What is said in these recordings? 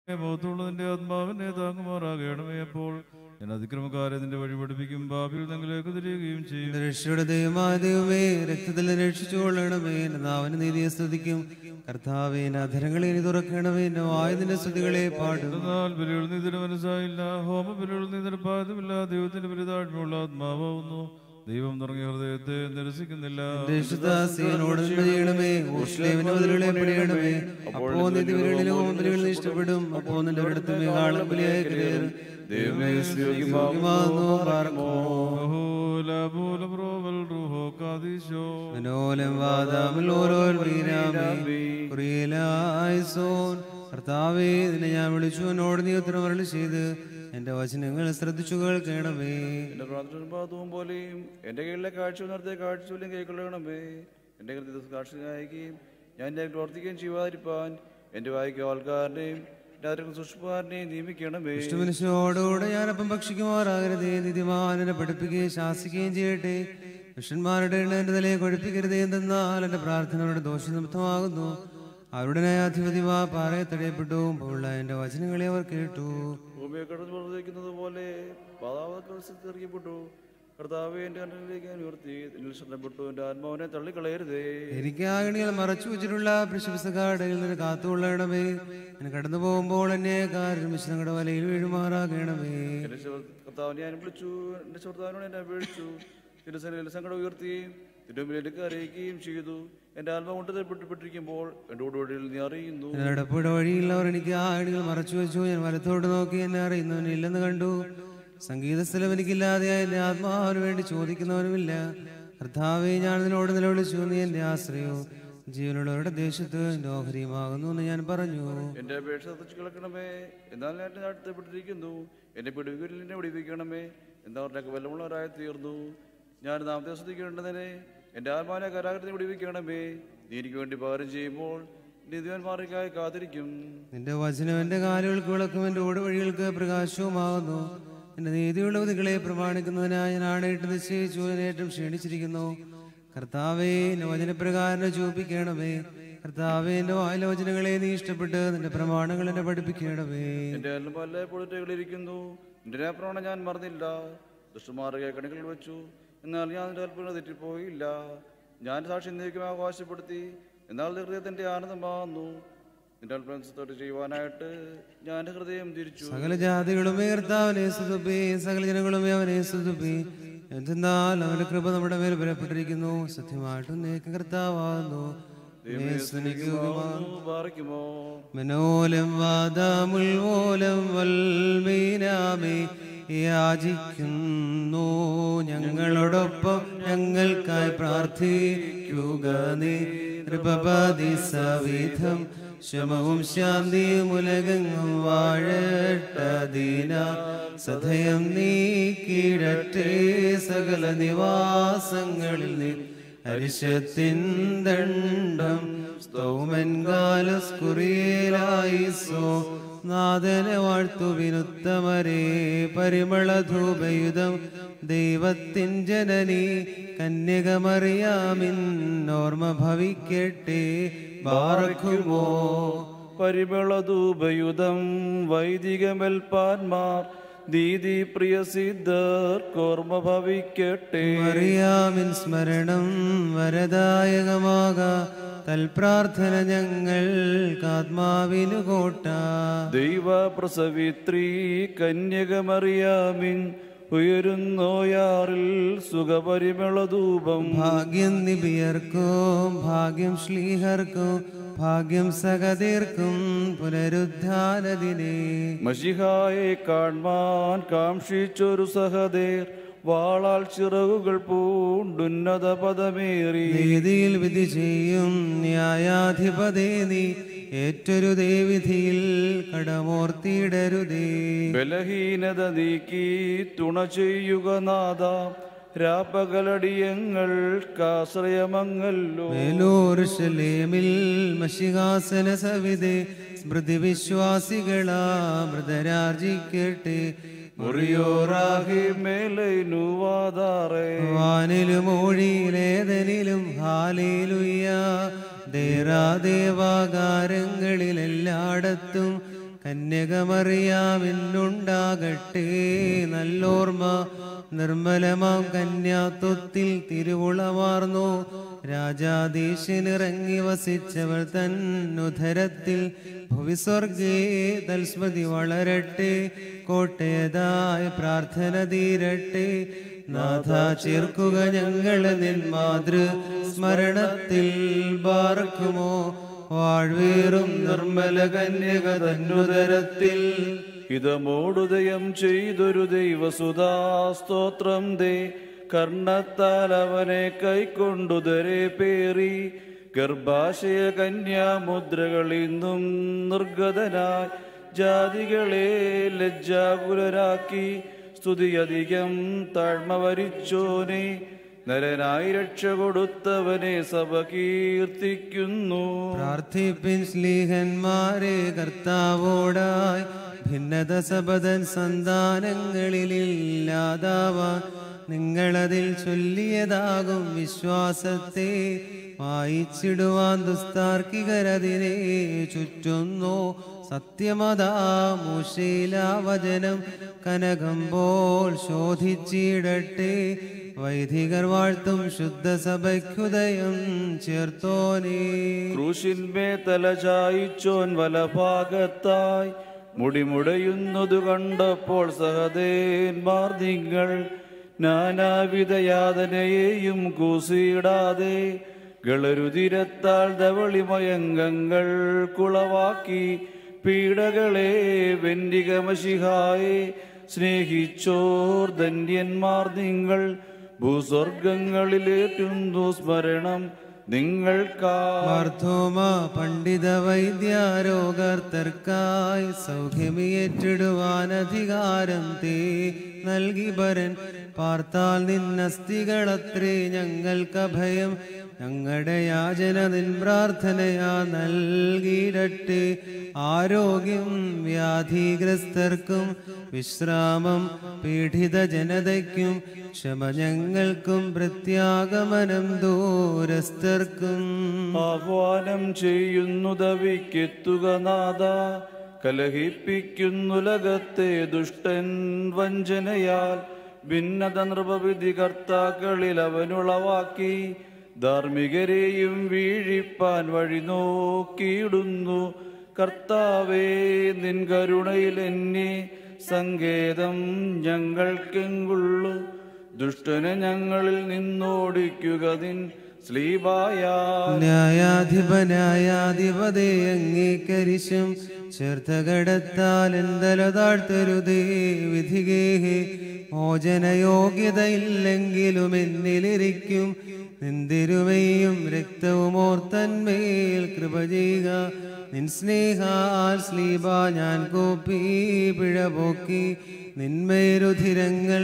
ബോധമുള്ളതിന്റെ ആത്മാവിനെ താങ്ങുമാറാകണമേ. അപ്പോൾ ഞാൻ അതിക്രമക്കാരെ നിന്റെ വഴി പഠിപ്പിക്കും, പാപികൾ തങ്ങളിലേക്ക് തിരിയുകയും ചെയ്യും. രക്ഷയുടെ ദൈവമായ ദൈവമേ, രക്തത്തിൽ രക്ഷിച്ചുകൊള്ളണമേ. നാവിന് നീതിയെ സ്തുതിക്കും. കർത്താവേ, അധരങ്ങളെ നീ തുറക്കണമേ. എന്റെ വായുവിന്റെ സ്തുതികളെ പാടും. എന്നാൽ ബലികൾ നീതിയുടെ മനസ്സായില്ല, ഹോമ ബലികൾ നീതിയുടെ പാദമില്ല. ദൈവത്തിന്റെ പരിതാഴ്മയുള്ള ആത്മാവുന്നു, ദൈവം തുടങ്ങിയ ഹൃദയത്തെ നിരസിക്കുന്നില്ല. അപ്പോ നിധി വിരളിലും ഇഷ്ടപ്പെടും. അപ്പോ നിന്റെ അടുത്ത് കാളം കർത്താവേ, നിന്നെ ഞാൻ വിളിച്ചു, എന്നോട് നീ ഉത്തരം അരുളി ചെയ്ത് എന്റെ വചനങ്ങൾ ശ്രദ്ധിച്ചു കേൾക്കണമേ. എന്റെ പ്രാർത്ഥനയും പോലെയും എന്റെ കീഴിലെ കാഴ്ച നേരത്തെ കാഴ്ച പോലും കൈക്കൊള്ളണമേ. എന്റെ കൃത്യ കാഴ്ചയായിരിക്കും ഞാൻ എന്റെ പ്രവർത്തിക്കുകയും ചെയ്യാതിരിപ്പാൻ എന്റെ വായിക്ക് ആൾക്കാരനെയും സൂക്ഷ്മക്കാരനെയും നിയമിക്കണമേ. മനുഷ്യനോടുകൂടെ ഞാനപ്പം ഭക്ഷിക്കുമാറാകരുതേ. നീതിമാനെ പഠിപ്പിക്കുകയും ശാസിക്കുകയും ചെയ്യട്ടെ. പുരുഷന്മാരുടെ എന്റെ തലയെ കൊഴിപ്പിക്കരുതേ. എന്തെന്നാൽ എന്റെ പ്രാർത്ഥനയുടെ ദോഷനിമിത്തമാകുന്നു. അവരുടെ ന്യായാധിപതിമാ പാറയെ തടയപ്പെട്ടു. എന്റെ വചനങ്ങളെ അവർ കേട്ടു. ഭൂമിയെ കടന്നു പ്രവർത്തിക്കുന്നത് പോലെ പാതാവറിയപ്പെട്ടു. കർത്താവേ, എന്റെ കണ്ണിലേക്ക് ഞാൻ ഉയർത്തി എന്നിൽ ശ്രദ്ധപ്പെട്ടു. എന്റെ ആത്മാവിനെ തള്ളിക്കളയരുതേ. എനിക്ക് ആകണികൾ മറച്ചു വെച്ചിട്ടുള്ള പ്രശംസക്കാടയിൽ നിന്ന് കാത്തുകൊള്ളണമേ. ഞാൻ കടന്നു പോകുമ്പോൾ എന്നെ കാര്യം വലയിൽ വീഴുമാറാകണമേ. എന്റെ കർത്താവിനെ ഞാൻ വിളിച്ചു, എന്റെ സുഹൃത്താവിനോട് എന്നെ അപേക്ഷിച്ചു. തിരുസനയിൽ സങ്കടം ഉയർത്തി തിരുമുമ്പിൽ എനിക്ക് അറിയിക്കുകയും ചെയ്തു. എന്റെ ആത്മാവ് കൊണ്ടുപെട്ടിരിക്കുമ്പോൾ എന്റെ ഓടുവഴിയിൽ നീ അറിയുന്നു. നടപ്പുടെ വഴിയിൽ അവർ എനിക്ക് ആകണികൾ മറച്ചു വെച്ചു. ഞാൻ വലത്തോട്ട് നോക്കി എന്നെ അറിയുന്നവനില്ലെന്ന് കണ്ടു. സംഗീത സ്ഥലം എനിക്കില്ലാതെ എന്റെ ആത്മാവിന് വേണ്ടി ചോദിക്കുന്നവനുമില്ല. കർത്താവേ, ഞാൻ നിന്നോട് നിലവിളിച്ചു. നീ എന്റെ ആശ്രയവും ജീവനുള്ളവരുടെ ദേശത്ത് എന്റെ ഓഹരിയുമാകുന്നു എന്ന് ഞാൻ പറഞ്ഞു. എന്റെ അപേക്ഷ ശ്രദ്ധിച്ചു കേൾക്കണമേ. എന്നാൽ ഞാൻ നടത്തപ്പെട്ടിരിക്കുന്നു. എന്നെ പിടിവിക്കരിൽ എന്നെ പിടിപ്പിക്കണമേ. എന്താ അവരുടെയൊക്കെ വല്ലമുള്ളവരായി തീർന്നു. ഞാൻ നാമത്തെ ശ്രദ്ധിക്കേണ്ടതിനെ എന്റെ ആത്മാവിനെ കരാഗ്രത്തെ പിടിപ്പിക്കണമേ. നീ എനിക്ക് വേണ്ടി പകരം ചെയ്യുമ്പോൾ നീതിവാന്മാർക്കായി കാത്തിരിക്കും. നിന്റെ വചനം എന്റെ കാലുകൾക്ക് വിളക്കും, എന്റെ ഓടുവഴികൾക്ക് പ്രകാശവുമാകുന്നു. എന്റെ നീതിയുള്ള വിധികളെ പ്രമാണിക്കുന്നതിനായി ഞാൻ ആണയിട്ട് നിശ്ചയിച്ചു. ഏറ്റവും ക്ഷീണിച്ചിരിക്കുന്നു. കർത്താവേ, എന്റെ വചനപ്രകാരം ചൂപ്പിക്കണമേ. കർത്താവേ, എന്റെ വായിലെ വചനങ്ങളെ നീ ഇഷ്ടപ്പെട്ട് നിന്റെ പ്രമാണങ്ങൾ എന്നെ പഠിപ്പിക്കണമേ. എന്റെ പല പൊളിറ്റകളിരിക്കുന്നു. എന്റെ പ്രമാണം ഞാൻ മറന്നില്ല. ദുഷ്ടന്മാരുടെ കണികളിൽ വെച്ചു, എന്നാൽ ഞാൻ നിന്റെ കൽപ്പന തെറ്റിപ്പോയില്ല. ഞാൻ സാക്ഷി നീക്കം അവകാശപ്പെടുത്തി, എന്നാൽ ഹൃദയത്തിന്റെ ആനന്ദമാകുന്നു. നിന്റെ അൽപ്പനത്തോട്ട് ചെയ്യുവാനായിട്ട് ഞാൻ ഹൃദയം തിരിച്ചു. സകല ജാതികളും കർത്താവിനെ സ്തുതിപ്പി, സകല ജനങ്ങളും അവനെ സ്തുതിപ്പി. എന്തെന്നാൽ അവന്റെ കൃപ നമ്മുടെ മേൽ ബലപ്പെട്ടിരിക്കുന്നു. സത്യമായിട്ടും നീക്കം കർത്താവാകുന്നു. മനോലം വാദമുൽമൂലം വൽമീനാമേ യാചിക്കുന്നു. ഞങ്ങളോടൊപ്പം ഞങ്ങൾക്കായി പ്രാർത്ഥിക്കുക നീ. കൃപപതി സവിധം ശമവും ശാന്തിയും ഉലകങ്ങും വാഴട്ടദീന. സദയം നീക്കിടട്ടെ സകല നിവാസങ്ങളിൽ നീ. അരിശത്തിൻ ദണ്ഡം സ്തോമൻ കാലസ്കുറിയേലായിസോ. നാഥനെ വാഴ്ത്തുവിനുത്തമരേ പരിമളധൂപയുധം. ദൈവത്തിൻ ജനനി കന്യകമറിയാമിൻ ഓർമ്മ ഭവിക്കട്ടെ. ബാറക്കുമോ പരിമളധൂപയുധം വൈദികമൽപ്പാന്മാർ ദീദി പ്രിയ സിദ്ധർ കോർമ്മ ഭവിക്കട്ടെ. മറിയാമിൻ സ്മരണം വരദായകമാക. തൽപ്രാർത്ഥന ഞങ്ങൾക്കാത്മാവിനു കോട്ട. ദൈവ പ്രസവിത്രീ കന്യകമറിയാമിൻ ഉയരുന്നോയാറിൽ സുഖപരിമളധൂപം. ഭാഗ്യം നിബിയർക്കും ഭാഗ്യം ശ്ലീഹർക്കും ഭാഗ്യം സഹതീർക്കും പുനരുദ്ധാനദിനെ. മശിഹായെ കാൺമാൻ കാംക്ഷിച്ചൊരു സഹദേർ വാളാൽ ചിറകുകൾ പൂണ്ടുന്നത പദമേറി. നീതിയിൽ വിധി ചെയ്യും ന്യായാധിപതേ നീ. ഏറ്റൊരു ദേവിധിയിൽ കടമോർത്തിയിടരുതേ. ബലഹീനത നീക്കി തുണ ചെയ്യുക നാഥ. രാപ്പകലടിയങ്ങൾക്കാശ്രയമങ്ങല്ലോ. മേലൂർശലേമിൽ മഷിഹാസന സവിതേ. സ്മൃതി വിശ്വാസികളാ മൃതരാർജിക്കട്ടെ. വാനിലും ഒഴിയിലേതനിലും ഹാലേലുയ്യ. ദേവാകാരങ്ങളിലെല്ലായിടത്തും കന്യകമറിയാമെന്നുണ്ടാകട്ടെ നല്ലോർമ്മ. നിർമ്മലമാം കന്യാത്വത്തിൽ തിരുവുളമാർന്നു രാജാധീശനിറങ്ങി വസിച്ചവൾ തന്നുധരത്തിൽ. ഭുവിസ്വർഗേ തൽസ്മൃതി വളരട്ടെ, കോട്ടയതായ പ്രാർത്ഥന തീരട്ടെ. നാഥ ചേർക്കുക ഞങ്ങളെ നിൻ മാതൃ സ്മരണത്തിൽ. ബാർക്കുമോ വാഴ്വേറും നിർമ്മല കന്യക തന്നുദരത്തിൽ. ഹിതമോടുദയം ചെയ്തൊരു ദൈവസുതാ സ്തോത്രം ദേ. കർണത്താൽ അവനെ കൈക്കൊണ്ടുദരെ പേറി. ഗർഭാശയ കന്യാമുദ്രകൾ ഇന്നും നിർഗതനായി ജാതികളെ ലജ്ജാകുലരാക്കി. സ്തുതിയധികം താഴ്മ വരിച്ചോനെ, നരനായി രക്ഷ കൊടുത്തവനെ സഭ കീർത്തിക്കുന്നു. പ്രാർത്ഥിപ്പിൻ സ്ലീഹന്മാരെ കർത്താവോടായി. ഭിന്നത സബദൻ സന്താനങ്ങളിലില്ലാതാവാൻ നിങ്ങളതിൽ ചൊല്ലിയതാകും വിശ്വാസത്തെ വായിച്ചിടുവാൻ ദുസ്താർക്കികരതിനെ ചുറ്റുന്നു. സത്യമതാ മൂശീലാവചനം കനകം പോൽ ശോധിച്ചിടട്ടെ. വൈദികർ വാഴ്ത്തും ശുദ്ധ സഭയ്ക്കുദയം ചേർത്തോനേ. ക്രൂശിന്മേ തലചായിച്ചോൻ വലഭാഗത്തായി മുടിമുടയുന്നതു കണ്ടപ്പോൾ സഹദേന്മാർ നിങ്ങൾ നാനാവിധ യാതനയെയും കൂസിയിടാതെ ഗളരുതിരത്താൽ ധവളിമയങ്കങ്ങൾ കുളവാക്കി. പീഡകളെ വെന്റികമശിഹായെ സ്നേഹിച്ചോർ ധന്യന്മാർ നിങ്ങൾ. ഭൂസ്വർഗങ്ങളിലേറ്റുന്നു സ്മരണം നിങ്ങൾക്കാർത്തോമ പണ്ഡിത വൈദ്യാരോഗർത്തർക്കായി സൗഖ്യമേറ്റിടുവാൻ അധികാരം തേ നൽകി വരൻ. പാർത്താൽ നിന്നസ്തികളത്രേ ഞങ്ങൾക്കഭയം. ഞങ്ങളുടെ യാചന നിൻ പ്രാർത്ഥനയാ നൽകിയിടട്ടെ. ആരോഗ്യം വ്യാധിഗ്രസ്തർക്കും വിശ്രാമം പീഡിത ജനതയ്ക്കും. ക്ഷമ ഞങ്ങൾക്കും പ്രത്യാഗമനം ദൂരസ്ഥർക്കും. ആഹ്വാനം ചെയ്യുന്നു ദവിക്കെത്തുക നാഥ. കലഹിപ്പിക്കുന്നുലകത്തെ ദുഷ്ടൻ വഞ്ചനയാൽ. ഭിന്നത നൃപവിധി കർത്താക്കളിൽ അവനുളവാക്കി. ധാർമ്മികരെയും വീഴിപ്പാൻ വഴി നോക്കിയിടുന്നു. കർത്താവേ നിൻ കരുണയിൽ എന്നെ സങ്കേതം ഞങ്ങൾക്കെങ്കുള്ളു. ദുഷ്ടനെ ഞങ്ങളിൽ നിന്നോടിക്കുക നിൻ സ്ലീബായ. ന്യായാധിപനായാധിപതേ അങ്ങേക്കരിശം ചേർത്തകടത്താൽ എന്തല താഴ്ത്തരുതേ വിധികേഹേ. മോചനയോഗ്യതയില്ലെങ്കിലും എന്നിലിരിക്കും. നിന്തിരുമയും രക്തവും ഓർത്തന്മേൽ കൃപ ചെയ്യുക. നിൻ സ്നേഹാൽ സ്ലീബ ഞാൻ കോപ്പി പിഴപോക്കി. നിന്മേരുധിരങ്ങൾ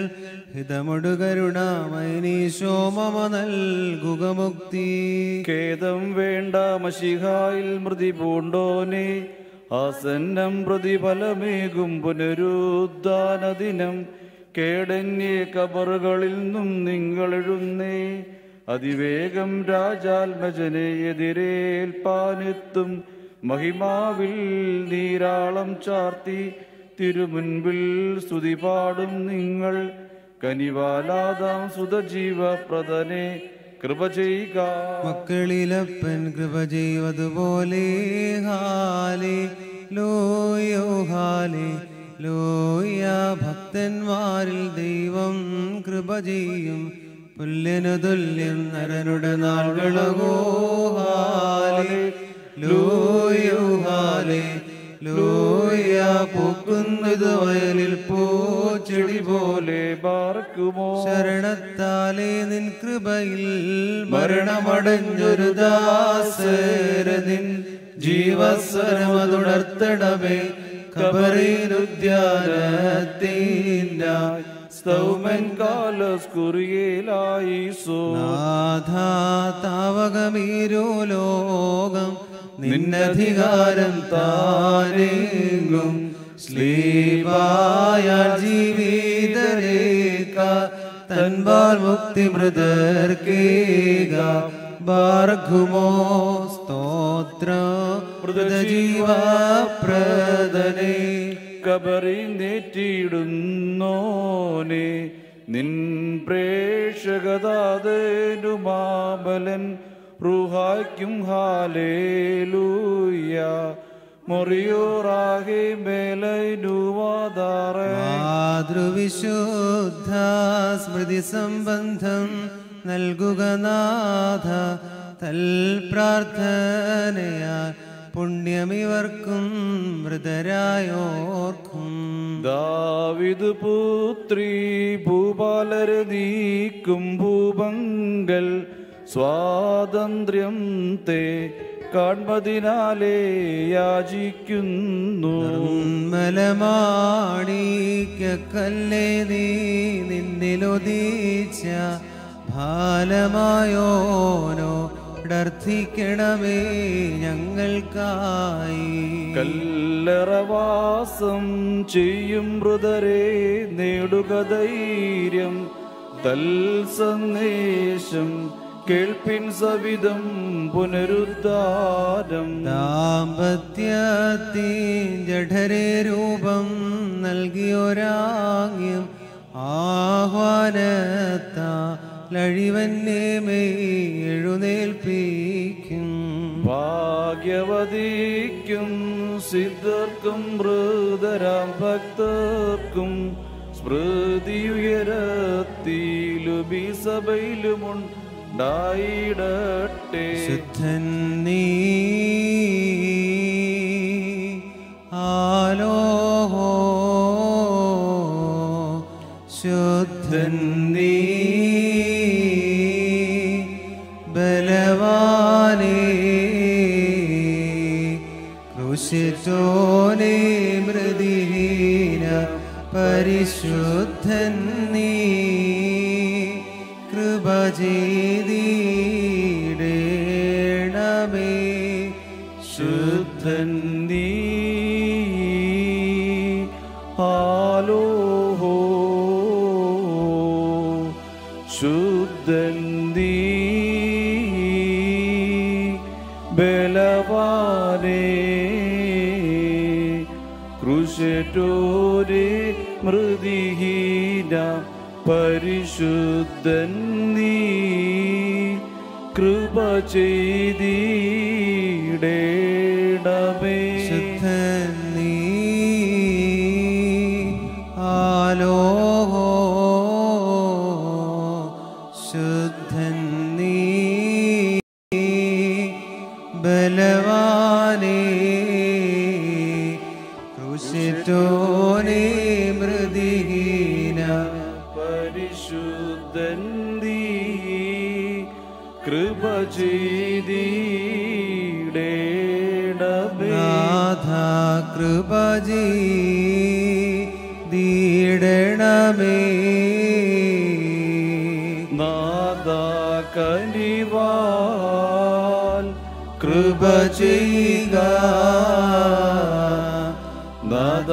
ഹിതമൊടുകരുണാമൈനീശോ മമ നൽകുക മുക്തി. ഖേദം വേണ്ട മഷിഹായിൽ മൃതി പൂണ്ടോനെ. ആസന്നം പ്രതിഫലമേകും പുനരുദ്ധാനദിനം. കേടന്യേ കബറുകളിൽ നിന്നും നിങ്ങളെഴുന്നേ. അതിവേഗം രാജാത്മജനെ എതിരേൽപ്പാനെത്തും. മഹിമാവിൽ നീരാളം ചാർത്തി തിരുമുൻപിൽ സ്തുതി പാടും നിങ്ങൾ. കനിവാലാദാം സുതജീവപ്രദനെ കൃപ ചെയ്യുക. മക്കളിലപ്പൻ കൃപ ചെയ്വതുപോലെ ഹാലേ ലോയോ ഹാലേ ലോയ. ഭക്തന്മാരിൽ ദൈവം കൃപ ചെയ്യും. പുല്ലിനു തുല്യം നരനുടെ നാളുകളോ. ഹാലേ ലോയോ ഹാലേ ലോയ. പൂക്കുന്നത് വയലിൽ പൂച്ചെടി പോലെ. ബാർക്കുമോ ശരണത്താലേ നിൻ കൃപയിൽ മരണമടഞ്ഞൊരു ദാസരനിൻ ജീവസ്വരമതുണർത്തണമേ. കബറിനുദ്യാനത്തിനായി സ്തൗമൻ കാലസ്കുറിയേലായിസോ. നാഥാ താവകമീരോ ലോകം നിന്നധികാരം താനെങ്കും. സ്ലീബായ ജീവിതരേഖ തൻപാൽ മുക്തി മൃതർക്കേക. ബാർഖുമോ സ്തോത്രം മൃതജീവപ്രദനെ കബറിൽ നെറ്റിയിടുന്നോനെ നിൻ പ്രേക്ഷകതാതനുമാബലൻ റുഹായ്ക്കും ഹാലേലൂയ മൊറിയോറാകെ മേലൈനുവാദാറേ മാതൃവിശുദ്ധ സ്മൃതി സംബന്ധം നൽകുക നാഥ തൽ പ്രാർത്ഥനയാൽ പുണ്യമിവർക്കും മൃതരായോർക്കും ദാവിദ് പുത്രി ഭൂപാലരെ നീക്കും ഭൂപങ്കൽ സ്വാതന്ത്ര്യം തേ കാൺമതിനാലേ യാചിക്കുന്നു മലമാണിക്കല്ലേ നീ നിന്നിലൊതിച്ച ഭാലമായോനോ ഡർത്തിക്കണമേ ഞങ്ങൾക്കായി കല്ലറവാസം ചെയ്യും മൃതരെ നേടുക ധൈര്യം തൽ സന്ദേശം കേൾപ്പിൻ സവിധം പുനരുദ്ധാരം ദാമ്പത്യത്തിൻ ജഠരേ രൂപം നൽകിയൊരാഗ്യം ആഹ്വാനത്താ ലഴിവന്നേമേ എഴുന്നേൽപ്പിക്കും ഭാഗ്യവതിക്കും സിദ്ധർക്കും മൃതരാം ഭക്തർക്കും സ്മൃതിയുയരത്തിലുബി സഭയിലുമുണ്ടായിടട്ടെ ശുദ്ധൻ നീ ആലോഹോ ശുദ്ധൻ നീ ബലവാനേ ക്രൂശിച്ചോനേ മൃതിഹീന പരിശുദ്ധൻ നീ കൃപ ചെയ്തിടേണമേ ശുദ്ധൻ നീ ആലോഹോ ശുദ്ധൻ നീ ബലവാനേ ക്രൂശിച്ചോനേ മൃതിഹീന പരിശുദ്ധൻ നീ കൃപ ചെയ്തിടേണമേ ശുദ്ധൻ നീ ആലോഹോ ശുദ്ധൻ നീ ബലവാനേ ക്രൂശിച്ചോനേ മൃതിഹീന പരിശുദ്ധൻ നീ കൃപ ചെയ്തിടേണമേ നാഥ കൃപ ചെയ്തിടണമേ നാദ കനിവാൽ കൃപ ചെയ്യുക നാദ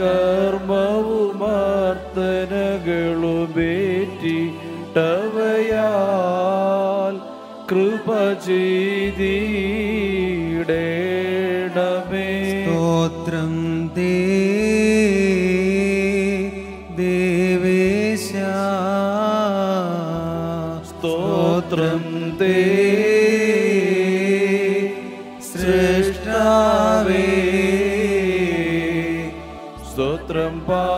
കർമ്മവുമർത്തനകളുമേറ്റിട്ടവയാൽ കൃപ ചെയ്തിടേണമേ സ്തോത്രം തേ ദേവേശ സ്തോത്രം തേ സൃഷ്ടാവേ സ്തോത്രം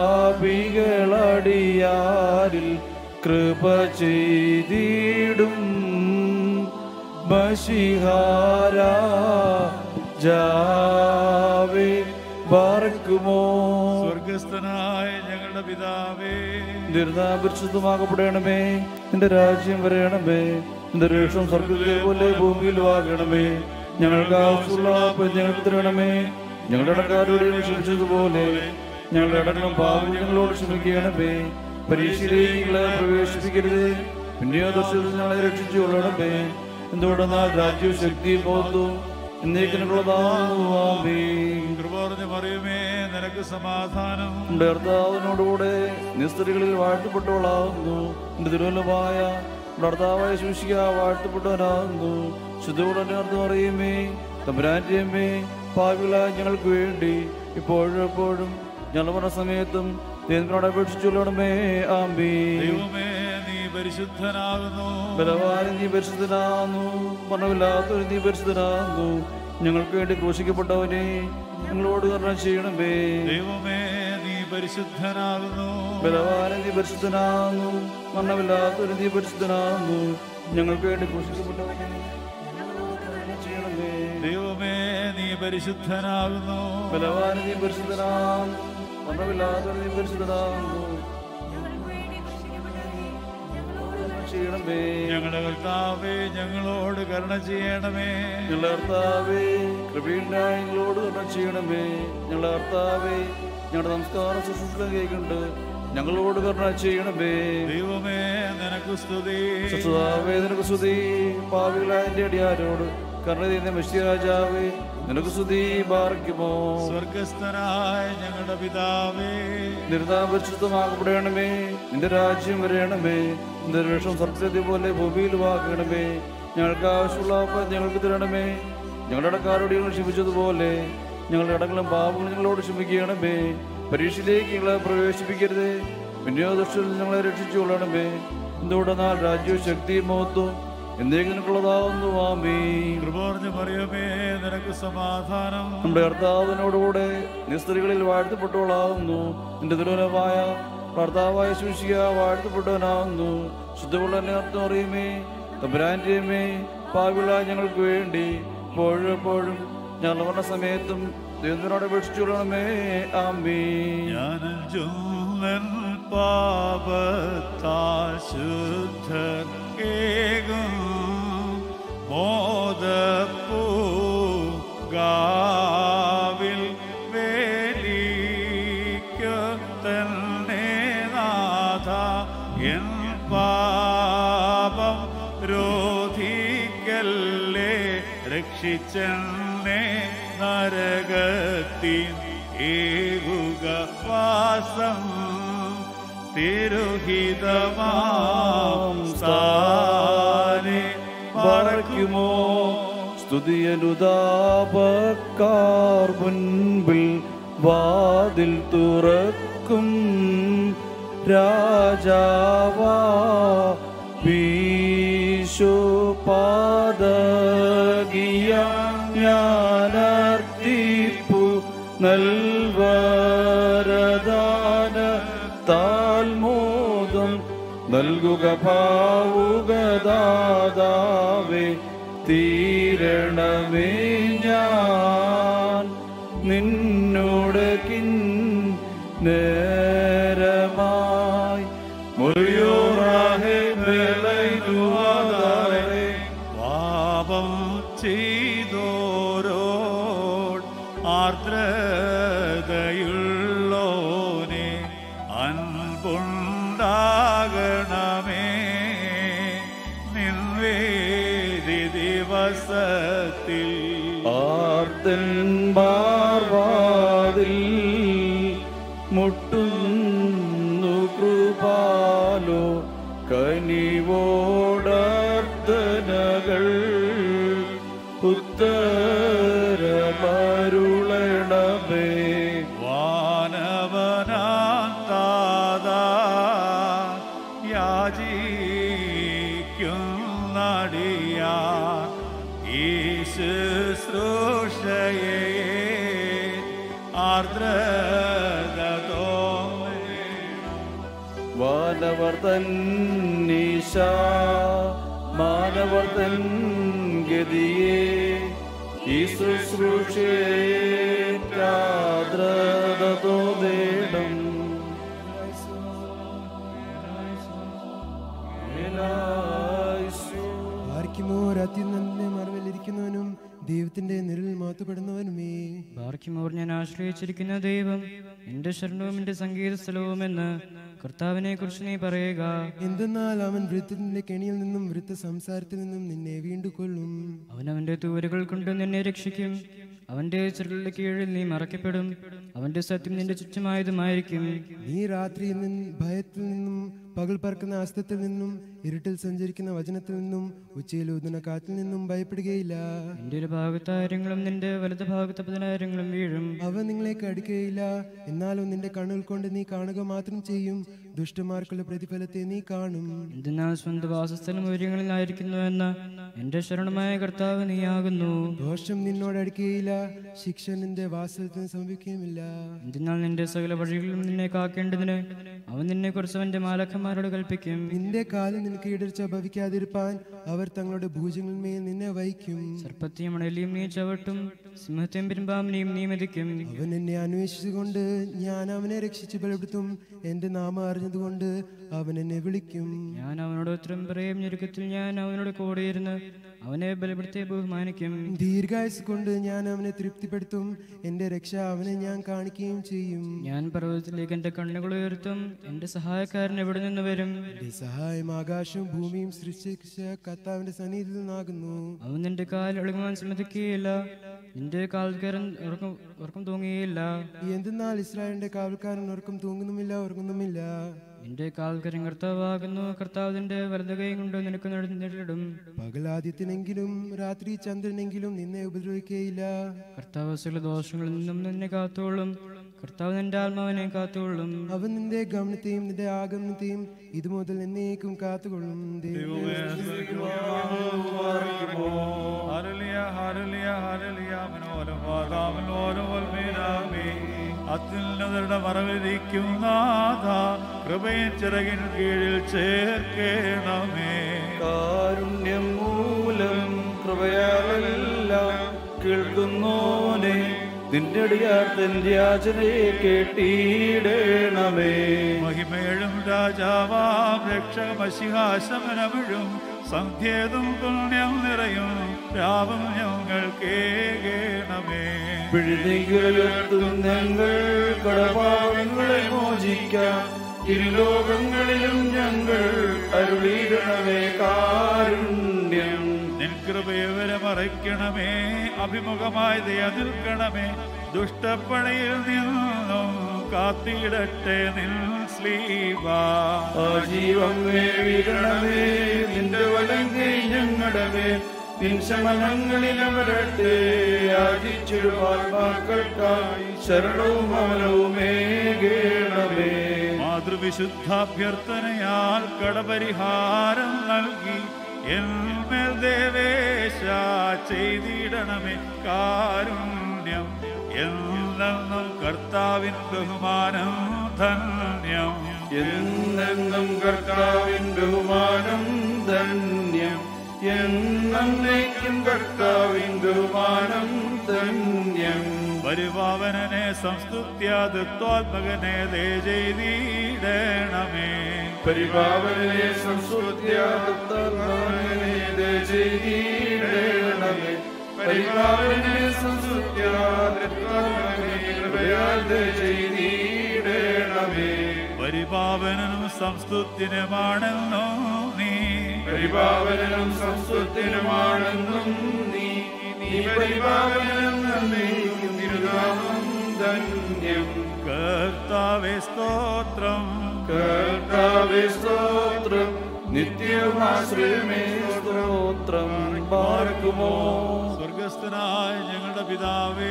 പാപികളടിയാരിൽ കൃപ ചെയ്തിടും മഷിഹാരാജാവേ ബാറക്കുമോ സ്വർഗസ്ഥനായ ഞങ്ങളുടെ പിതാവേ, പരിശുദ്ധമാകപ്പെടണമേ. നിന്റെ രാജ്യം വരയണമേ. നിന്റെ രക്ഷണം സ്വർഗ്ഗത്തിലെ പോലെ ഭൂമിയിലും ആകണമേ. ഞങ്ങൾക്ക് ആവശ്യമുള്ള ഞങ്ങൾക്ക് തരണമേ. ഞങ്ങളുടെ ഇടക്കാരോട് ക്ഷമിച്ചതുപോലെ ഞങ്ങളുടെ ഇടങ്ങളും പാപം ഞങ്ങളോട് ക്ഷമിക്കണമേ. പരീക്ഷയിലേക്ക് ഞങ്ങളെ പ്രവേശിപ്പിക്കരുത്, പിന്നെയോ ദർശനത്തിൽ ഞങ്ങളെ രക്ഷിച്ചു കൊള്ളണമേ. എന്തുകൊണ്ടെന്നാൽ രാജ്യവും ശക്തിയും പോകുന്നു എന്നേക്കുള്ളതാമേ. കൃപ നിറഞ്ഞ മറിയമേ, നിനക്ക് സമാധാനം. എന്റെ കർത്താവിനോടുകൂടെ നിസ്ത്രീകളിൽ വാഴ്ത്തപ്പെട്ടവളാകുന്നു. എന്റെ തിരുവല്ലമായ ഭർത്താവായ ശൂഷിക വാഴ്ത്തപ്പെട്ടവനാകുന്നു. ശുദ്ധോടെ അർത്ഥം അറിയുമേ. തമ്പുരാന്റെ അമ്മേ, പാപികളായ ഞങ്ങൾക്ക് വേണ്ടി ഇപ്പോഴും എപ്പോഴും ഞങ്ങൾ പറഞ്ഞ സമയത്തും ദൈവത്തിനോട് അപേക്ഷിച്ചുകൊള്ളണമേ. ആമീൻ. ദൈവമേ നീ പരിശുദ്ധനാകുന്നു. ബലവാനും നീ പരിശുദ്ധനാകുന്നു. മരണമില്ലാത്തവരും നീ പരിശുദ്ധനാകുന്നു. ഞങ്ങൾക്ക് വേണ്ടി ക്രൂശിക്കപ്പെട്ടവനെ ഞങ്ങളോട് കരുണ ചെയ്യണമേ. ദൈവമേ നീ പരിശുദ്ധനാകുന്നു. ബലവാനും നീ പരിശുദ്ധനാകുന്നു. മരണമില്ലാത്തവരും നീ പരിശുദ്ധനാകുന്നു. ഞങ്ങൾക്ക് വേണ്ടി ക്രൂശിക്കപ്പെട്ടവനെ ഞങ്ങളോട് കരുണ ചെയ്യണമേ. ദൈവമേ നീ പരിശുദ്ധനാകുന്നു. ബലവാനും നീ പരിശുദ്ധനാകുന്നു. മരണമില്ലാത്തവരും നീ പരിശുദ്ധനാകുന്നു. ഞങ്ങളുടെ കർത്താവേ ഞങ്ങളോട് കരുണ ചെയ്യണമേ. ഞങ്ങളുടെ കർത്താവേ കൃപയുണ്ടായി ഞങ്ങളോട് കരുണ ചെയ്യണമേ. ഞങ്ങളുടെ കർത്താവേ ഞങ്ങളുടെ നമസ്കാരം ശുശ്രൂഷ കേൾക്കുന്നുണ്ട്, ഞങ്ങളോട് കരുണ ചെയ്യണമേ. ദൈവമേ നിനക്ക് സ്തുതി. കർത്താവേ നിനക്ക് സ്തുതി. പാപികളായ എന്റെ അടിയാരോട് കരുണ ചെയ്യുന്ന മെസ്സിയ രാജാവേ നിനക്ക് സ്തുതി. പാർക്കുമോ സ്വർഗസ്ഥനായ ഞങ്ങളുടെ പിതാവേ, പരിശുദ്ധമാകപ്പെടണമേ. നിന്റെ രാജ്യം വരയണമേ. നിന്റെ രക്ഷം സ്വർഗ്ഗത്തെ പോലെ ഭൂമിയിൽ വാക്കണമേ. ഞങ്ങൾക്ക് ആവശ്യമുള്ള ഞങ്ങൾക്ക് തരണമേ. ഞങ്ങളുടെ ഇടക്കാരോട് ഞങ്ങൾ ക്ഷമിച്ചതുപോലെ ഞങ്ങളുടെ ഇടങ്ങളും പാപങ്ങളും ഞങ്ങളോട് ക്ഷമിക്കണമേ. പരീക്ഷയിലേക്ക് ഞങ്ങളെ പ്രവേശിപ്പിക്കരുതേ, പിന്നെയോ ദുഷ്ടത്തിൽ ഞങ്ങളെ രക്ഷിച്ചു കൊള്ളണമേ. എന്തുകൊണ്ടെന്നാൽ രാജ്യവും ശക്തിയും മഹത്വവും എന്നേക്കും നിനക്കുള്ളതാവുന്നു. ആമീൻ. കൃപ മറിയമേ നിനക്ക് സമാധാനം. നമ്മുടെ കർത്താവിനോടുകൂടെ നീ സ്ത്രീകളിൽ വാഴ്ത്തപ്പെട്ടവളാവുന്നു. നിന്റെ ദുർബലമായ ഭർത്താവായ ശുശ്യ വാഴ്ത്തപ്പെട്ടവനാവുന്നു. ശുദ്ധമുള്ള അർത്ഥം അറിയുമേ തമ്പുരാന്റെയുമേ പാപികളായ ഞങ്ങൾക്ക് വേണ്ടി ഇപ്പോഴും എപ്പോഴും ഞങ്ങൾ പറഞ്ഞ സമയത്തും ദൈവത്തിനോട് അപേക്ഷിച്ചുകൊള്ളണമേ. ആമീൻ. പാപത്താൽ ശുദ്ധൻ ഏകും മോദപ്പൂ ഗാവിൽ വേലിക്കു തന്നെ നാഥ എൻ പാപം രോധിക്കല്ലേ. രക്ഷിച്ചെന്നെ നരകത്തിൻ ഏകുക വാസം തിരുഹിതമാം സ്ഥാനെ പാർക്കുമോ. സ്തുതിയനുതാപക്കാർ മുൻപിൽ വാതിൽ തുറക്കും രാജാവാ വിശുപാദകിയ ജ്ഞാനാർത്തിപ്പു നൽവരദാന താൽമോദം നൽകുക ഭാവുകദാതാവേ. തീരണമേ ഞാൻ നിന്നോട് നേരമായി മുറിയോറാഹേ മേലൈനുവാദാരേ. പാപം ചെയ്തോരോട് ആർദ്രതയുള്ളോനെ അൻപുണ്ടാകണമേ. നിൻവേദി ദിവസത്തിൽ ആർത്തൻപാർവാതിൽ മുട്ടുന്നു കൃപാലോ കനിവോടർദ്ധനകൾ ഉത്തരമരുളണമേ. വാനവനാന്താദാ യാചിക്കുന്നടിയാ ഈശുശ്രൂഷയെ ആർദ്രതോ വാനവർത്തൻ നീശ മാനവർത്തൻ ഗതിയെ ഈ ശുശ്രൂഷേദ്രതോ നേടും. അത്യുന്നതന്റെ മറവിലിരിക്കുന്നവനും ദൈവത്തിന്റെ നിഴലിൽ മാറ്റപ്പെടുന്നവനുമേ. ബാർക്കിമോർ ഞാൻ ആശ്രയിച്ചിരിക്കുന്ന ദൈവം എന്റെ ശരണവും എന്റെ സംഗീത സ്ഥലവുമെന്ന് കർത്താവിനെ കുറിച്ച് നീ പറയുക. എന്തെന്നാൽ അവൻ വൃത്തത്തിന്റെ കെണിയിൽ നിന്നും വൃത്ത സംസാരത്തിൽ നിന്നും നിന്നെ വീണ്ടുകൊള്ളും. അവൻ അവന്റെ തൂവലുകൾ കൊണ്ട് നിന്നെ രക്ഷിക്കും. അവന്റെ ചിറകുകളുടെ കീഴിൽ നീ മറയ്ക്കപ്പെടും. അവന്റെ സത്യം നിന്റെ ചുറ്റുമായതുമായിരിക്കും. നീ രാത്രിയിൽ നിന്ന് ഭയത്തിൽ നിന്നും പകൽ പറക്കുന്ന അസ്തത്തിൽ നിന്നും ഇരുട്ടിൽ സഞ്ചരിക്കുന്ന വചനത്തിൽ നിന്നും ഉച്ചയിൽ ഊതുന്ന കാറ്റിൽ നിന്നും ഭയപ്പെടുകയില്ല. നിന്റെ ഒരു ഭാഗത്ത് ആയിരങ്ങളും നിന്റെ വലത് ഭാഗത്ത് 10,000 വീഴും. അവ നിങ്ങളെ കടിക്കുകയില്ല. എന്നാലും നിന്റെ കണ്ണുകൾ കൊണ്ട് നീ കാണുക മാത്രം ചെയ്യും. ദുഷ്ടന്മാർക്കുള്ള പ്രതിഫലത്തെ നീ കാണും. എന്തെന്നാൽ സ്വന്തം വാസസ്ഥലം ഉയരങ്ങളിലായിരിക്കുന്നുവെന്ന് എന്റെ ശരണമായ കർത്താവ് നീയാകുന്നു. ദോഷം നിന്നോട് അടുക്കുകയില്ല, ശിക്ഷ നിന്റെ വാസത്തിന് സംഭവിക്കുകയുമില്ല. എന്തെന്നാൽ നിന്റെ സകല വഴികളിലും നിന്നെ കാക്കേണ്ടതിന് അവൻ നിന്നെ കുറിച്ച് അവന്റെ മാലാഖന്മാരോട് കൽപ്പിക്കും. നിന്റെ കാലിൽ നിനക്ക് ഇടർച്ച ഭവിക്കാതിരിപ്പാൻ അവർ തങ്ങളുടെ ഭുജങ്ങളിന്മേൽ നിന്നെ വഹിക്കും. സർപ്പത്തെയും അണലിയും നീ ചവിട്ടും, സിംഹത്തെയും പെരുമ്പാമ്പിനെയും നീ മെതിക്കും. അവൻ എന്നെ അന്വേഷിച്ചുകൊണ്ട് ഞാൻ അവനെ രക്ഷിച്ച് ബലപ്പെടുത്തും. എന്റെ നാമം അറിഞ്ഞതുകൊണ്ട് അവൻ എന്നെ വിളിക്കും. ഞാൻ അവനോട് ഉത്തരം പറയും. ഞെരുക്കത്തിൽ ഞാൻ അവനോട് കൂടെയിരുന്ന് അവനെ ബലപ്പെടുത്തി ബഹുമാനിക്കും. ദീർഘായുസ് കൊണ്ട് ഞാൻ അവനെ തൃപ്തിപ്പെടുത്തും. എന്റെ രക്ഷ അവനെ ഞാൻ കാണിക്കുകയും ചെയ്യും. ഞാൻ പർവ്വതത്തിലേക്ക് എന്റെ കണ്ണുകൾ ഉയർത്തും. എന്റെ സഹായക്കാരൻ എവിടെ നിന്ന് വരും? എന്റെ സഹായം ആകാശവും ഭൂമിയും സൃഷ്ടിച്ച കർത്താവിന്റെ സന്നിധിയിൽ നിന്നാകുന്നു. അവൻ നിന്റെ കാൽ ഇളകുവാൻ സമ്മതിക്കുകയില്ല, നിന്റെ കാൽക്കാരൻ ഉറക്കം തൂങ്ങുകയില്ല. എന്തെന്നാൽ ഇസ്രായേലിന്റെ കാവൽക്കാരൻ ഉറക്കം തൂങ്ങുന്നുമില്ല, ഉറങ്ങുന്നുമില്ല. നിന്റെ കാൽക്കരം കർത്താവാകുന്നു. കർത്താവ് നിന്റെ വലത് കൈ കൊണ്ട് നിനക്ക് നേരിടും. പകലാദ്യത്തിനെങ്കിലും രാത്രി ചന്ദ്രനെങ്കിലും നിന്നെ ഉപദ്രവിക്കുകയില്ല. കർത്താവ് സകല ദോഷങ്ങളിൽ നിന്നും നിന്നെ കാത്തുകൊള്ളും. കർത്താവ് നിന്റെ ആത്മാവിനെ കാത്തുകൊള്ളും. അവൻ നിന്റെ ഗമനത്തെയും നിന്റെ ആഗമനത്തെയും ഇതുമുതൽ എന്നേക്കും കാത്തുകൊള്ളും. അത്യുന്നതരുടെ മറവിരിക്കും നാഥ, കൃപയും ചിറകിൻ കീഴിൽ ചേർക്കേണമേ. കാരുണ്യം മൂലം കൃപയാലെല്ലാം കേൾക്കുന്നോനെ, നിന്റെ അടിയാർത്തൻ യാചനയെ കേട്ടിടേണമേ. മഹിമേഴും രാജാവാം രക്ഷകമശിഹാശമനമിഴും സന്ധ്യേതും പുണ്യം നിറയും രാവും ഞങ്ങൾ കേകേണമേ. പിഴുതികളുയർത്തും ഞങ്ങൾ കടപാവങ്ങളെ മോചിക്കാം. ഇരുലോകങ്ങളിലും ഞങ്ങൾ അരുളിയിടണമേ കാരുണ്യം. നിൻ കൃപയെ വരെ മറയ്ക്കണമേ, അഭിമുഖമായി ദയ നിൽക്കണമേ. ദുഷ്ടപ്പണയിൽ നിന്നും കാത്തിടട്ടെ നിൻ സ്ലീബാ. ജീവം വീഴണമേ, നിന്റെ വലങ്കൈ ഞങ്ങളുടെ മേൽ നിൻ ശമനങ്ങളിൽ വരട്ടെ. യാചിച്ചിടുവാത്മാക്കൾക്കായി ശരണവും അവനവുമേകേണമേ. മാതൃവിശുദ്ധാഭ്യർത്ഥനയാൽ കടപരിഹാരം നൽകി എന്മേൽ ദേവേശ ചെയ്തിടണമേ കാരുണ്യം. എന്നെന്നും കർത്താവിൻ ബഹുമാനം ധന്യം. എന്നെന്നും കർത്താവിൻ ബഹുമാനം ധന്യം. എന്നേക്കും കർത്താവിൻ ബഹുമാനം ധന്യം. പരിപാവനനെ സംസ്തുത്യാത്വാത്മകനെ ദേ ചെയ്തിടണമേ. പരിപാവനനെ സംസ്തുത്യാത്മാവിനെ ദേ ചെയ്തിടണമേ. പരിപാവനനെ സംസ്തുത്യാത്മാവിനെ കൃപയാൽ ദേ ചെയ്തിടണമേ. പരിപാവനനും സംസ്തുത്യനുമാണെന്നോ നീ, പരിപാവനനും സംസ്തുത്യനുമാണെന്നും നീ. നീ പരിപാവനം നന്ദിയും തിരുനാമം ധന്യം. കർത്താവേ സ്തോത്രം, കർത്താവേ സ്തോത്രം. നിത്യമാശ്രയമേ സ്തോത്രം. പാർക്കുമോ സ്വർഗസ്ഥനായ ഞങ്ങളുടെ പിതാവേ,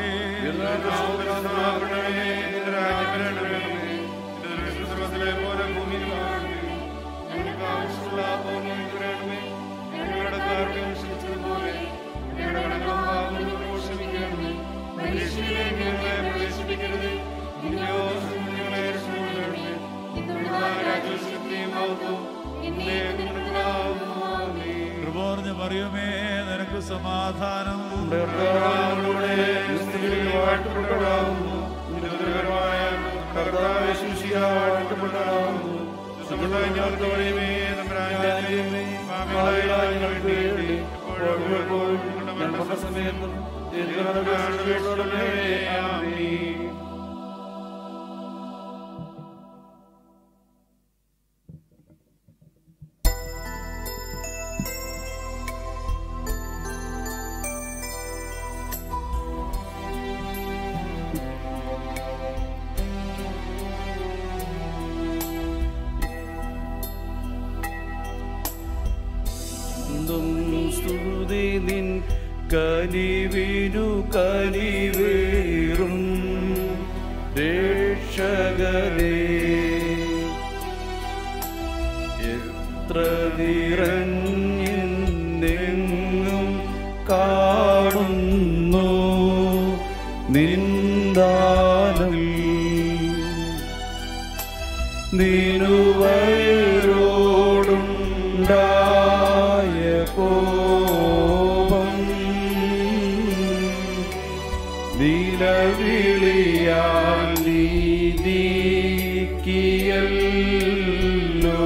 കൃപോർഞ്ഞ മറിയമേ, നിനക്ക് സമാധാനം. സമയത്തും സ്തുതി നിൻ കനിവിനു കനിവേറും രക്ഷകനേ. എത്ര നിറഞ്ഞെങ്ങും കാണുന്നു നിന്ദാനം. നിനുവരോടുണ്ടായ കോപം നിലവിളിയാൽ നീ നീക്കിയല്ലോ.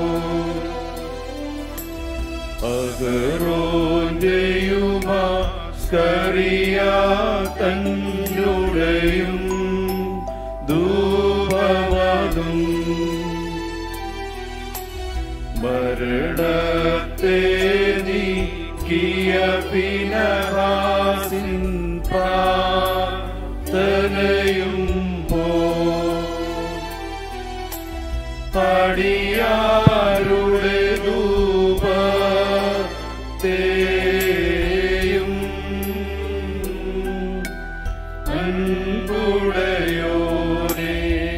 അഹരോന്റെയുമാ സ്കറിയാതന്നുടെയും ധൂപമതും മരണത്തെ നീക്കിയ പിനഹാസിൻ പ്രാർത്ഥനയും അടിയാരുടെ ധൂപത്തെയും അൻപുടയോനെ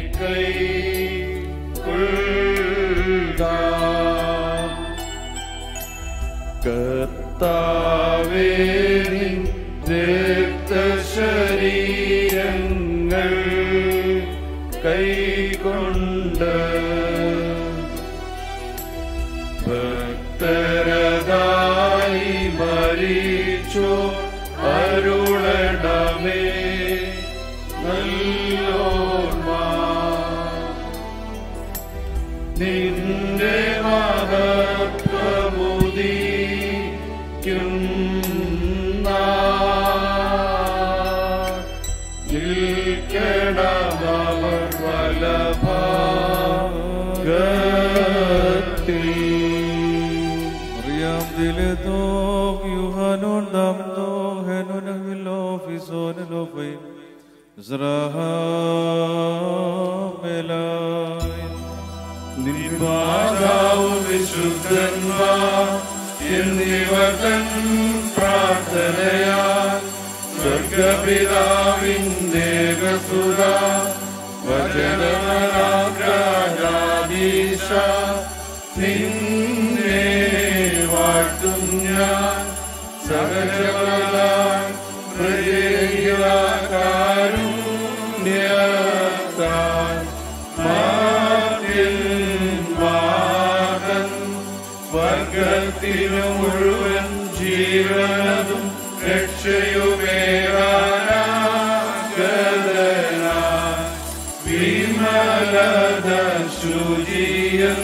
കൈക്കൊള്ളുക. കർത്താവേ നിൻ രക്തശരീരങ്ങൾ കൈകൊണ്ട് ഭക്തരതായി മരിച്ചു അരുളണമേ നല്ലോർമ്മ. നിന്റെ മഹത്വമുദിക്കും നിൽക്കണമവർ വലഭാഗത്തിൽ. Mariam diletok Yuhanon damdok Henon avilof ison elofim Zraham elay. നിൻപാദാവും വിശുദ്ധന്മാർ എന്നിവതൻ പ്രാർത്ഥനയാൽ സ്വർഗപിതാവിന്റെ സുത വചനമരാജാധീശ നിന്നെ വാഴ്ത്തും ഞാൻ. സകലവരാൽ പ്രജയകാരുണ്യത്താൽ വർഗത്തിനു മുഴുവൻ ജീവനതും രക്ഷയുമേറാനാഗതനായി വിമലത ശുചിയൻ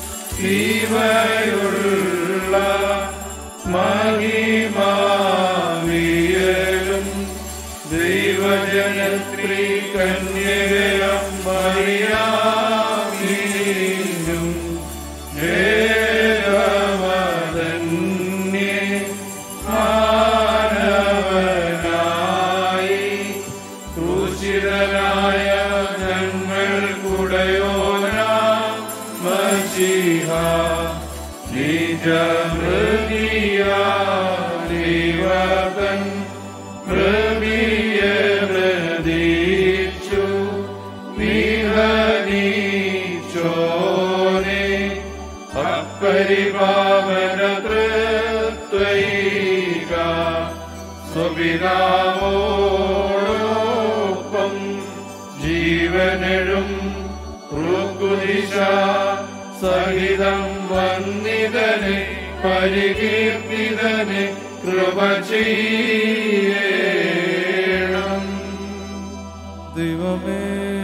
ജീവയുള്ള മഹിമാവിയലും ദൈവജനത്രീ കന്യകയം മറിയാമീനും മാനവനായി ക്രൂശിതനായ ഞങ്ങൾക്കുടയോനാ മശീഹ നിജമൃതിയാലിവതൻ പ്രവിയെ പ്രതീക്ഷു നിഹനീച്ചോനെ അപ്പരിപാവന തൃത്വൈക സ്വപിതാവോടൊപ്പം ജീവനെഴും ഋക്കുദിശ സഹിതം വന്ദിതനെ പരികീർത്തിതനെ കൃപ ചെയ്യണം. ദൈവമേ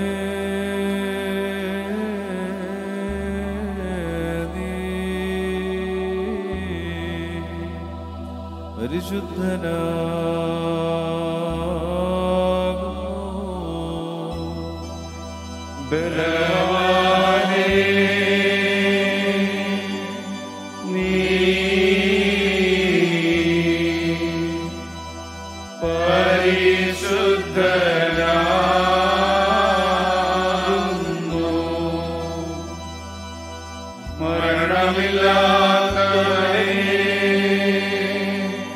നീ പരിശുദ്ധനാകുന്നു. ബലവാനേ നീ പരിശുദ്ധനാകുന്നു. മരണമില്ലാത്തവനേ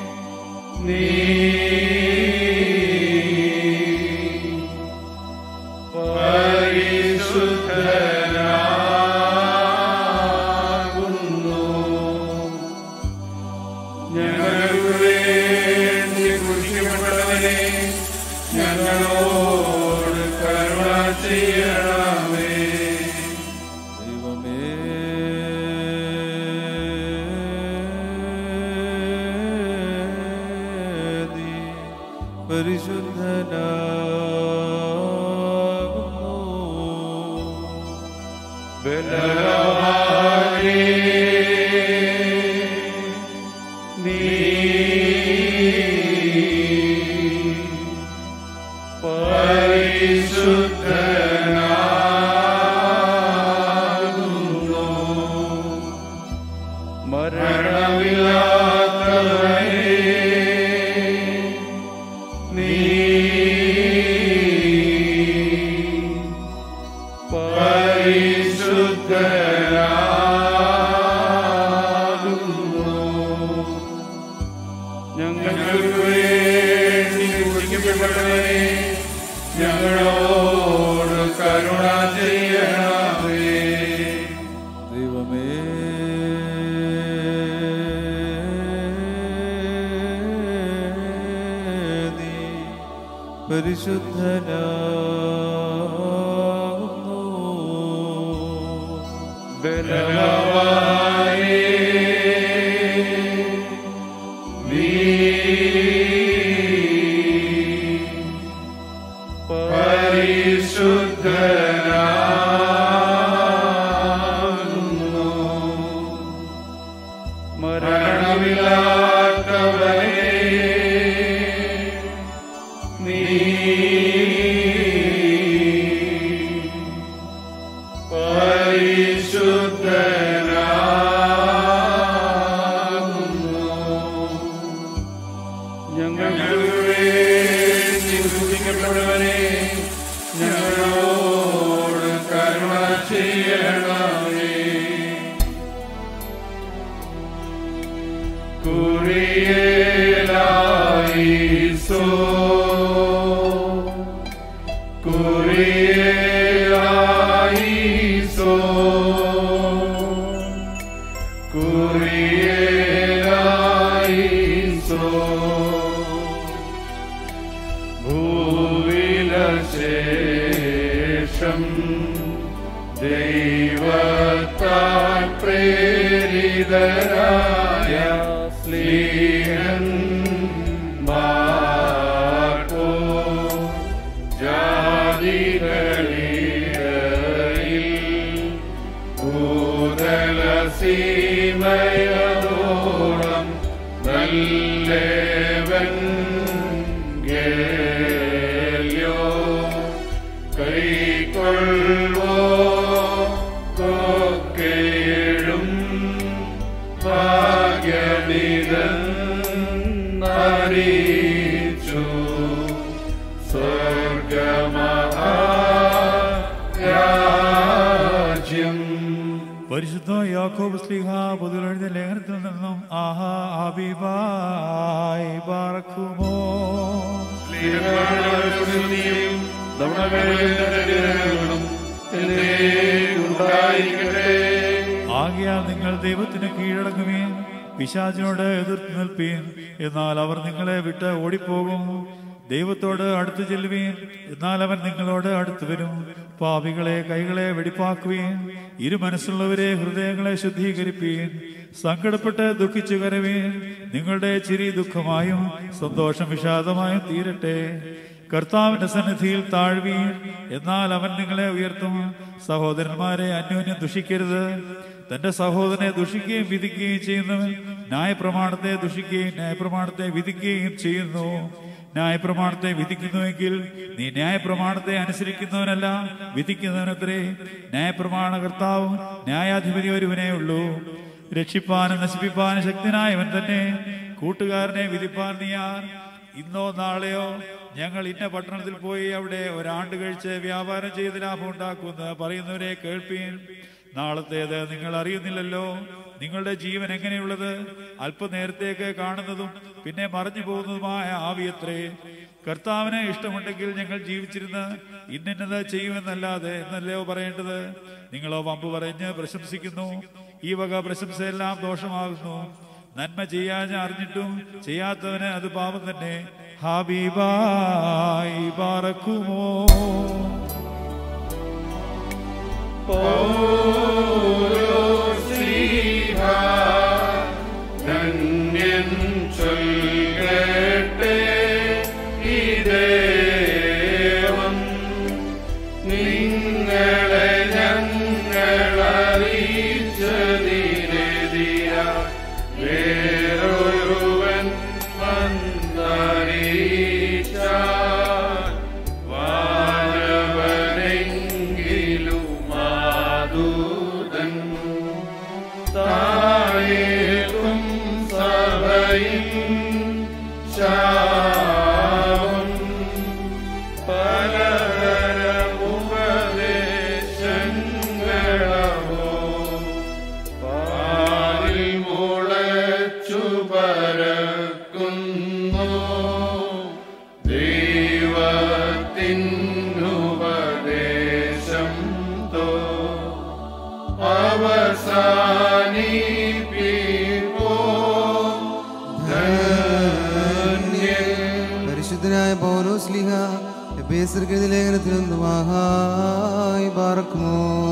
ചെയ്യണമേ. ദൈവമേ നീ പരിശുദ്ധനാകുന്നു. ബലവാനേ നീ പരിശുദ്ധനാകുന്നു. മരണമില്ലാത്തവനേ നീ പരിശുദ്ധനാകുന്നു. ഞങ്ങൾക്ക് വേണ്ടി കുരിക്കപ്പെട്ടവനേ, ഞങ്ങളോട് കരുണ ചെയ്യണമേ. ദൈവമേ നീ പരിശുദ്ധനാകുന്നു. ബലവാനേ നീ പരിശുദ്ധനാകുന്നു. മരണമില്ലാത്തവനേ നീ പരിശുദ്ധനാകുന്നു. ഞങ്ങൾക്ക് വേണ്ടി സ്തുതിക്കപ്പെട്ടവനേ, ഞങ്ങളോട് കരുണ ചെയ്യണമേ. കുരിയേലായിസോ കുരിയേലായിസോ കുരിയേലായിസോ ഭൂവിലശേഷം ദൈവത്താൽ പ്രേരിതരായ സ്ലീഹന്മാർക്കോ ജാതികളിടയിൽ ഭൂതലസീമയതോളം നല്ലവൻ ഗേല്യോ കൈക്കൊള്ളുവോ കൊക്കേഴും ഭാഗ്യമിതെന്നറിയിച്ചു സ്വർഗമഹാരാജ്യം. പരിശുദ്ധ യാക്കോബ് ശ്ലീഹ പൊതുവെഴുന്ന ലേഖനത്തിൽ നിന്നും ആഹാ ഹബീബായി ബാറക്കുമോ. ആകയാൽ നിങ്ങൾ ദൈവത്തിന് കീഴടങ്ങുവീൻ, പിശാചിനോട് എതിർത്ത് നിൽപ്പീൻ, എന്നാൽ അവർ നിങ്ങളെ വിട്ട് ഓടിപ്പോകും. ദൈവത്തോട് അടുത്തു ചെല്ലുവീൻ, എന്നാൽ അവൻ നിങ്ങളോട് അടുത്തു വരും. പാപികളെ കൈകളെ വെടിപ്പാക്കുവീൻ, ഇരുമനസ്സുള്ളവരെ ഹൃദയങ്ങളെ ശുദ്ധീകരിപ്പീൻ. സങ്കടപ്പെട്ട് ദുഃഖിച്ചു കരവീൻ, നിങ്ങളുടെ ചിരി ദുഃഖമായും സന്തോഷം വിഷാദമായും തീരട്ടെ. കർത്താവിന്റെ സന്നിധിയിൽ താഴ്വീൻ, എന്നാൽ അവൻ നിങ്ങളെ ഉയർത്തും. സഹോദരന്മാരെ അന്യോന്യം ദുഷിക്കരുത്. തന്റെ സഹോദരനെ ദുഷിക്കുകയും വിധിക്കുകയും ചെയ്യുന്നവൻ ന്യായപ്രമാണത്തെ ദുഷിക്കുകയും ന്യായപ്രമാണത്തെ വിധിക്കുകയും ചെയ്യുന്നു. ന്യായപ്രമാണത്തെ വിധിക്കുന്നുവെങ്കിൽ നീ ന്യായപ്രമാണത്തെ അനുസരിക്കുന്നവനല്ല, വിധിക്കുന്നവനത്രേ. ന്യായപ്രമാണ കർത്താവും ന്യായാധിപതി ഒരുവനേ ഉള്ളൂ. രക്ഷിപ്പാനും നശിപ്പിപ്പാനും ശക്തനായവൻ തന്നെ. കൂട്ടുകാരനെ വിധിപ്പാൻ നീയാർ? ഇന്നോ നാളെയോ ഞങ്ങൾ ഇന്ന പട്ടണത്തിൽ പോയി അവിടെ ഒരാണ്ട് കഴിച്ച് വ്യാപാരം ചെയ്ത് ലാഭം ഉണ്ടാക്കുമെന്ന് പറയുന്നവരെ കേൾപ്പീൻ. നാളത്തേത് നിങ്ങൾ അറിയുന്നില്ലല്ലോ. നിങ്ങളുടെ ജീവൻ എങ്ങനെയുള്ളത്? അല്പനേരത്തേക്ക് കാണുന്നതും പിന്നെ മറഞ്ഞു പോകുന്നതുമായ ആവിയത്രേ. കർത്താവിന് ഇഷ്ടമുണ്ടെങ്കിൽ ഞങ്ങൾ ജീവിച്ചിരുന്ന് ഇന്നത് ചെയ്യുമെന്നല്ലാതെ എന്നല്ലയോ പറയേണ്ടത്. നിങ്ങളോ വമ്പ് പറഞ്ഞ് പ്രശംസിക്കുന്നു. ഈ വക പ്രശംസയെല്ലാം ദോഷമാകുന്നു. നന്മ ചെയ്യാൻ അറിഞ്ഞിട്ടും ചെയ്യാത്തവന് അത് പാപം തന്നെ. ഹബീബായി ബാറക്കുമോ. ദൂതൻ താഴേക്കും സഭയിൻ ശാപം പലതര ഉപദേശങ്ങളോ പാലിൽ മുളച്ചു പരക്കുന്നു ദൈവത്തിനുപദേശം തോ അവസാനിപ്പിപ്പോ പരിശുദ്ധനായ പൗലോസ്ലീഹ എഫേസ്യർക്ക് എഴുതിയ ലേഖനത്തിലൊന്ന് മഹായി പാർക്കുമോ.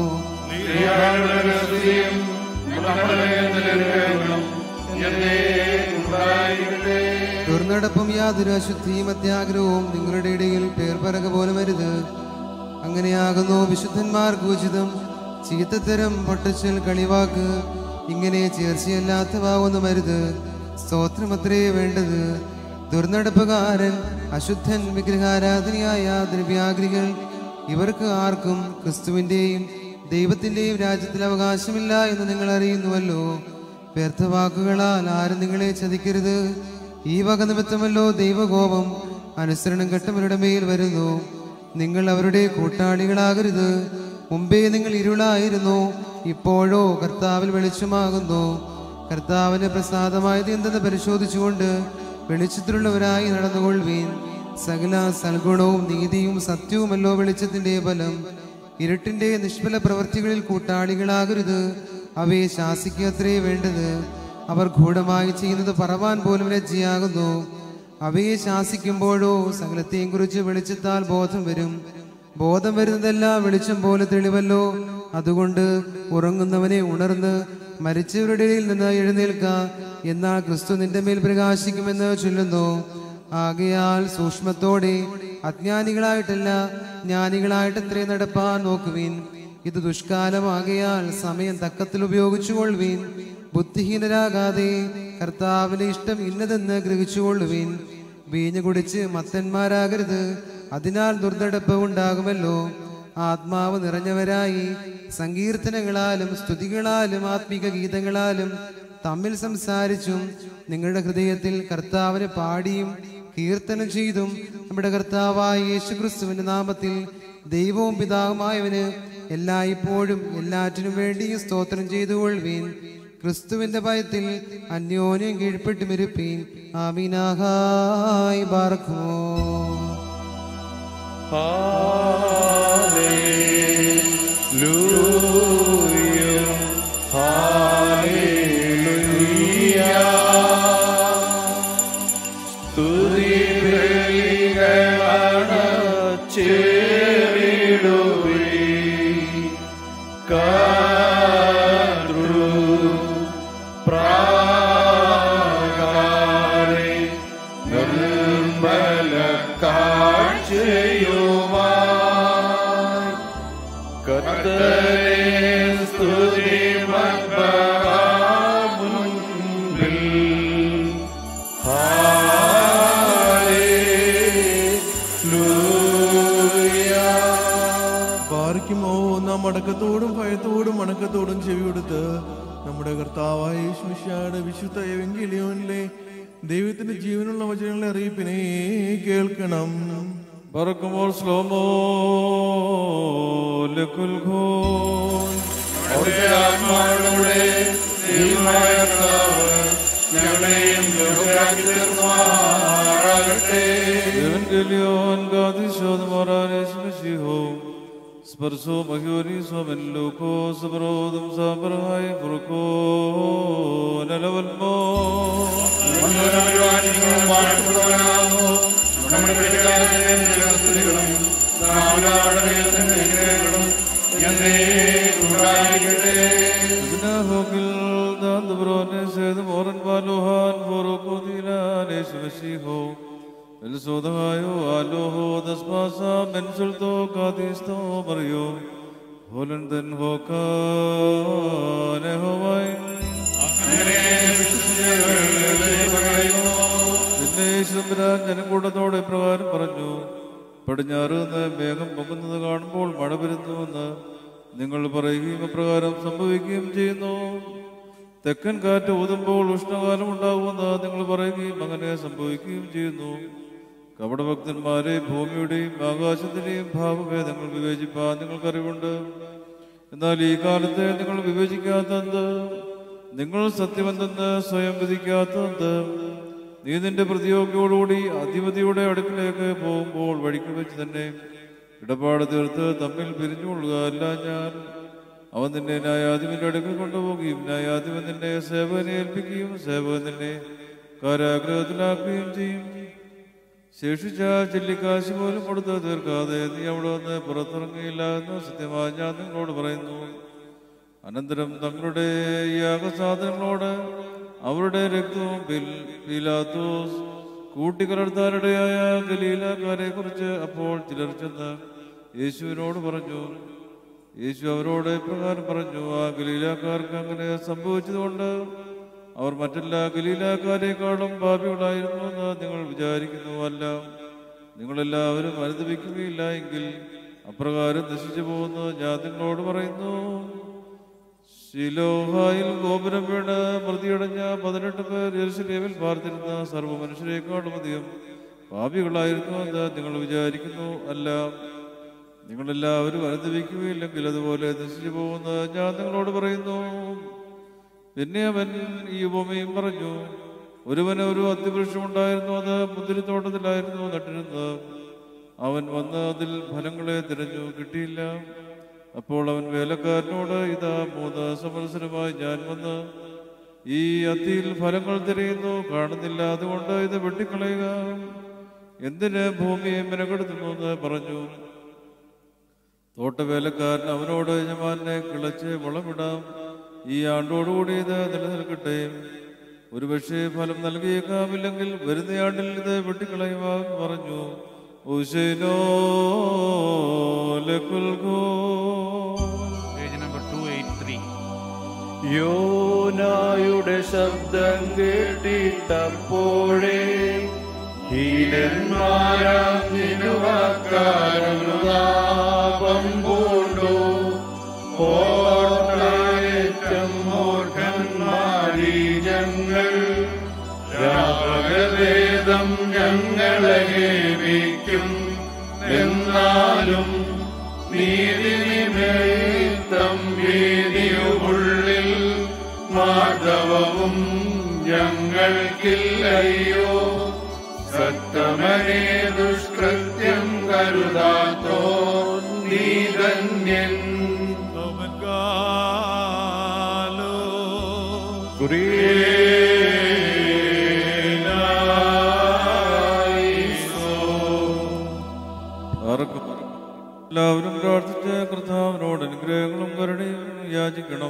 ദുർനടപ്പും യാതൊരു അശുദ്ധിയും അത്യാഗ്രഹവും നിങ്ങളുടെ ഇടയിൽ പേർപറക പോലും വരുത്. അങ്ങനെയാകുന്നു വിശുദ്ധന്മാർക്ക് ഉചിതം. ചീത്തത്തരം, പൊട്ടച്ചൽ, കളിവാക്ക് ഇങ്ങനെ ചേർച്ചയല്ലാത്തവ ഒന്നും വരുത്. സ്തോത്രമത്രേ വേണ്ടത്. ദുർനടപ്പുകാരൻ, അശുദ്ധൻ, വിഗ്രഹാരാധനയായ ദ്രവ്യാഗ്രികൾ ഇവർക്ക് ആർക്കും ക്രിസ്തുവിന്റെയും ദൈവത്തിന്റെയും രാജ്യത്തിൽ അവകാശമില്ല എന്ന് നിങ്ങൾ അറിയുന്നുവല്ലോ. വ്യർത്ഥവാക്കുകളാൽ ആരും നിങ്ങളെ ചതിക്കരുത്. ഈ വക നിമിത്തമല്ലോ ദൈവകോപം അനുസരണം കെട്ടവരുടെ മേൽ വരുന്നു. നിങ്ങൾ അവരുടെ കൂട്ടാളികളാകരുത്. മുമ്പേ നിങ്ങൾ ഇരുളായിരുന്നു, ഇപ്പോഴോ കർത്താവിൽ വെളിച്ചമാകുന്നു. കർത്താവിന് പ്രസാദമായത് എന്തെന്ന് പരിശോധിച്ചുകൊണ്ട് വെളിച്ചത്തിലുള്ളവരായി നടന്നുകൊള്ളുവീൻ. സകല സൽഗുണവും നീതിയും സത്യവുമല്ലോ വെളിച്ചത്തിന്റെ ഫലം. ഇരുട്ടിന്റെ നിഷ്ഫല പ്രവൃത്തികളിൽ കൂട്ടാളികളാകരുത്. അവയെ ശാസിക്കത്രേ വേണ്ടത്. അവർ ഗൂഢമായി ചെയ്യുന്നത് പറവാൻ പോലും ലജ്ജയാകുന്നു. അവയെ ശാസിക്കുമ്പോഴോ സകലത്തെയും കുറിച്ച് വെളിച്ചത്താൽ ബോധം വരും. ബോധം വരുന്നതെല്ലാം വെളിച്ചം പോലെ തെളിവല്ലോ. അതുകൊണ്ട് ഉറങ്ങുന്നവനെ ഉണർന്ന് മരിച്ചവരുടെ ഇടയിൽ നിന്ന് എഴുന്നേൽക്ക, എന്നാൽ ക്രിസ്തു നിന്റെ മേൽ പ്രകാശിക്കുമെന്ന് ചൊല്ലുന്നു. ആകയാൽ സൂക്ഷ്മത്തോടെ അജ്ഞാനികളായിട്ടല്ല ജ്ഞാനികളായിട്ടത്രേ നടപ്പാൻ നോക്കുവീൻ. ഇത് ദുഷ്കാലമാകയാൽ സമയം തക്കത്തിൽ ഉപയോഗിച്ചുകൊള്ളുവീൻ. ബുദ്ധിഹീനരാകാതെ കർത്താവിന്റെ ഇഷ്ടം ഇന്നതെന്ന് ഗ്രഹിച്ചുകൊള്ളുവീൻ. വീഞ്ഞു കുടിച്ച് മത്തന്മാരാകരുത്, അതിനാൽ ദുർനടപ്പ് ഉണ്ടാകുമല്ലോ. ആത്മാവ് നിറഞ്ഞവരായി സങ്കീർത്തനങ്ങളാലും സ്തുതികളാലും ആത്മീക ഗീതങ്ങളാലും തമ്മിൽ സംസാരിച്ചും നിങ്ങളുടെ ഹൃദയത്തിൽ കർത്താവിനെ പാടിയും കീർത്തനം ചെയ്തും നമ്മുടെ കർത്താവായ യേശുക്രിസ്തുവിന്റെ നാമത്തിൽ ദൈവവും പിതാവുമായവന് എല്ലായ്പ്പോഴും എല്ലാറ്റിനും വേണ്ടിയും സ്തോത്രം ചെയ്തുകൊള്ളുവീൻ. ക്രിസ്തുവിന്റെ ഭയത്തിൽ അന്യോന്യം കീഴ്പ്പെട്ടുമിരുപ്പീൻ. ആമീനാഹായ് ബാർക്കുമോ. മടക്കത്തോടും ഭയത്തോടും മണക്കത്തോടും ചെവിയെടുത്ത് നമ്മുടെ കർത്താവായ യേശുമിശിഹായുടെ വിശുദ്ധ എവങ്കേലിയോനിലെ ദൈവത്തിന്റെ ജീവനുള്ള വചനങ്ങളെ അറിയിപ്പിനെ കേൾക്കണം. പറക്കുമ്പോൾ ശ്ലോമോ ആത്മാവിലൂടെ ദൈവമായ കർത്താവ് ഞങ്ങളെയും യോഗ്യരാക്കി തീർക്കുമാറാകട്ടെ. എവങ്കേലിയോൻ ഗാദിശോദമോറാനേശുമിശിഹോ സ്പർശോ മഹ്യോരീസോ മെല്ലൂക്കോ സബറോദം സാബറായി ഫുർക്കോ നലവൽമോ. നമ്മുടെ പിതാവിന്റെയും സ്തുതികളും ഹോക്കിൽ ദാന്തബ്രോനെ സേത് മോറൻ ബാലോഹാൻ ഫോറോക്കോ ദീനാനേശുമിശിഹോ എൽസോദായോ ആലോഹോ ദസ്പാസ മെൻസുൽത്തോ കാദിസ്തോ മറിയോ ഹോലൻതൻ ഹോക്കാനെ ഹോവായി. പിന്നെ ഈശ്വരൻ ജനക്കൂട്ടത്തോടെ പ്രകാരം പറഞ്ഞു, പടിഞ്ഞാറ് നിന്ന് മേഘം പൊങ്ങുന്നത് കാണുമ്പോൾ മഴ വരുന്നുവെന്ന് നിങ്ങൾ പറയുകയും അപ്രകാരം സംഭവിക്കുകയും ചെയ്യുന്നു. തെക്കൻ കാറ്റ് ഊതുമ്പോൾ ഉഷ്ണകാലം ഉണ്ടാകുമെന്ന് നിങ്ങൾ പറയുകയും അങ്ങനെ സംഭവിക്കുകയും ചെയ്യുന്നു. കപടഭക്തന്മാരെ, ഭൂമിയുടെയും ആകാശത്തിന്റെയും ഭാവഭേദങ്ങൾ വിവേചിപ്പാൻ നിങ്ങൾക്കറിവുണ്ട്. എന്നാൽ ഈ കാലത്തെ നിങ്ങൾ വിവേചിക്കാത്തത്, നിങ്ങൾ സത്യമെന്തെന്ന് സ്വയം വിധിക്കാത്തത്. നീ നിന്റെ പ്രതിയോഗിയോടുകൂടി അധിപതിയുടെ അടുക്കിലേക്ക് പോകുമ്പോൾ വഴിക്ക് വെച്ച് തന്നെ ഇടപാട് തീർത്ത് തമ്മിൽ പിരിഞ്ഞുകൊള്ളുക. അല്ല ഞാൻ അവൻ നിന്നെ ന്യായാധിപന്റെ അടുക്കൽ കൊണ്ടുപോകുകയും ന്യായാധിപൻ നിന്നെ സേവകനെ ഏൽപ്പിക്കുകയും സേവകൻ നിന്നെ കാരാഗ്രഹത്തിലാക്കുകയും ചെയ്യും. ശേഷിച്ച ചെല്ലിക്കാശ് പോലും കൊടുത്ത് തീർക്കാതെ നീ അവിടെ നിന്ന് പുറത്തിറങ്ങിയില്ല എന്ന് സത്യമായി ഞാൻ നിങ്ങളോട് പറയുന്നു. അനന്തരം തങ്ങളുടെ യാഗസാധനങ്ങളോട് അവരുടെ രക്തവും പീലാത്തോസ് കൂട്ടിക്കലർത്താനിടയായ ഗലീലക്കാരെ കുറിച്ച് അപ്പോൾ ചിലർ ചെന്ന് യേശുവിനോട് പറഞ്ഞു. യേശു അവരോട് ഇപ്രകാരം പറഞ്ഞു, ആ ഗലീലക്കാർക്ക് അങ്ങനെ സംഭവിച്ചതുകൊണ്ട് അവർ മറ്റെല്ലാ ഗലീലക്കാരെക്കാളും പാപികളായിരുന്നു എന്ന് നിങ്ങൾ വിചാരിക്കുന്നു. അല്ല, നിങ്ങളെല്ലാവരും അനുദപിക്കുകയില്ല എങ്കിൽ അപ്രകാരം നശിച്ചു പോകുന്നു ഞാൻ നിങ്ങളോട് പറയുന്നു. ശിലോഹായിൽ ഗോപുരം വീണ് മൃതിയടഞ്ഞ 18 പേർ യെരൂശലേമിൽ പാർത്തിരുന്ന സർവ്വ മനുഷ്യരെക്കാളും അധികം പാപികളായിരുന്നു എന്ന് നിങ്ങൾ വിചാരിക്കുന്നു. അല്ല, നിങ്ങളെല്ലാവരും അനുദപിക്കുകയില്ലെങ്കിൽ അതുപോലെ നശിച്ചു പോകുന്ന ഞാൻ നിങ്ങളോട് പറയുന്നു. പിന്നെ അവൻ ഈ ഉപമയും പറഞ്ഞു. ഒരുവന് ഒരു അത്തിവൃക്ഷമുണ്ടായിരുന്നു, അത് മുന്തിരിത്തോട്ടത്തിലായിരുന്നു നട്ടിരുന്നത്. അവൻ വന്ന് അതിൽ ഫലങ്ങളെ തിരഞ്ഞു, കിട്ടിയില്ല. അപ്പോൾ അവൻ വേലക്കാരനോട്, ഇതാ 3 സംവത്സരമായി ഞാൻ വന്ന് ഈ അത്തിയിൽ ഫലങ്ങൾ തിരയുന്നു, കാണുന്നില്ല. അതുകൊണ്ട് ഇത് വെട്ടിക്കളയുക. എന്തിന് ഭൂമിയെ മെനക്കെടുത്തുന്നു എന്ന് പറഞ്ഞു. തോട്ടവേലക്കാരൻ അവനോട്, യജമാനെ കിളച്ച് വളമിടാം, ഈ ആണ്ടോടുകൂടി ഇത് നിലനിൽക്കട്ടെ. ഒരുപക്ഷെ ഫലം നൽകിയേക്കാമില്ലെങ്കിൽ വരുന്നയാണ്ടിൽ ഇത് വെട്ടിക്കളയുവാൻ പറഞ്ഞു. യോനായുടെ ശബ്ദം കേട്ടിട്ടപ്പോഴേ ഹീനന്മാരാം നിനുവാക്കാരുതാപം പൂണ്ടു. ഓർത്തേറ്റം മൂർഖന്മാരീ ഞങ്ങൾ, രാഗവേദം ഞങ്ങളെ ഏൽപ്പിക്കും. എന്നാലും നീതി നിമിത്തം ഭീതിയുള്ളിൽ മാധവവും ഞങ്ങൾക്കില്ലയോ. സത്തമനേ ദുഷ്കൃത്യം കരുതാത്തോ നീതന്യൻ. എല്ലാവരും പ്രാർത്ഥിച്ച് കർത്താവിനോട് അനുഗ്രഹങ്ങളും കരുണയും യാചിക്കണം.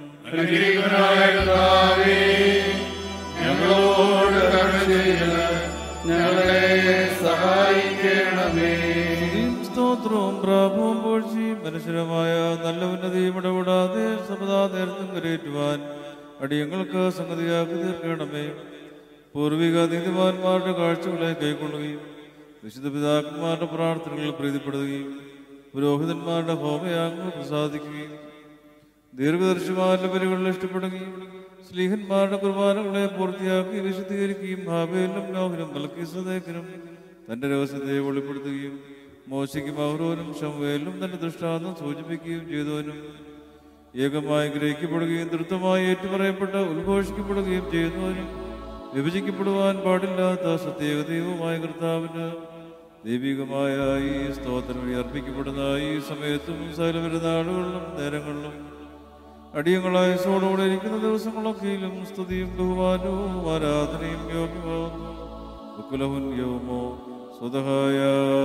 ഞങ്ങളോട് കരുണ ചെയ്ത് ഞങ്ങളെ സഹായിക്കണമേ. സ്തോത്രവും പ്രാപവും പോഴ്ചയും മനുഷ്യരമായ നല്ല ഉന്നതിയും ഇടപെടാതെ സദാ നേരത്തും കരയേറ്റുവാൻ അടിയങ്ങൾക്ക് സംഗതിയാക്കി തീർക്കണമേ. പൂർവിക നീതിമാന്മാരുടെ കാഴ്ചകളെ കൈക്കൊള്ളുകയും വിശുദ്ധ പിതാക്കന്മാരുടെ പ്രാർത്ഥനകളിൽ പ്രീതിപ്പെടുകയും പുരോഹിതന്മാരുടെ ഹോമയാഗങ്ങൾ പ്രസാദിക്കുകയും ദീർഘദർശിമാരുടെ ബലികളിൽ ഇഷ്ടപ്പെടുകയും സ്ലീഹന്മാരുടെ കുർബാനകളെ പൂർത്തിയാക്കി വിശുദ്ധീകരിക്കുകയും ഹാബേലിനും നോഹിനും മൽക്കീസദേക്കിനും തന്റെ രഹസ്യത്തെ വെളിപ്പെടുത്തുകയും മോശയ്ക്കും അഹ്റോനും ശമൂവേലിനും തന്റെ ദൃഷ്ടാന്തം സൂചിപ്പിക്കുകയും ചെയ്തവനും ഏകമായി ഗ്രഹിക്കപ്പെടുകയും ദ്രുതമായി ഏറ്റുപറയപ്പെട്ട് ഉദ്ഘോഷിക്കപ്പെടുകയും ചെയ്യുന്നവനും വിഭജിക്കപ്പെടുവാൻ പാടില്ലാത്ത സത്യേകദൈവമായ കർത്താവിന് ദൈവികമായ ഈ സ്തോത്രം അർപ്പിക്കപ്പെടുന്ന ഈ സമയത്തും സകല പെരുന്നാളുകളിലും നേരങ്ങളിലും അടിയങ്ങളായി സോടോടെ ഇരിക്കുന്ന ദിവസങ്ങളൊക്കെയിലും സ്തുതിയും ബഹുമാനവും ആരാധനയും യോഗ്യമാകുന്നു. ഉക്കുലഹുൻ യോമോ സ്വതഹായ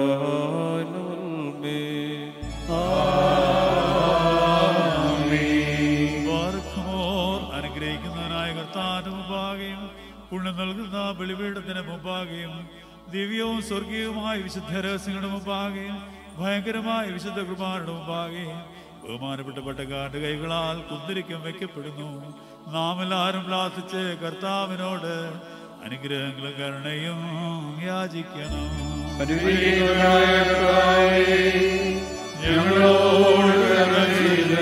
അനുഗ്രഹിക്കുന്നതിനായ കർത്താവിന്റെ മുമ്പാകെയും പുണ്യം നൽകുന്ന ബലിപീഠത്തിന് മുമ്പാകെയും ദിവ്യവും സ്വർഗീയവുമായ വിശുദ്ധ രഹസ്യങ്ങളുടെ മുമ്പാകെയും ഭയങ്കരമായ വിശുദ്ധ കുർബാനയുടെ മുമ്പാകെയും ബഹുമാനപ്പെട്ട പട്ടക്കാരുടെ കൈകളാൽ കുന്തിരിക്കം വയ്ക്കപ്പെടുന്നു. നാം എല്ലാവരും പ്രാർത്ഥിച്ച് കർത്താവിനോട് അനുഗ്രഹങ്ങളും കരുണയും യാചിക്കണം. ഞങ്ങളോട് കരുണ ചെയ്ത്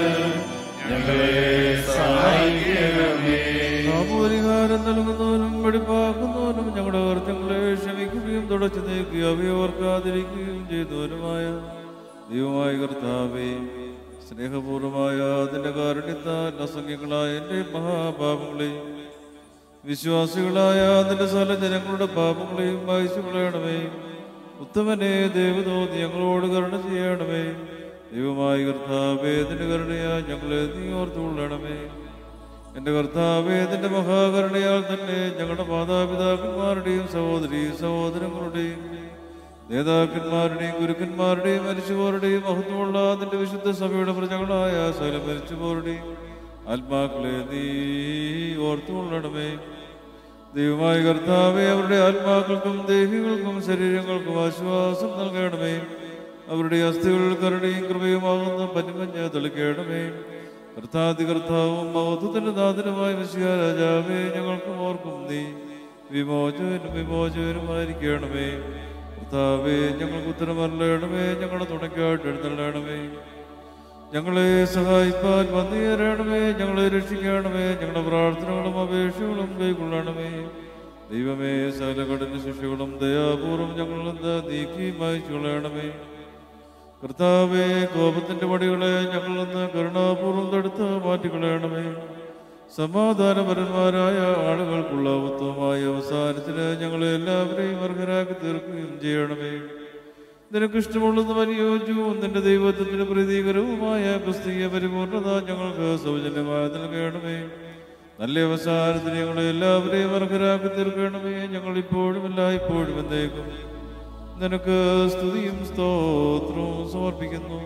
സ്നേഹപൂർവമായ അതിൻ്റെ കാരുണ്യത്താൽ അസംഖ്യങ്ങളായ എൻ്റെ മഹാപാപങ്ങളെയും വിശ്വാസികളായ അതിൻ്റെ സകല ജനങ്ങളുടെ പാപങ്ങളെയും വായിച്ചു കളയണമേ. ഉത്തമനെ ദേവതോ ഞങ്ങളോട് കരുണ ചെയ്യണമേ. ദൈവമായ കർത്താവേ, നിന്റെ കരുണയാൽ ഞങ്ങളെ നീ ഓർത്തുകൊള്ളണമേ. എൻ്റെ കർത്താവേ, നിന്റെ മഹാകരുണയാൽ തന്നെ ഞങ്ങളുടെ മാതാപിതാക്കന്മാരുടെയും സഹോദരീ സഹോദരങ്ങളുടെയും നേതാക്കന്മാരുടെയും ഗുരുക്കന്മാരുടെയും മരിച്ചുപോരുടെയും മഹത്വമുള്ള നിന്റെ വിശുദ്ധ സഭയുടെ പ്രജകളായ സകല മരിച്ചുപോരുടെയും ആത്മാക്കളെ നീ ഓർത്തുകൊള്ളണമേ. ദൈവമായ കർത്താവേ, അവരുടെ ആത്മാക്കൾക്കും ദേഹികൾക്കും ശരീരങ്ങൾക്കും ആശ്വാസം നൽകണമേ. അവരുടെ അസ്ഥികളിൽ കരുണയും കൃപയുമാകുന്ന പനിമഞ്ഞ് തെളിക്കണമേ. കർത്താവും മഹത്വത്തിന്റെ നാഥനുമായ മിശിഹാ രാജാവേ, ഞങ്ങൾക്കും ഓർക്കും നീ വിമോചകനുമായിരിക്കണമേ. കർത്താവേ, ഞങ്ങൾക്ക് ഉത്തരമറിയണമേ. ഞങ്ങളുടെ തുണയ്ക്കായിട്ട് എഴുന്നള്ളണമേ. ഞങ്ങളെ സഹായിപ്പാൻ വന്നുചേരണമേ. ഞങ്ങളെ രക്ഷിക്കണമേ. ഞങ്ങളുടെ പ്രാർത്ഥനകളും അപേക്ഷകളും കൈക്കൊള്ളണമേ. ദൈവമേ, സകല കഠിന ശിക്ഷകളും ദയാപൂർവം ഞങ്ങളിൽ നിന്ന് നീക്കി മായ്ച്ചു കളയണമേ. കർത്താവേ, കോപത്തിന്റെ വടികളെ ഞങ്ങളിൽ നിന്ന് കരുണാപൂർവം തടുത്ത് മാറ്റിക്കളയണമേ. സമാധാനപരന്മാരായ ആളുകൾക്കുള്ള ഉത്തമമായ അവസാനത്തിന് ഞങ്ങളെ എല്ലാവരെയും അർഹരാക്കി തീർക്കുകയും ചെയ്യണമേ. നിനക്കിഷ്ടമുള്ളതും അനുയോജ്യവും നിന്റെ ദൈവത്വത്തിന് പ്രീതികരവുമായ ക്രിസ്തീയ പരിപൂർണത ഞങ്ങൾക്ക് സൗജന്യമായി നൽകണമേ. നല്ല അവസാനത്തിന് ഞങ്ങളെ എല്ലാവരെയും അർഹരാക്കി തീർക്കണമേ. ഞങ്ങൾ ഇപ്പോഴും എല്ലായ്പ്പോഴും എന്നേക്കും നിനക്ക് സ്തുതിയും സ്തോത്രവും സമർപ്പിക്കുന്നു.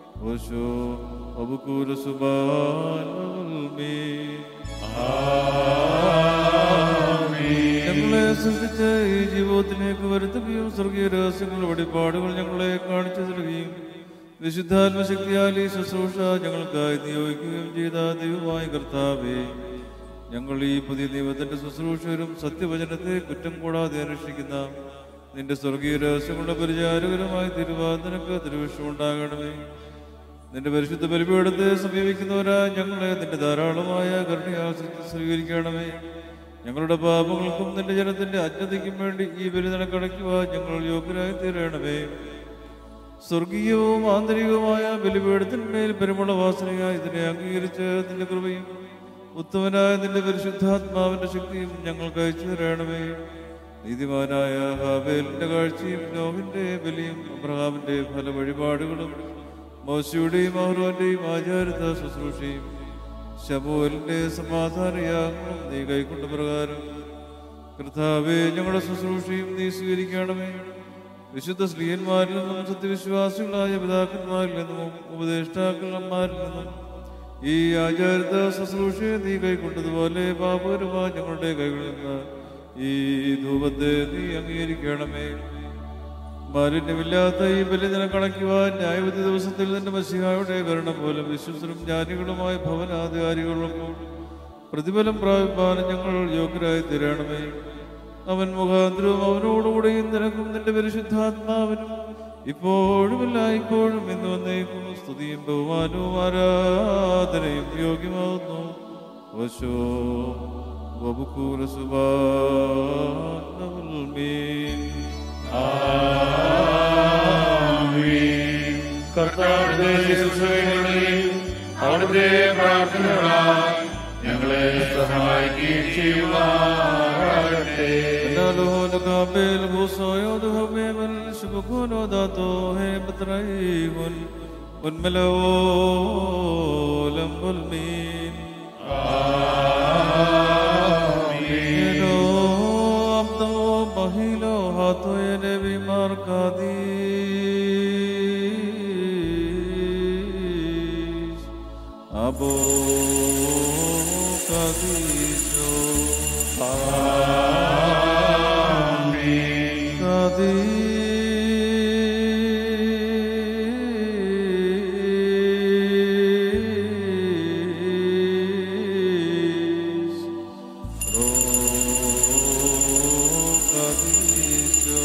ഞങ്ങളെ സൃഷ്ടിച്ച ഈ ജീവിതത്തിലേക്ക് വരുത്തുകയും സ്വർഗീയ രഹസ്യങ്ങൾ വെളിപ്പാടുകൾ ഞങ്ങളെ കാണിച്ചു തരികയും വിശുദ്ധാത്മശക്തിയാൽ ഈ ശുശ്രൂഷ ഞങ്ങൾക്കായി നിയോഗിക്കുകയും ചെയ്ത ദൈവമായ കർത്താവേ, ഞങ്ങൾ ഈ പുതിയ ദൈവത്തിന്റെ ശുശ്രൂഷകരും സത്യവചനത്തെ കുറ്റം കൂടാതെ അനുഷ്ഠിക്കുന്ന നിന്റെ സ്വർഗീയ രഹസ്യങ്ങളുടെ പരിചാരകരമായി തിരുവാതിനക്ക് തിരുവിഷമുണ്ടാകണമേ. നിന്റെ പരിശുദ്ധ ബലിപീഠത്തെ സമീപിക്കുന്നവരായി ഞങ്ങളെ നിന്റെ ധാരാളമായ കരുണയാൽ സ്വീകരിക്കണമേ. ഞങ്ങളുടെ പാപങ്ങൾക്കും നിന്റെ ജനത്തിന്റെ അജ്ഞതയ്ക്കും വേണ്ടി ഈ ബലി നിനക്കടയ്ക്കുവാൻ ഞങ്ങൾ യോഗ്യരായി തീരണമേ. സ്വർഗീയവും ആന്തരികവുമായ ബലിപീഠത്തിന്മേൽ പരിമളവാസനയായി ഇതിനെ അംഗീകരിച്ച് നിന്റെ കൃപയും ഉത്തമനായ നിന്റെ പരിശുദ്ധാത്മാവിന്റെ ശക്തിയും ഞങ്ങൾക്ക് അയച്ചു തരണമേ. നീതിമാനായ ഹാബേലിന്റെ കാഴ്ചയും നോഹിന്റെ ബലിയും അബ്രഹാമിന്റെ ഫല വഴിപാടുകളും മോശയുടെയും അഹ്റോന്റെയും ആചാരത ശുശ്രൂഷയും ശമൂവേലിന്റെ സമാധാനയാഗങ്ങളും നീ കൈക്കൊണ്ട പ്രകാരം കർത്താവേ, ഞങ്ങളുടെ ശുശ്രൂഷയും നീ സ്വീകരിക്കണമേ. വിശുദ്ധ സ്ത്രീയന്മാരിൽ നിന്നും സത്യവിശ്വാസികളായ പിതാക്കന്മാരിൽ നിന്നും ഉപദേഷ്ടാക്കന്മാരിൽ നിന്നും ഈ ആചാരത ശുശ്രൂഷയെ നീ കൈക്കൊണ്ടതുപോലെ പാപകരമായ ഞങ്ങളുടെ കൈകളിൽ നിന്ന് ഈ ധൂപത്തെ നീ അംഗീകരിക്കണമേ. മാലിന്യമില്ലാത്ത ഈ ബലി നിനക്കണയ്ക്കുവാൻ ന്യായവിധി ദിവസത്തിൽ നിന്റെ മശിഹായുടെ കരുണ പോലെ വിശ്വസരും ജ്ഞാനികളുമായ ഭവനാധികാരികൾക്കും പ്രതിഫലം പ്രാപിപ്പാനും ഞങ്ങൾ യോഗ്യരായി തീരണമേ. അവൻ മുഖാന്തരവും അവനോടുകൂടെയും നിനക്കും നിന്റെ പരിശുദ്ധാത്മാവിനും ഇപ്പോഴും എല്ലായ്പ്പോഴും എന്ന് വന്നേക്കും സ്തുതിയും ബഹുമാനവും ആരാധനയും യോഗ്യമാവുന്നു. കർത്താവിന്റെ ശുശ്രൂഷകളെയും അവിടുത്തെ പ്രാർത്ഥനകളാൽ ഞങ്ങളെ സഹായിക്കുകയും ചെയ്യുമാറാകട്ടെ. Abo Kadisho Amen. Kadis Ro Kadisho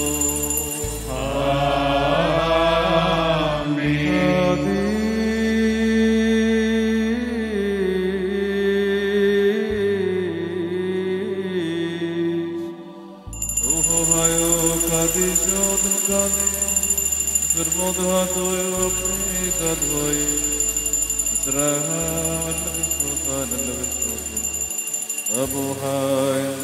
നല്ല വിശ്വാസ നല്ല വിശ്വാസം അബൂഹായ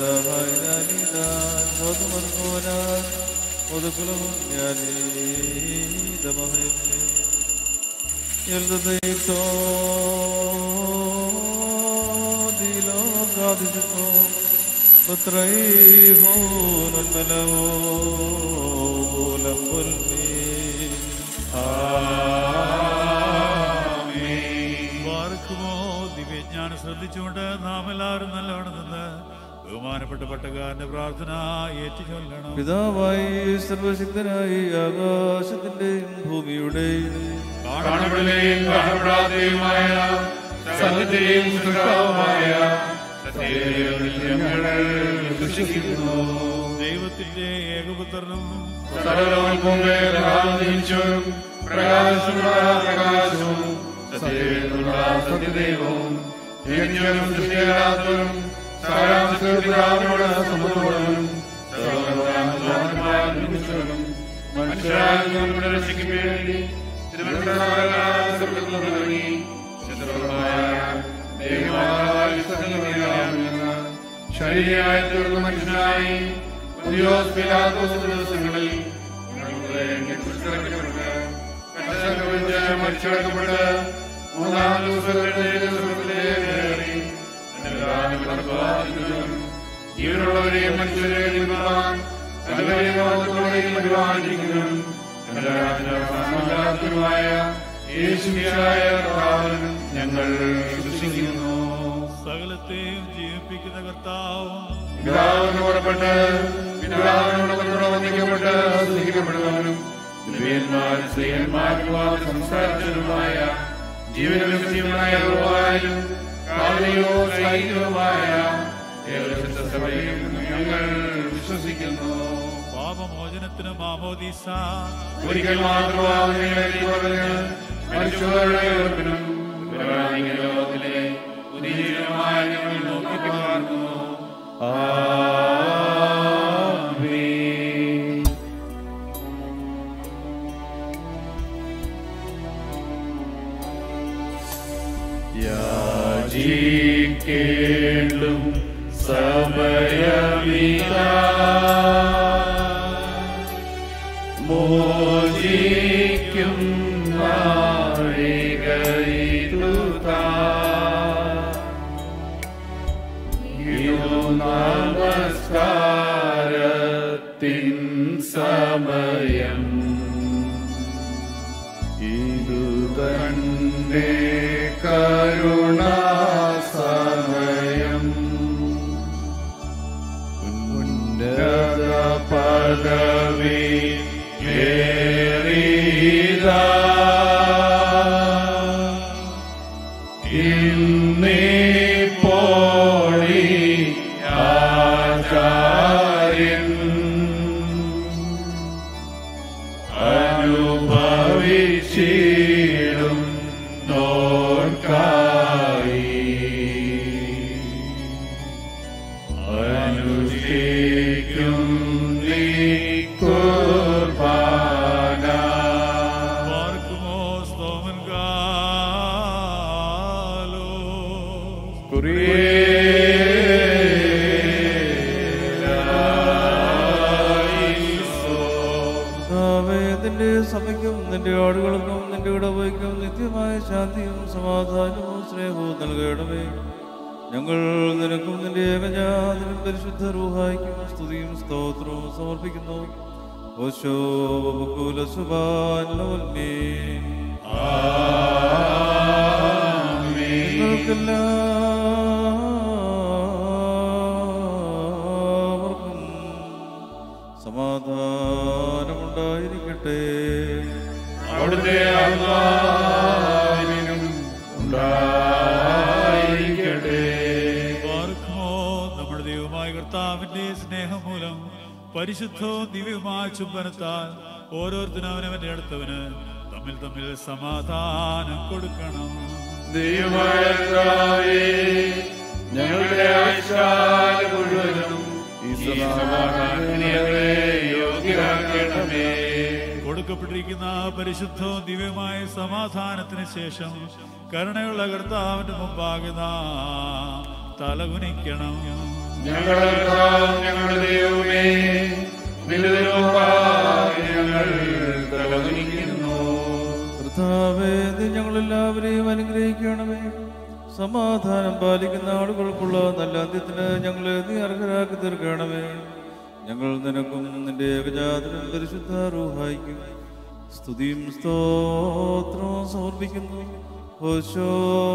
ഒതുക്കുലവും ഞാനീതമഹയമ്മേ എൽദൈതോ ദിലോകാദിസോ പുത്രൈഹോ നന്മലവോ ലംബുൽമീ ദിവ്യജ്ഞാനം ശ്രദ്ധിച്ചുകൊണ്ട് നാം എല്ലാവരും നല്ലവണ്ണം നിന്ന് ബഹുമാനപ്പെട്ട പട്ടക്കാരന്റെ പ്രാർത്ഥന ഏറ്റുചൊല്ലണം. പിതാവായി സർവശക്തനായി ആകാശത്തിന്റെയും ഭൂമിയുടെയും കാണപ്പെടുകയും കാണപ്പെടാതെയുമായ സകലത്തെയും സൃഷ്ടാവുമായ ഞങ്ങൾ വിശ്വസിക്കുന്നു. ദൈവത്തിന്റെ ഏകപുത്രനും സർവ്വലോകവും പ്രകാശിച്ചും പ്രകാശമുള്ള പ്രകാശവും സത്യമുള്ള സത്യദൈവവും യജ്ഞനും സൃഷ്ടികരാത്തവനും സാരാംശത്തിനോട് സമത്വമുള്ളവനും സർവ്വലോകനും മനുഷ്യരായ നമ്മുടെ രക്ഷയ്ക്ക് വേണ്ടി തിരുവനന്തപുരത്തുനിന്നിറങ്ങി ശരീരമായി തീർന്ന മനുഷ്യനായി ദിവസങ്ങളിൽ മരിച്ചടക്കപ്പെട്ട് മൂന്നാം ജീവനുള്ളവരെയും മനുഷ്യരെയും പരിപാലിക്കുന്നതും ഞങ്ങൾ വിശ്വസിക്കുന്നു. സകലത്തെയും ജീവിപ്പിക്കുന്ന കർത്താവും പിതാവിന് പുറപ്പെട്ട് പിതാവിനോട് വന്ദിക്കപ്പെട്ട് സ്നേഹിക്കപ്പെടുന്നവനും സംസാരിച്ചതുമായ ജീവനും ജീവനായ സഭയും ഞങ്ങൾ വിശ്വസിക്കുന്നു. പാപമോചനത്തിന് മാമോദീസ ഒരിക്കൽ മാത്രമാകുന്ന മനുഷ്യരുടെ ഉറപ്പിനും ലോകത്തിലെ പുതിയമായി ഞങ്ങൾ നോക്കിപ്പാർക്കുന്നു. യാചിക്കേണ്ടും സമയമിതാ മോചിക്കും നാഴികയിതുതാ നമസ്കാരത്തിൻ സമയം ഇതു തന്നെ കരുണാസമയം ഉന്നത പദവി ഏറിയതാ ഇന്നിപ്പോഴി ആചാര്യൻ അനുഭവിച്ചിടും നോർക്കായി അനുഷ്ഠിക്കും നീ കുർബാന. മാർക്കുമോസ് തോമൻകാലോ നിന്റെ സഭയ്ക്കും നിന്റെ ആടുകൾക്കും നിന്റെ ഇടവയ്ക്കും നിത്യമായ ശാന്തിയും സമാധാനവും സ്നേഹവും നൽകണമേ. ഞങ്ങൾ നിനക്കും നിന്റെ ഏകജാതനും പരിശുദ്ധ റൂഹായിക്കും സ്തുതിയും സ്തോത്രവും സമർപ്പിക്കുന്നു. ഓശോ ബകുല സുബാനോൽമേ നിങ്ങൾക്കെല്ലാവർക്കും സമാധാനമുണ്ടായിരിക്കട്ടെ. അവിടുത്തെ ആത്മാവിനും ഉണ്ടായിരിക്കട്ടെ. പാർക്കുമോ നമ്മുടെ ദൈവമായ കർത്താവിന്റെ സ്നേഹം മൂലം പരിശുദ്ധവും ദിവ്യവുമായ ചുംബനത്താൽ ഓരോരുത്തരും അവനവന്റെ അടുത്തവന് തമ്മിൽ തമ്മിൽ സമാധാനം കൊടുക്കണം. ദൈവമായ കർത്താവേ, ഞങ്ങളുടെ ആയുഷ്കാലം മുഴുവനും ഈ സമാധാനത്തിന് ഞങ്ങളെ യോഗ്യരാക്കണമേ. കൊടുക്കപ്പെട്ടിരിക്കുന്ന പരിശുദ്ധവും ദിവ്യമായ സമാധാനത്തിന് ശേഷം കരുണയുള്ള കർത്താവിന്റെ മുമ്പാകെ നാം തലകുനിക്കണം. ഞങ്ങളുടെ ദൈവമേ, നിന്റെ മുമ്പാകെ ഞങ്ങൾ തലകുനിക്കുന്നു. കർത്താവേ, നീ ഞങ്ങളെല്ലാവരെയും അനുഗ്രഹിക്കണമേ. സമാധാനം പാലിക്കുന്ന ആളുകൾക്കുള്ള നല്ല അന്ത്യത്തിന് ഞങ്ങളെ നീ അർഹരാക്കി തീർക്കണമേ. ഞങ്ങൾ നിനക്കും നിന്റെ ഏകജാതനും പരിശുദ്ധ റൂഹായിക്കും സ്തുതിയും സ്തോത്രവും സമർപ്പിക്കുന്നു. ഹോശോ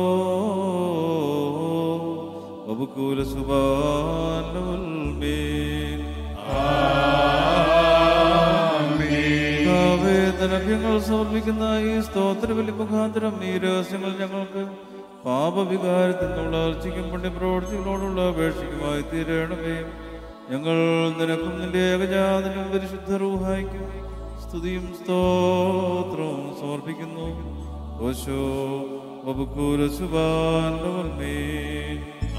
വബുകൂല സുബാനുൽമീൻ. ഞങ്ങൾ സമർപ്പിക്കുന്ന ഈ സ്തോത്ര ബലി മുഖാന്തരം ഈ രഹസ്യങ്ങൾ ഞങ്ങൾക്ക് പാപവികാരത്തിൽ നിന്നുള്ള അർച്ചയ്ക്കും പുണ്യപ്രവൃത്തികളോടുള്ള അപേക്ഷയ്ക്കുമായി തീരണമേ. ഞങ്ങൾ നിനക്കും നിന്റെ ഏകജാതനും പരിശുദ്ധ റൂഹായിക്കും സ്തുതിയും സ്തോത്രവും സമർപ്പിക്കുന്നു. ഓശോ വബുകൂല സുബാനുൽമീൻ.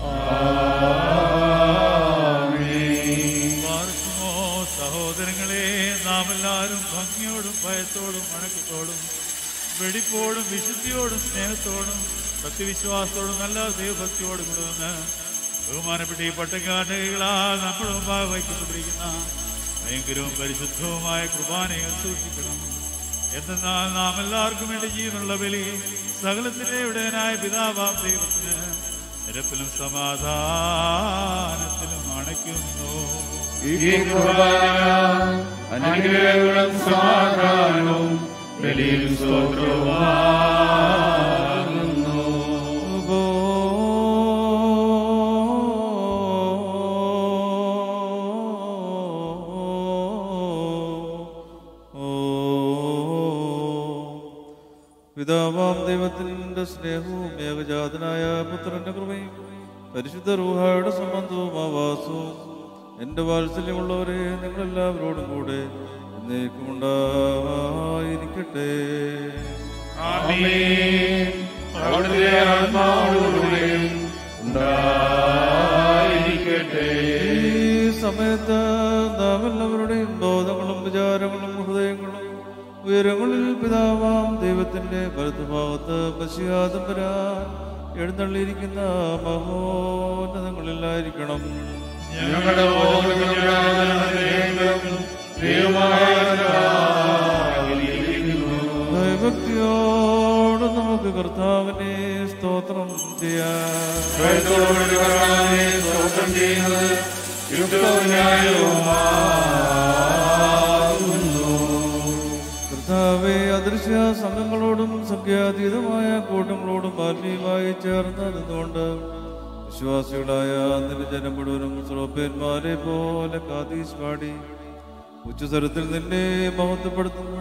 സഹോദരങ്ങളെ, നാം എല്ലാവരും ഭംഗിയോടും ഭയത്തോടും വണക്കത്തോടും വെടിപ്പോടും വിശുദ്ധിയോടും സ്നേഹത്തോടും സത്യവിശ്വാസത്തോടും നല്ല ദൈവഭക്തിയോടും കൂടെ നിന്ന് ബഹുമാനപ്പെട്ട ഈ പട്ടക്കാട്ടുകളാൽ നമ്മുടെ മുമ്പാകെ വയ്ക്കപ്പെട്ടിരിക്കുന്ന ഭയങ്കരവും പരിശുദ്ധവുമായ കുർബാനകൾ സൂക്ഷിക്കണം. എന്തെന്നാൽ നാം എല്ലാവർക്കും വേണ്ടി ജീവനുള്ള ബലി സകലത്തിന്റെ ഉടയനായ പിതാവാം ദൈവത്തിന് നിരപ്പിലും സമാധാനത്തിലും അണയ്ക്കുന്നു. ഈ കുർബാന അനുഗ്രഹങ്ങളും സമാധാനവും ബലിയും സ്തോത്രവുമാകുന്നു. പിതാവാം ദൈവത്തിന്റെ സ്നേഹവും ഏകജാതനായ പുത്രന്റെ കൃപയും പരിശുദ്ധ റൂഹായുടെ സംബന്ധവും ആവാസവും എന്റെ വാത്സല്യമുള്ളവരെ നിങ്ങളെല്ലാവരോടും കൂടെ എന്നേക്കും ഉണ്ടായിരിക്കട്ടെ. ആമേൻ. അവിടുത്തെ ആത്മാവോടുകൂടെയും ഉണ്ടായിരിക്കട്ടെ. ഈ സമയത്ത് നാം എല്ലാവരുടെയും ബോധങ്ങളും വിചാരങ്ങളും ഹൃദയങ്ങളും ഉയരങ്ങളിൽ പിതാവാം ദൈവത്തിന്റെ വലതുഭാഗത്ത് പശ്ചാത്തലം വരാൻ എഴുന്നള്ളിയിരിക്കുന്ന മഹോന്നതങ്ങളിലായിരിക്കണം. ഞങ്ങളുടെ ഭയഭക്തിയോട് നമുക്ക് കർത്താവിനെ സ്തോത്രം ചെയ്യാം. കർത്താവെ, അദൃശ്യ സംഘങ്ങളോടും സംഖ്യാതീതമായ കൂട്ടങ്ങളോടും ആത്മീയമായി ചേർന്ന് നിന്നുകൊണ്ട് വിശ്വാസികളായ നിന്റെ ജനം മുഴുവനും ശ്രോപ്പന്മാരെ പോലെ കാതീസ് പാടി ഉച്ചസ്വരത്തിൽ നിന്നെ മഹത്വപ്പെടുത്തുന്നു.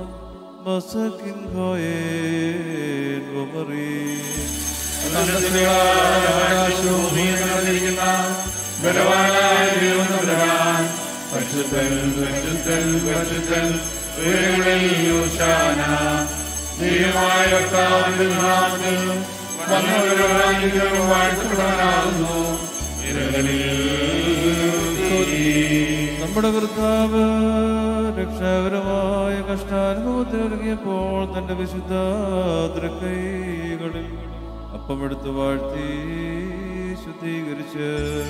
നമ്മുടെ കർത്താവ് രക്ഷാകരമായ കഷ്ടാനുഭവത്തിനിറങ്ങിയപ്പോൾ തന്റെ വിശുദ്ധ തൃക്കൈകളിൽ അപ്പമെടുത്ത് വാഴ്ത്തി ശുദ്ധീകരിച്ച്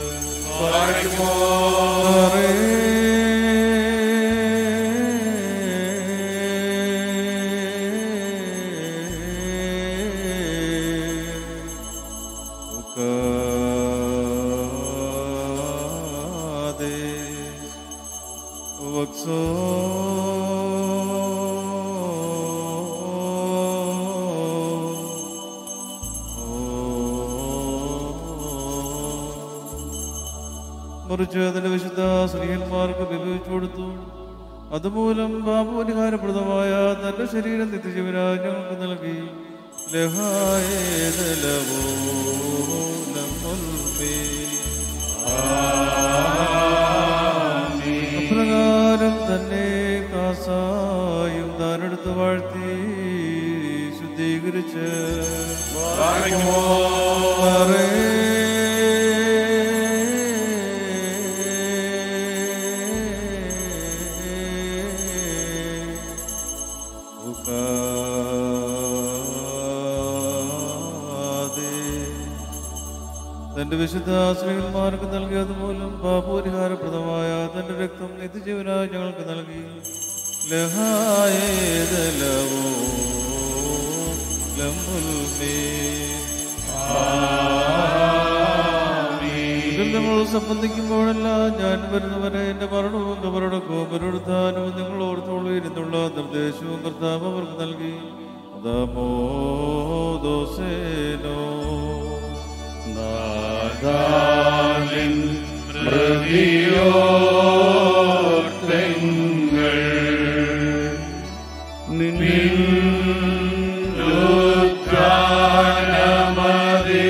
മറിച്ച് അതിന്റെ വിശുദ്ധ സ്ത്രീയന്മാർക്ക് വിഭജിച്ചു കൊടുത്തു. അതുമൂലം പാപപരിഹാരപ്രദമായ തന്റെ ശരീരം നിത്യജീവനായി ഞങ്ങൾക്ക് നൽകി. അപ്രകാരം തന്നെ കാസായും താനെടുത്ത് വാഴ്ത്തി ശുദ്ധീകരിച്ച് തന്റെ വിശുദ്ധ സ്ത്രീകന്മാർക്ക് നൽകിയതുമൂലം പാപപരിഹാരപ്രദമായ തന്റെ രക്തം നിത്യജീവനായി ഞങ്ങൾക്ക് നൽകി. ലഹായേതലവോ ലംബുൽമേ ഇതിൽ നമ്മൾ സംബന്ധിക്കുമ്പോഴെല്ലാം ഞാൻ വരുന്നവരെ എന്റെ മരണവും കബറടക്കവും പുനരുത്ഥാനവും നിങ്ങൾ ഓർത്തോളിയിരുന്നുള്ള നിർദ്ദേശവും കർത്താവ് അവർക്ക് നൽകി. ദമോദോസേനോ നാദാവിൻ പ്രതിയോർത്തങ്ങൾ നിന്നുദ്ധാനമതി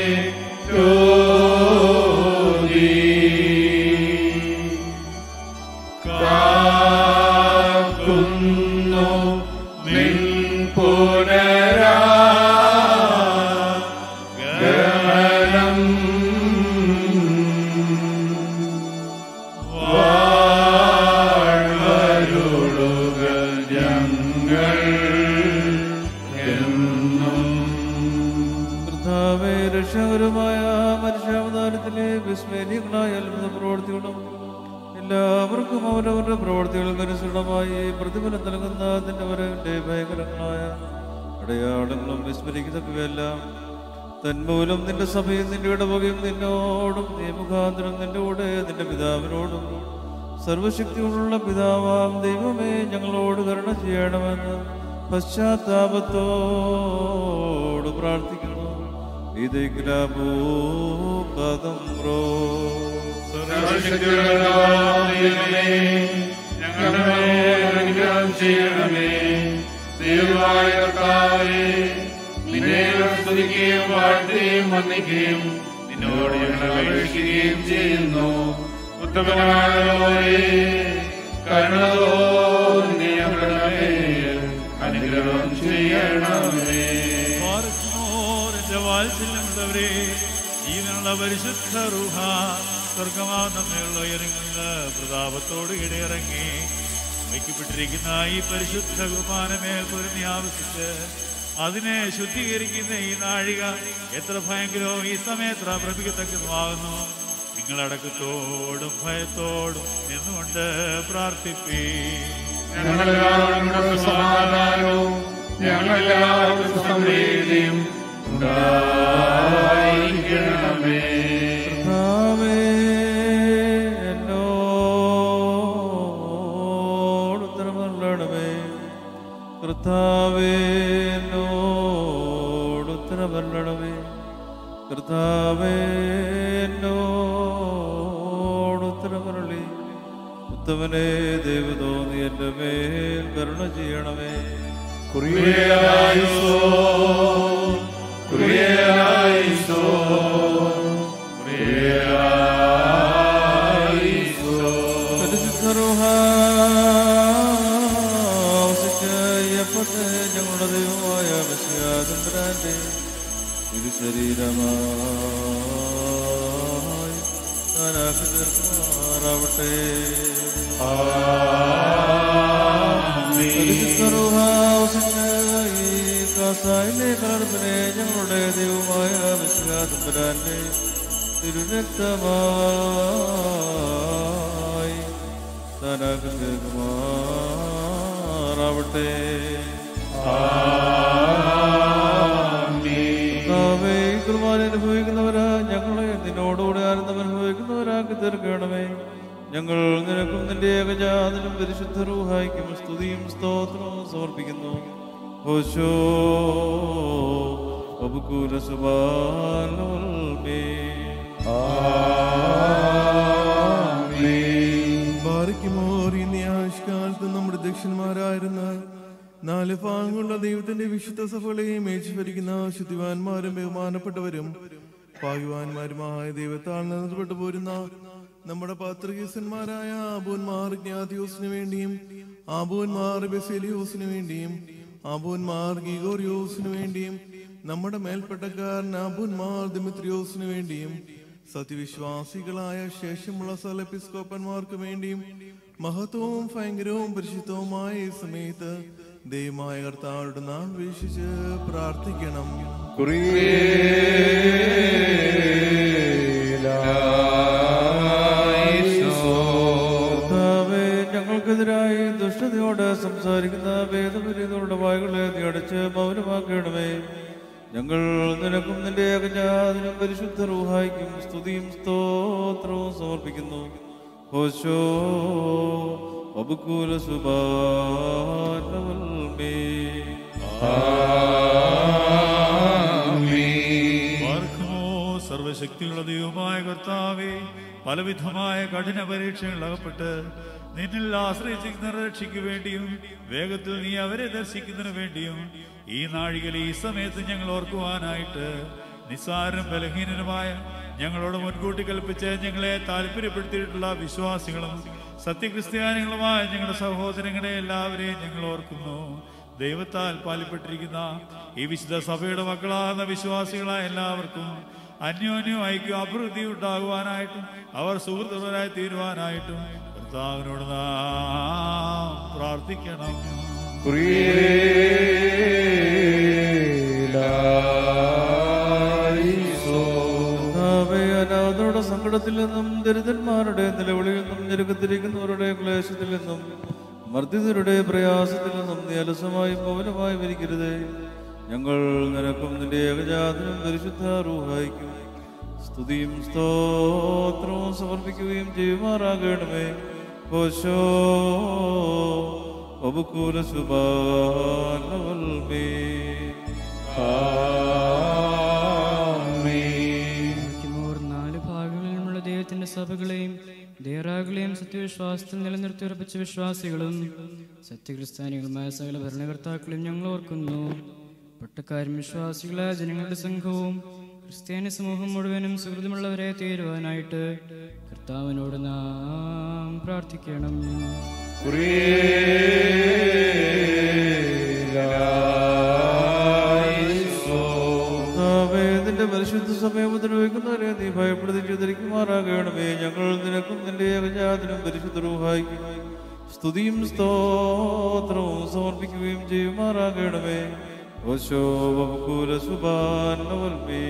കാക്കുന്നു നിൻ പുനരാഗമനം വാഴ്വരുളുക ഞങ്ങൾ എന്നും. കർത്താവേ, രക്ഷകരമായ മനുഷ്യാവതാരത്തിലെ വിസ്മരണീയങ്ങളായ അത്ഭുത പ്രവൃത്തികളും എല്ലാവർക്കും അവരവരുടെ പ്രവൃത്തികൾക്കനുസൃതമായി പ്രതിഫലം നൽകുന്ന അതിൻ്റെ വരവിൻ്റെ ഭയങ്കരങ്ങളായ അടയാളങ്ങളും വിസ്മരിക്കത്തക്കവയെല്ലാം തന്മൂലം നിന്റെ സഭയും നിന്റെ ഇടവകയും നിന്നോടും നീ മുഖാന്തരം നിന്റെ കൂടെ നിന്റെ പിതാവിനോടും സർവശക്തിയോടുള്ള പിതാവാം ദൈവമേ ഞങ്ങളോട് കരുണ ചെയ്യണമെന്ന് പശ്ചാത്താപത്തോട് പ്രാർത്ഥിക്കുന്നു. ചെയ്യണമേ ദൈവമായ കർത്താവേ, നിന്നെ സ്തുതിക്കുകയും വാഴ്ത്തുകയും വന്ദിക്കുകയും നിന്നോട് ഞങ്ങൾ അപേക്ഷിക്കുകയും ചെയ്യുന്നു. ഉത്തമനായ കരുണ തോന്നി ഞങ്ങളുടെ മേൽ അനുഗ്രഹം ചെയ്യണമേ. വാത്സല്യമുള്ളവരെ, ജീവനുള്ള പരിശുദ്ധ റൂഹ സ്വർഗമാകുന്ന ഉയരങ്ങുന്ന പ്രതാപത്തോട് ഇടയിറങ്ങി വയ്ക്കപ്പെട്ടിരിക്കുന്ന ഈ പരിശുദ്ധ കുർബാനമേൽ പൊരുന്നി ആവശ്യിച്ച് അതിനെ ശുദ്ധീകരിക്കുന്ന ഈ നാഴിക എത്ര ഭയങ്കരവും ഈ സമയത്ര പ്രഭിക്കത്തക്കതുമാകുന്നു. നിങ്ങളടക്കത്തോടും ഭയത്തോടും എന്നുകൊണ്ട് പ്രാർത്ഥിപ്പീ. ഞങ്ങളെല്ലാവരും സമാധാനവും ഞങ്ങളെല്ലാവരും സമൃദ്ധിയും ഉണ്ടായിരിക്കണമേ. കർത്താവേ, എന്നോട് ഉത്തരമരുളണമേ. കർത്താവേ, എന്നോട് ഉത്തരമരുളണമേ. കർത്താവേ, എന്നോട് ഉത്തരമരുളി. ഉത്തമനെ ദൈവതോന്നി എൻ്റെ മേൽ കരുണ ചെയ്യണമേ. ഞങ്ങളുടെ ദൈവമായ മിശിഹാതമ്പുരാന്റെ തിരുശരീരമായി താനാക്കി തീർക്കുമാറാവട്ടെ. ഞങ്ങളുടെ ദൈവമായ മിശിഹാതമ്പുരാന്റെ തിരുരക്തമായി താനാക്കി തീർക്കുമാറാവട്ടെ. കുർബാന അനുഭവിക്കുന്നവരാ ഞങ്ങളെ നിന്നോടുകൂടെ ആനന്ദം അനുഭവിക്കുന്നവരാക്കി തീർക്കണമേ. ഞങ്ങൾ നിനക്കും നിന്റെ ഏകജാതനും പരിശുദ്ധ റൂഹായിക്കും സ്തുതിയും സ്തോത്രവും സമർപ്പിക്കുന്നു. ഓശോ ആഴ്ചക്കാലത്ത് നമ്മുടെ ദക്ഷന്മാരായിരുന്ന 4 ഭാഗങ്ങളുള്ള ദൈവത്തിന്റെ വിശുദ്ധ സഭകളെയും ഏറ്റുഭരിക്കുന്ന ശുദ്ധിവാന്മാരും ബഹുമാനപ്പെട്ടവരും ഭാഗ്യവാന്മാരുമായ ദൈവത്താൽ നിർപ്പെട്ടു പോരുന്ന നമ്മുടെ പാത്രികീസന്മാരായ ആബോന്മാർ ജ്ഞാതിയോസിനു വേണ്ടിയും ആബോന്മാർ ബെസേലിയോസിനു വേണ്ടിയും ആബോന്മാർ ഗീഗോറിയോസിനു വേണ്ടിയും നമ്മുടെ മേൽപ്പെട്ടക്കാരൻ ആബോന്മാർ ദിമിത്രിയോസിനു വേണ്ടിയും സത്യവിശ്വാസികളായ ശേഷമുള്ള സകല എപ്പിസ്കോപ്പന്മാർക്ക് വേണ്ടിയും മഹത്വവും ഭയങ്കരവും പരിശുദ്ധവുമായ ഈ സമയത്ത് ദൈവമായ കർത്താവോട് നാം വീക്ഷിച്ച് പ്രാർത്ഥിക്കണം. ഏകജാതനും പരിശുദ്ധ റൂഹായിക്കും സ്തുതിയും സ്തോത്രവും സമർപ്പിക്കുന്നു. ഹോശോ വബുക്കൂല സുബാനവൽമേ. സർവശക്തിയുള്ള ദൈവമായ കർത്താവേ, പലവിധമായ കഠിന പരീക്ഷകൾ അകപ്പെട്ട് നിന്നിൽ ആശ്രയിച്ചിരിക്കുന്ന രക്ഷയ്ക്ക് വേണ്ടിയും വേഗത്തിൽ നീ അവരെ ദർശിക്കുന്നതിന് വേണ്ടിയും ഈ നാഴികയിൽ ഈ സമയത്ത് ഞങ്ങൾ ഓർക്കുവാനായിട്ട് നിസ്സാരം ബലഹീനനുമായ ഞങ്ങളോട് മുൻകൂട്ടി കൽപ്പിച്ച് ഞങ്ങളെ താല്പര്യപ്പെടുത്തിയിട്ടുള്ള വിശ്വാസികളും സത്യക്രിസ്ത്യാനികളുമായ ഞങ്ങളുടെ സഹോദരങ്ങളെ എല്ലാവരെയും ഞങ്ങൾ ഓർക്കുന്നു. ദൈവത്താൽ പാലിപ്പെട്ടിരിക്കുന്ന ഈ വിശുദ്ധ സഭയുടെ മക്കളാകുന്ന വിശ്വാസികളായ എല്ലാവർക്കും അന്യോന്യം ഐക്യം അഭിവൃദ്ധി ഉണ്ടാകുവാനായിട്ടും അവർ സുഹൃത്തുക്കളായി തീരുവാനായിട്ടും കർത്താവിനോട് നാം പ്രാർത്ഥിക്കണം. അനാഥരുടെ സങ്കടത്തിൽ നിന്നും ദരിദ്രന്മാരുടെ നിലവിളിയിൽ നിന്നും ഞെരുക്കത്തിരിക്കുന്നവരുടെ ക്ലേശത്തിൽ നിന്നും മർദ്ദിതരുടെ പ്രയാസത്തിൽ നിന്നും നീ അലസമായും മൗനമായും ഇരിക്കരുതേ. ഞങ്ങൾ നിനക്കും നിന്റെ ഏകജാതനും പരിശുദ്ധ റൂഹായിക്കും സ്തുതിയും സ്തോത്രവും സമർപ്പിക്കുകയും ചെയ്യുമാറാകണമേ. ഹോശോ വബുക്കൂല സുബാനവൽമേ. നാല് ഭാഗങ്ങളിലുമുള്ള ദൈവത്തിന്റെ സഭകളെയും ദേറാകളെയും സത്യവിശ്വാസത്തിൽ നിലനിർത്തിയുറപ്പിച്ച വിശ്വാസികളും സത്യക്രിസ്ത്യാനികളുമായ സകല ഭരണകർത്താക്കളും ഞങ്ങൾ ഓർക്കുന്നു. പട്ടക്കാരും വിശ്വാസികളായ ജനങ്ങളുടെ സംഘവും ക്രിസ്ത്യാനി സമൂഹം മുഴുവനും സുഹൃതമുള്ളവരെ തീരുവാനായിട്ട് കർത്താവിനോട് നാം പ്രാർത്ഥിക്കണം. നിന്റെ പരിശുദ്ധ സമയം ഉപദ്രവിക്കുന്നവരെ നീ ഭയപ്പെടുത്തി ധരിക്കുമാറാകണമേ. ഞങ്ങൾ നിനക്കും നിന്റെ ഏകജാതനും പരിശുദ്ധ റൂഹായിക്കും സ്തുതിയും സ്തോത്രവും സമർപ്പിക്കുകയും ചെയ്യുമാറാകണമേ. ഓശോ വബുക്കൂല സുബാനവൽമേ.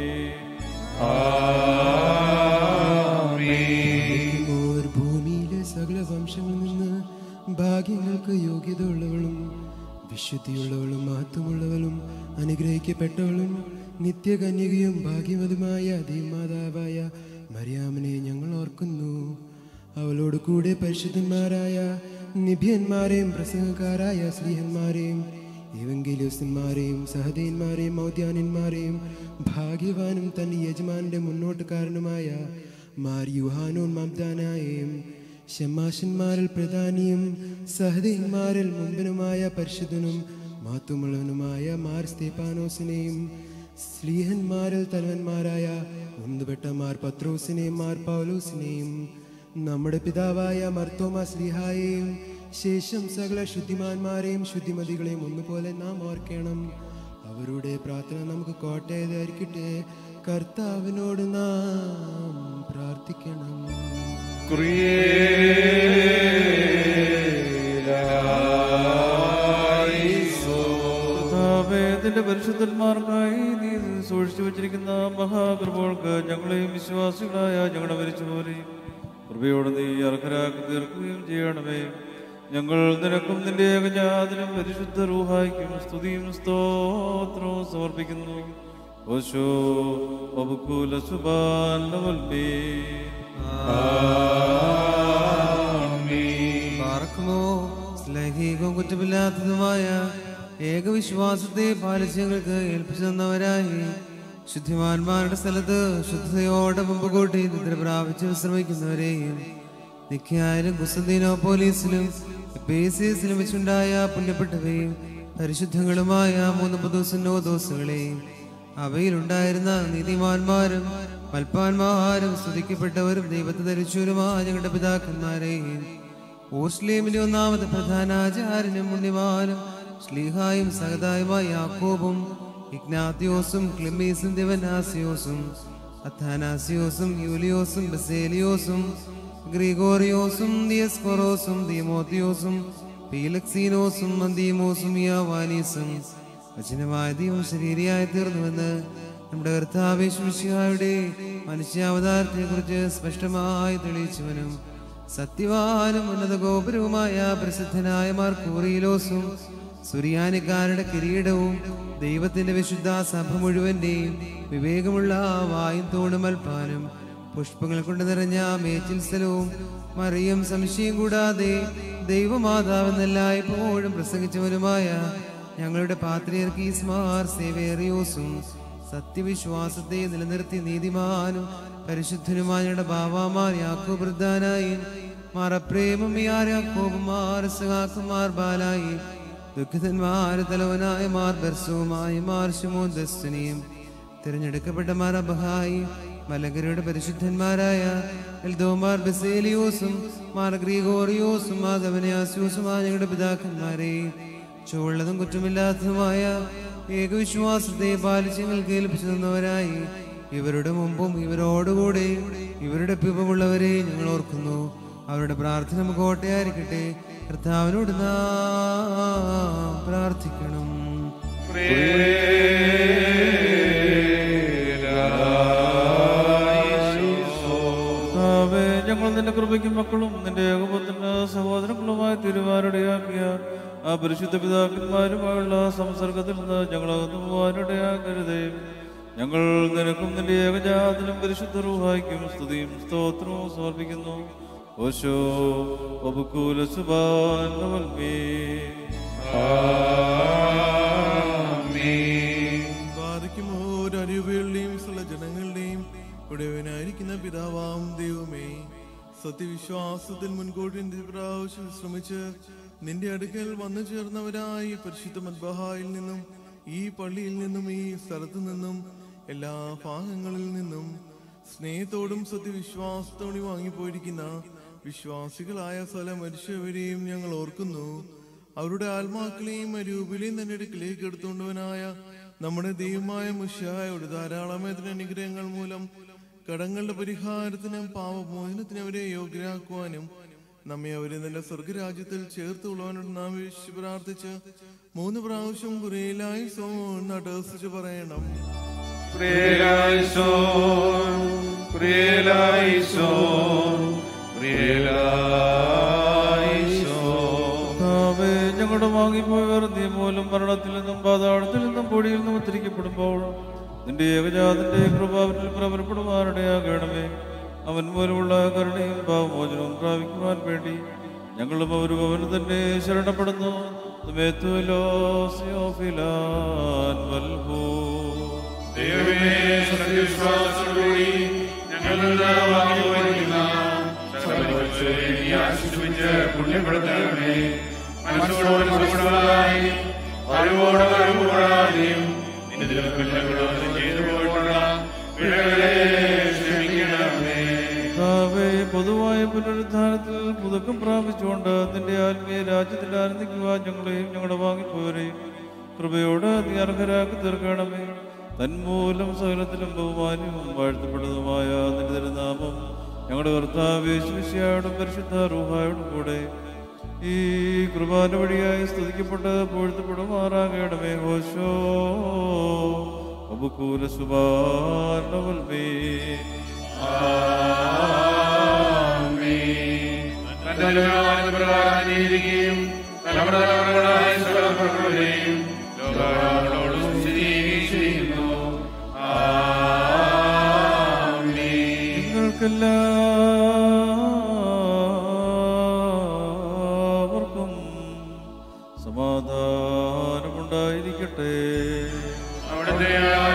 ഭൂമിയിലെ സകല വംശങ്ങളിൽ നിന്ന് ഭാഗ്യങ്ങൾക്ക് യോഗ്യത ഉള്ളവളും വിശുദ്ധിയുള്ളവളും മഹത്വമുള്ളവളും അനുഗ്രഹിക്കപ്പെട്ടവളും നിത്യകന്യകയും ഭാഗ്യമതുമായ ദൈവമാതാവായ മറിയാമിനെ ഞങ്ങൾ ഓർക്കുന്നു. അവളോട് കൂടെ പരിശുദ്ധന്മാരായ നിഭ്യന്മാരെയും പ്രസംഗക്കാരായ സ്ത്രീഹന്മാരെയും ഏവങ്കേലിയോസ്തന്മാരെയും സഹദേന്മാരെയും മൗദ്യാനന്മാരെയും ഭാഗ്യവാനും തന്റെ യജമാനന്റെ മുന്നോട്ടുകാരനുമായ മാർ യുഹാനോൻ മബ്ദാനായെയും ശമാശന്മാരിൽ പ്രധാനിയും സഹദേന്മാരിൽ മുമ്പിനുമായ പരിശുദ്ധനും മാത്തുമുള്ളവനുമായ മാർ സ്തേപ്പാനോസിനെയും സ്ലീഹന്മാരിൽ തലവന്മാരായ ഒന്നുപെട്ട മാർ പത്രോസിനെയും മാർ പൗലോസിനെയും നമ്മുടെ പിതാവായ മർത്തോമാ സ്ലീഹായെയും ശേഷം സകല ശുദ്ധിമാന്മാരെയും ശുദ്ധിമതികളെയും ഒന്നുപോലെ നാം ഓർക്കണം. അവരുടെ പ്രാർത്ഥന നമുക്ക് കോട്ടയതായിരിക്കട്ടെ. കർത്താവിനോട് നാം പ്രാർത്ഥിക്കണം. നിന്റെ പരിശുദ്ധന്മാർക്കായി നീ സൂക്ഷിച്ചു വച്ചിരിക്കുന്ന മഹാകൃപകൾക്ക് ഞങ്ങളെയും വിശ്വാസികളായ ഞങ്ങളുടെ മരിച്ചുപോലെയും കൃപയോട് നീ അർഹരാക്കി തീർക്കുകയും ചെയ്യണമേ. ഞങ്ങൾ നിനക്കും നിന്റെ ഏകജാതനും പരിശുദ്ധ റൂഹായിക്കും സ്തുതിയും സ്തോത്രവും സമർപ്പിക്കുന്നു. ഓശോ വബുക്കൂല സുബാനവൽമേ. സ്ലൈഹികവും കുറ്റമില്ലാത്തതുമായ ഏകവിശ്വാസത്തെ പാലിച്ചങ്ങൾക്ക് ഏൽപ്പിച്ചു തന്നവരായി ശുദ്ധിമാന്മാരുടെ സ്ഥലത്ത് ശുദ്ധതയോടെ മുമ്പ് കൂട്ടി നിദ്ര പ്രാപിച്ച് വിശ്രമിക്കുന്നവരെയും നിഖ്യായാലും കുസ്തന്തീനോപ്പോലീസിലും എപ്പേസിയസിലും വെച്ചുണ്ടായ പുണ്യപ്പെട്ടവയും പരിശുദ്ധങ്ങളുമായ 3 പുതുസുന്നോദോസുകളെയും അവയിലുണ്ടായിരുന്ന നീതിമാന്മാരും മൽപ്പാന്മാരും സ്തുതിക്കപ്പെട്ടവരും ദൈവത്തെ ധരിച്ചവരുമായ ഞങ്ങളുടെ പിതാക്കന്മാരെയും ഓർസ്ലേമിലെ ഒന്നാമത് പ്രധാനാചാര്യനും പുണ്യവാനും ശ്ലീഹായും സഹതായുമായ യാക്കോബും ഇഗ്നാത്തിയോസും ക്ലിമീസും ദിവനാസിയോസും അഥാനാസിയോസും യൂലിയോസും ബസേലിയോസും ഗ്രിഗോറിയോസും ദിയസ്കൊറോസും ദിയമോത്തിയോസും പീലക്സീനോസും അന്തീമോസും യാവാനീസും വചനമായ ദൈവം ശരീരിയായി തീർന്നുവെന്ന് നമ്മുടെ കർത്താവേശുമിശിഹായുടെ മനുഷ്യാവതാരത്തെ കുറിച്ച് സ്പഷ്ടമായി സുറിയാനിക്കാരുടെ കിരീടവും ദൈവത്തിന്റെ വിശുദ്ധ സഭ മുഴുവന്റെയും വിവേകമുള്ള വായും തൂണും അൽപ്പാനും പുഷ്പങ്ങൾ കൊണ്ട് നിറഞ്ഞ മേച്ചിൽ സ്ഥലവും മറിയം സംശയം കൂടാതെ ദൈവമാതാവെന്നല്ലായ്പ്പോഴും പ്രസംഗിച്ചവനുമായ ഞങ്ങളുടെ പാത്രിയർക്കീസ്മാർ സേവേറിയോസും സത്യവിശ്വാസത്തെ നിലനിർത്തി നീതിമാനും പരിശുദ്ധനുമായ ഞങ്ങളുടെ ബാവാമാർ യാക്കോബ് പ്രധാനായും മാറപ്രേമം യാക്കോബുമാർ സഹാക്കുമാർ ബാലായി ദുഃഖിതന്മാർ തലവനായ മാർ ബർസുമായി മാർ ശുമോദസ്സനിയും തിരഞ്ഞെടുക്കപ്പെട്ട മാർ അബഹായി മലങ്കരയുടെ പരിശുദ്ധന്മാരായ എൽദോമാർ ബസേലിയോസും മാർ ഗ്രീഗോറിയോസും മാധവനയാസ്യോസുമായ ഞങ്ങളുടെ പിതാക്കന്മാരെ ചുവള്ളതും കുറ്റമില്ലാത്തതുമായ ഏകവിശ്വാസത്തെ പാലിച്ച് ഞങ്ങൾക്ക് ഏൽപ്പിച്ചു തന്നവരായി ഇവരുടെ മുമ്പും ഇവരോടുകൂടെ ഇവരുടെ പിപമുള്ളവരെ ഞങ്ങൾ ഓർക്കുന്നു. അവരുടെ പ്രാർത്ഥന കോട്ടയായിരിക്കട്ടെ. കർത്താവിനോട് നാം പ്രാർത്ഥിക്കണം. ഞങ്ങൾ നിന്റെ കൃപയ്ക്കും മക്കളും നിന്റെ ഏകപുത്രന്റെ സഹോദരങ്ങളുമായ തിരുവാരുടെയാക്കിയ ആ പരിശുദ്ധ പിതാക്കന്മാരുമായുള്ള സംസർഗത്തിൽ നിന്ന് ഞങ്ങളകന്നു പോകാനിടയാക്കരുതേ. ഞങ്ങൾ നിനക്കും നിന്റെ ഏകജാതനും പരിശുദ്ധ റൂഹായിക്കും സ്തുതിയും സ്തോത്രവും സമർപ്പിക്കുന്നു. ഓശോ ഒബുക്കൂല സുബാനവൽമേ ബാധിക്കുമോ ഒരരിവുകളുടെയും സ്ഥല ജനങ്ങളുടെയും ഉടയവനായിരിക്കുന്ന പിതാവാം ദൈവമേ, സത്യവിശ്വാസത്തിൽ മുൻകൂട്ടി പ്രാവശ്യം ശ്രമിച്ച് നിന്റെ അടുക്കൽ വന്നു ചേർന്നവരായി പരിശുദ്ധ മദ്ബഹായിൽ നിന്നും ഈ പള്ളിയിൽ നിന്നും ഈ സ്ഥലത്തു നിന്നും എല്ലാ ഭാഗങ്ങളിൽ നിന്നും സ്നേഹത്തോടും സത്യവിശ്വാസത്തോടും വാങ്ങിപ്പോയിരിക്കുന്ന വിശ്വാസികളായ സകല മനുഷ്യവരെയും ഞങ്ങൾ ഓർക്കുന്നു. അവരുടെ ആത്മാക്കളെയും അരൂപിലെയും തന്നെ അടുക്കിലേക്ക് എടുത്തുകൊണ്ടവനായ നമ്മുടെ ദൈവമായ മിശിഹായുടെ ധാരാളമായ അനുഗ്രഹങ്ങൾ മൂലം കടങ്ങളുടെ പരിഹാരത്തിനും പാപമോചനത്തിനും അവരെ യോഗ്യരാക്കുവാനും നമ്മെ അവരെ നല്ല സ്വർഗരാജ്യത്തിൽ ചേർത്തുള്ളവനോട് നാം വീക്ഷിച്ച് പ്രാർത്ഥിച്ച് 3 പ്രാവശ്യം കുറേലായി നടസിച്ച് പറയണം. ഞങ്ങളുടെ വാങ്ങിപ്പോയവർ നീ മൂലം മരണത്തിൽ നിന്നും പാതാളത്തിൽ നിന്നും പൊടിയിൽ നിന്നും ഉദ്ധരിക്കപ്പെടുമ്പോൾ നിന്റെ ഏകജാതന്റെ കൃപാവിൽ പ്രബലപ്പെടുവാനിടയാകണമേ. അവൻ മൂലമുള്ള കരുണയും പാവമോചനവും പ്രാപിക്കുവാൻ വേണ്ടി ഞങ്ങളും അവരും അവന് തന്നെ ശരണപ്പെടുന്നു. പൊതുവായ പുനരുദ്ധാനത്തിൽ പുതുക്കം പ്രാപിച്ചുകൊണ്ട് നിന്റെ ആത്മീയ രാജ്യത്തിൽ ആനന്ദിക്കുവാൻ ഞങ്ങളെയും ഞങ്ങളുടെ വാങ്ങിപ്പോരെയും കൃപയോട് നീ അർഹരാക്കി തീർക്കണമേ. തന്മൂലം സകലത്തിലും ബഹുമാന്യവും വാഴ്ത്തപ്പെട്ടതുമായ നിന്റെ തിരുനാമം ഞങ്ങളുടെ കർത്താവ് യേശുമിശിഹായോടും പരിശുദ്ധ റൂഹായോടും കൂടെ ഈ കുർബാന വഴിയായി സ്തുതിക്കപ്പെട്ട് പുകഴ്ത്തപ്പെടുമാറാകണമേ. ഹോശോ അബുക്കൂല സുബാനവൽമേ നിങ്ങൾക്കെല്ലാവർക്കും സമാധാനമുണ്ടായിരിക്കട്ടെ. അവിടുത്തെ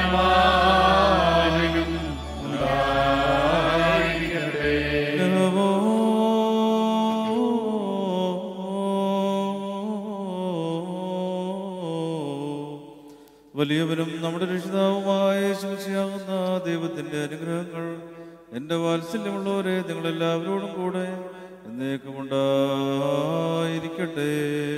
വലിയവനും നമ്മുടെ രക്ഷിതാവുമായ യേശുമിശിഹാകുന്ന ദൈവത്തിന്റെ അനുഗ്രഹങ്ങൾ എന്റെ വാത്സല്യമുള്ളവരെ നിങ്ങളെല്ലാവരോടും കൂടെ എന്നേക്കും ഉണ്ടായിരിക്കട്ടെ.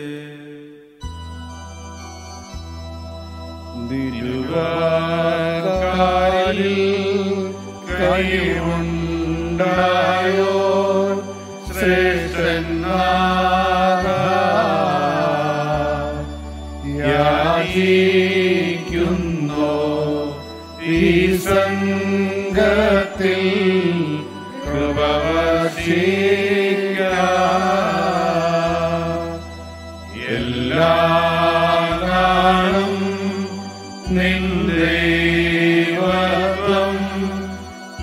കൈവുണ്ടായോ ശ്രേഷ്ഠന്മാർ യാചിക്കുന്നു ഈ സംഘത്തിൽ കൃപ വർഷിക്ക എല്ലാ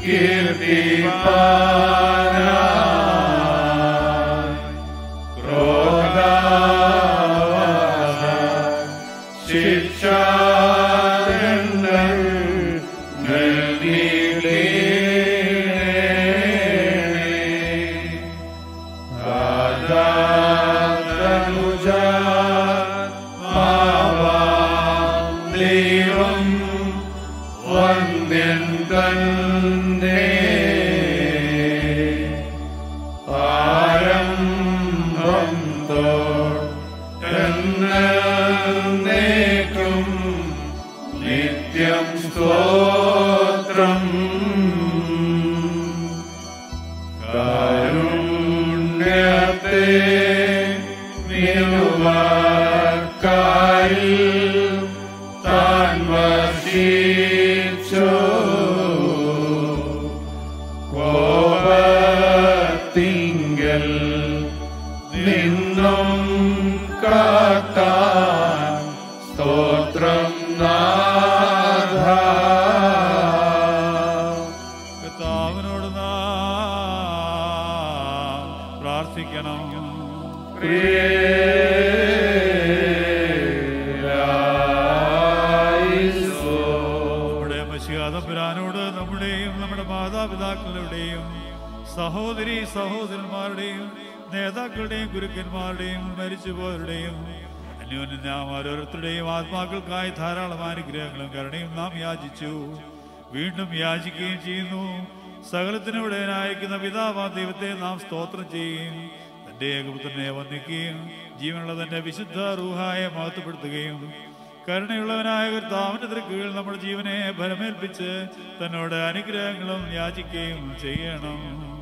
ആത്മാക്കൾക്കായി ധാരാളം അനുഗ്രഹങ്ങളും കരുണയും നാം യാചിച്ചു, വീണ്ടും യാചിക്കുകയും ചെയ്യുന്നു. സകലത്തിനുടേനായിരിക്കുന്ന പിതാവാ ദൈവത്തെ നാം സ്തോത്രം ചെയ്യുകയും തന്റെ ഏകപുത്രനെ വന്ദിക്കുകയും ജീവനുള്ള തന്റെ വിശുദ്ധ റൂഹായെ മഹത്വപ്പെടുത്തുകയും കരുണയുള്ളവനായ കർത്താവിന്റെ തൃക്കീഴിൽ നമ്മുടെ ജീവനെ ഫലമേൽപ്പിച്ച് തന്നോട് അനുഗ്രഹങ്ങളും യാചിക്കുകയും ചെയ്യണം.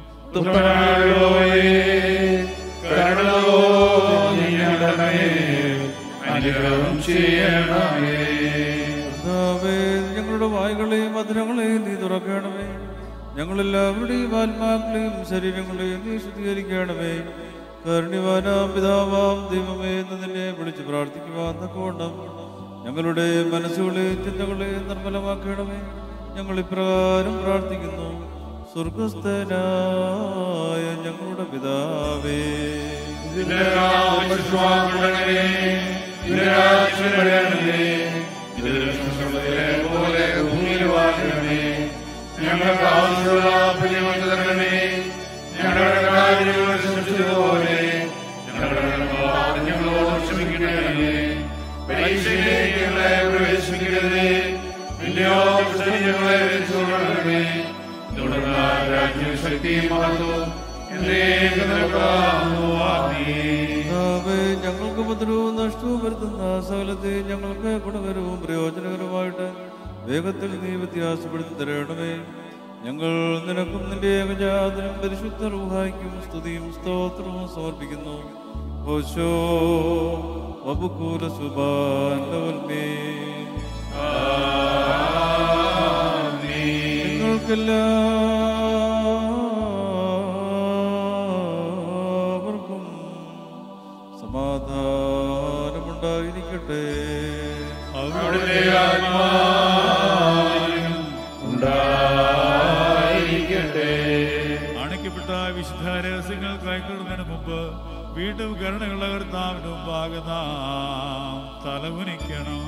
ഞങ്ങളുടെ വായുകളെയും മധുരങ്ങളെയും നീ തുറക്കണമേ. ഞങ്ങളെല്ലാവരുടെയും ആത്മാക്കളെയും ശരീരങ്ങളെയും നീ ശുദ്ധീകരിക്കണമേ. കരുണ്യവാനാം പിതാവാം ദൈവമേ എന്ന് നിന്നെ വിളിച്ച് പ്രാർത്ഥിക്കുവാൻ തക്കവണ്ണം ഞങ്ങളുടെ മനസ്സുകളെയും ചിന്തകളെയും നിർമ്മലമാക്കണമേ. ഞങ്ങൾ ഇപ്രകാരം പ്രാർത്ഥിക്കുന്നു: സ്വർഗസ്ഥനായ ഞങ്ങളുടെ പിതാവേ, ഞങ്ങൾക്ക് ആവശ്യമുള്ള തരണമേ. ഞങ്ങളുടെ കാര്യങ്ങൾ ക്ഷമിച്ചതുപോലെ ഞങ്ങളോട് ക്ഷമിക്കണമേ. പരീക്ഷയിലേക്ക് ഞങ്ങളെ പ്രവേശിപ്പിക്കരുതേ, പിന്നെയോ ഞങ്ങളെ രക്ഷിച്ചുകൊള്ളണമേ. തുടർന്ന് രാജ്യവും ശക്തിയും മഹത്വവും ഞങ്ങൾക്ക് ഉപദ്രവവും നഷ്ടവും വരുത്തുന്ന സകലത്തെ ഞങ്ങൾക്ക് ഗുണകരവും പ്രയോജനകരമായിട്ട് വേഗത്തിൽ നീ വ്യത്യാസപ്പെടുത്തി തരണമേ. ഞങ്ങൾ നിനക്കും നിന്റെ ഏകജാതനും പരിശുദ്ധ റൂഹായ്ക്കും സ്തുതിയും സ്തോത്രവും സമർപ്പിക്കുന്നു. ഓശോ വബുക്കൂല സുബാനവൽമേ. നിങ്ങൾക്കെല്ലാവർക്കും സമാധാനമുണ്ടായിരിക്കട്ടെ. അണയ്ക്കപ്പെട്ട വിശുദ്ധ രഹസ്യങ്ങൾ കൈക്കൊള്ളുന്നതിന് മുമ്പ് വീണ്ടും കരുണയുള്ള കർത്താവിന്റെ മുമ്പാകെ നാം തലകുനിക്കണം.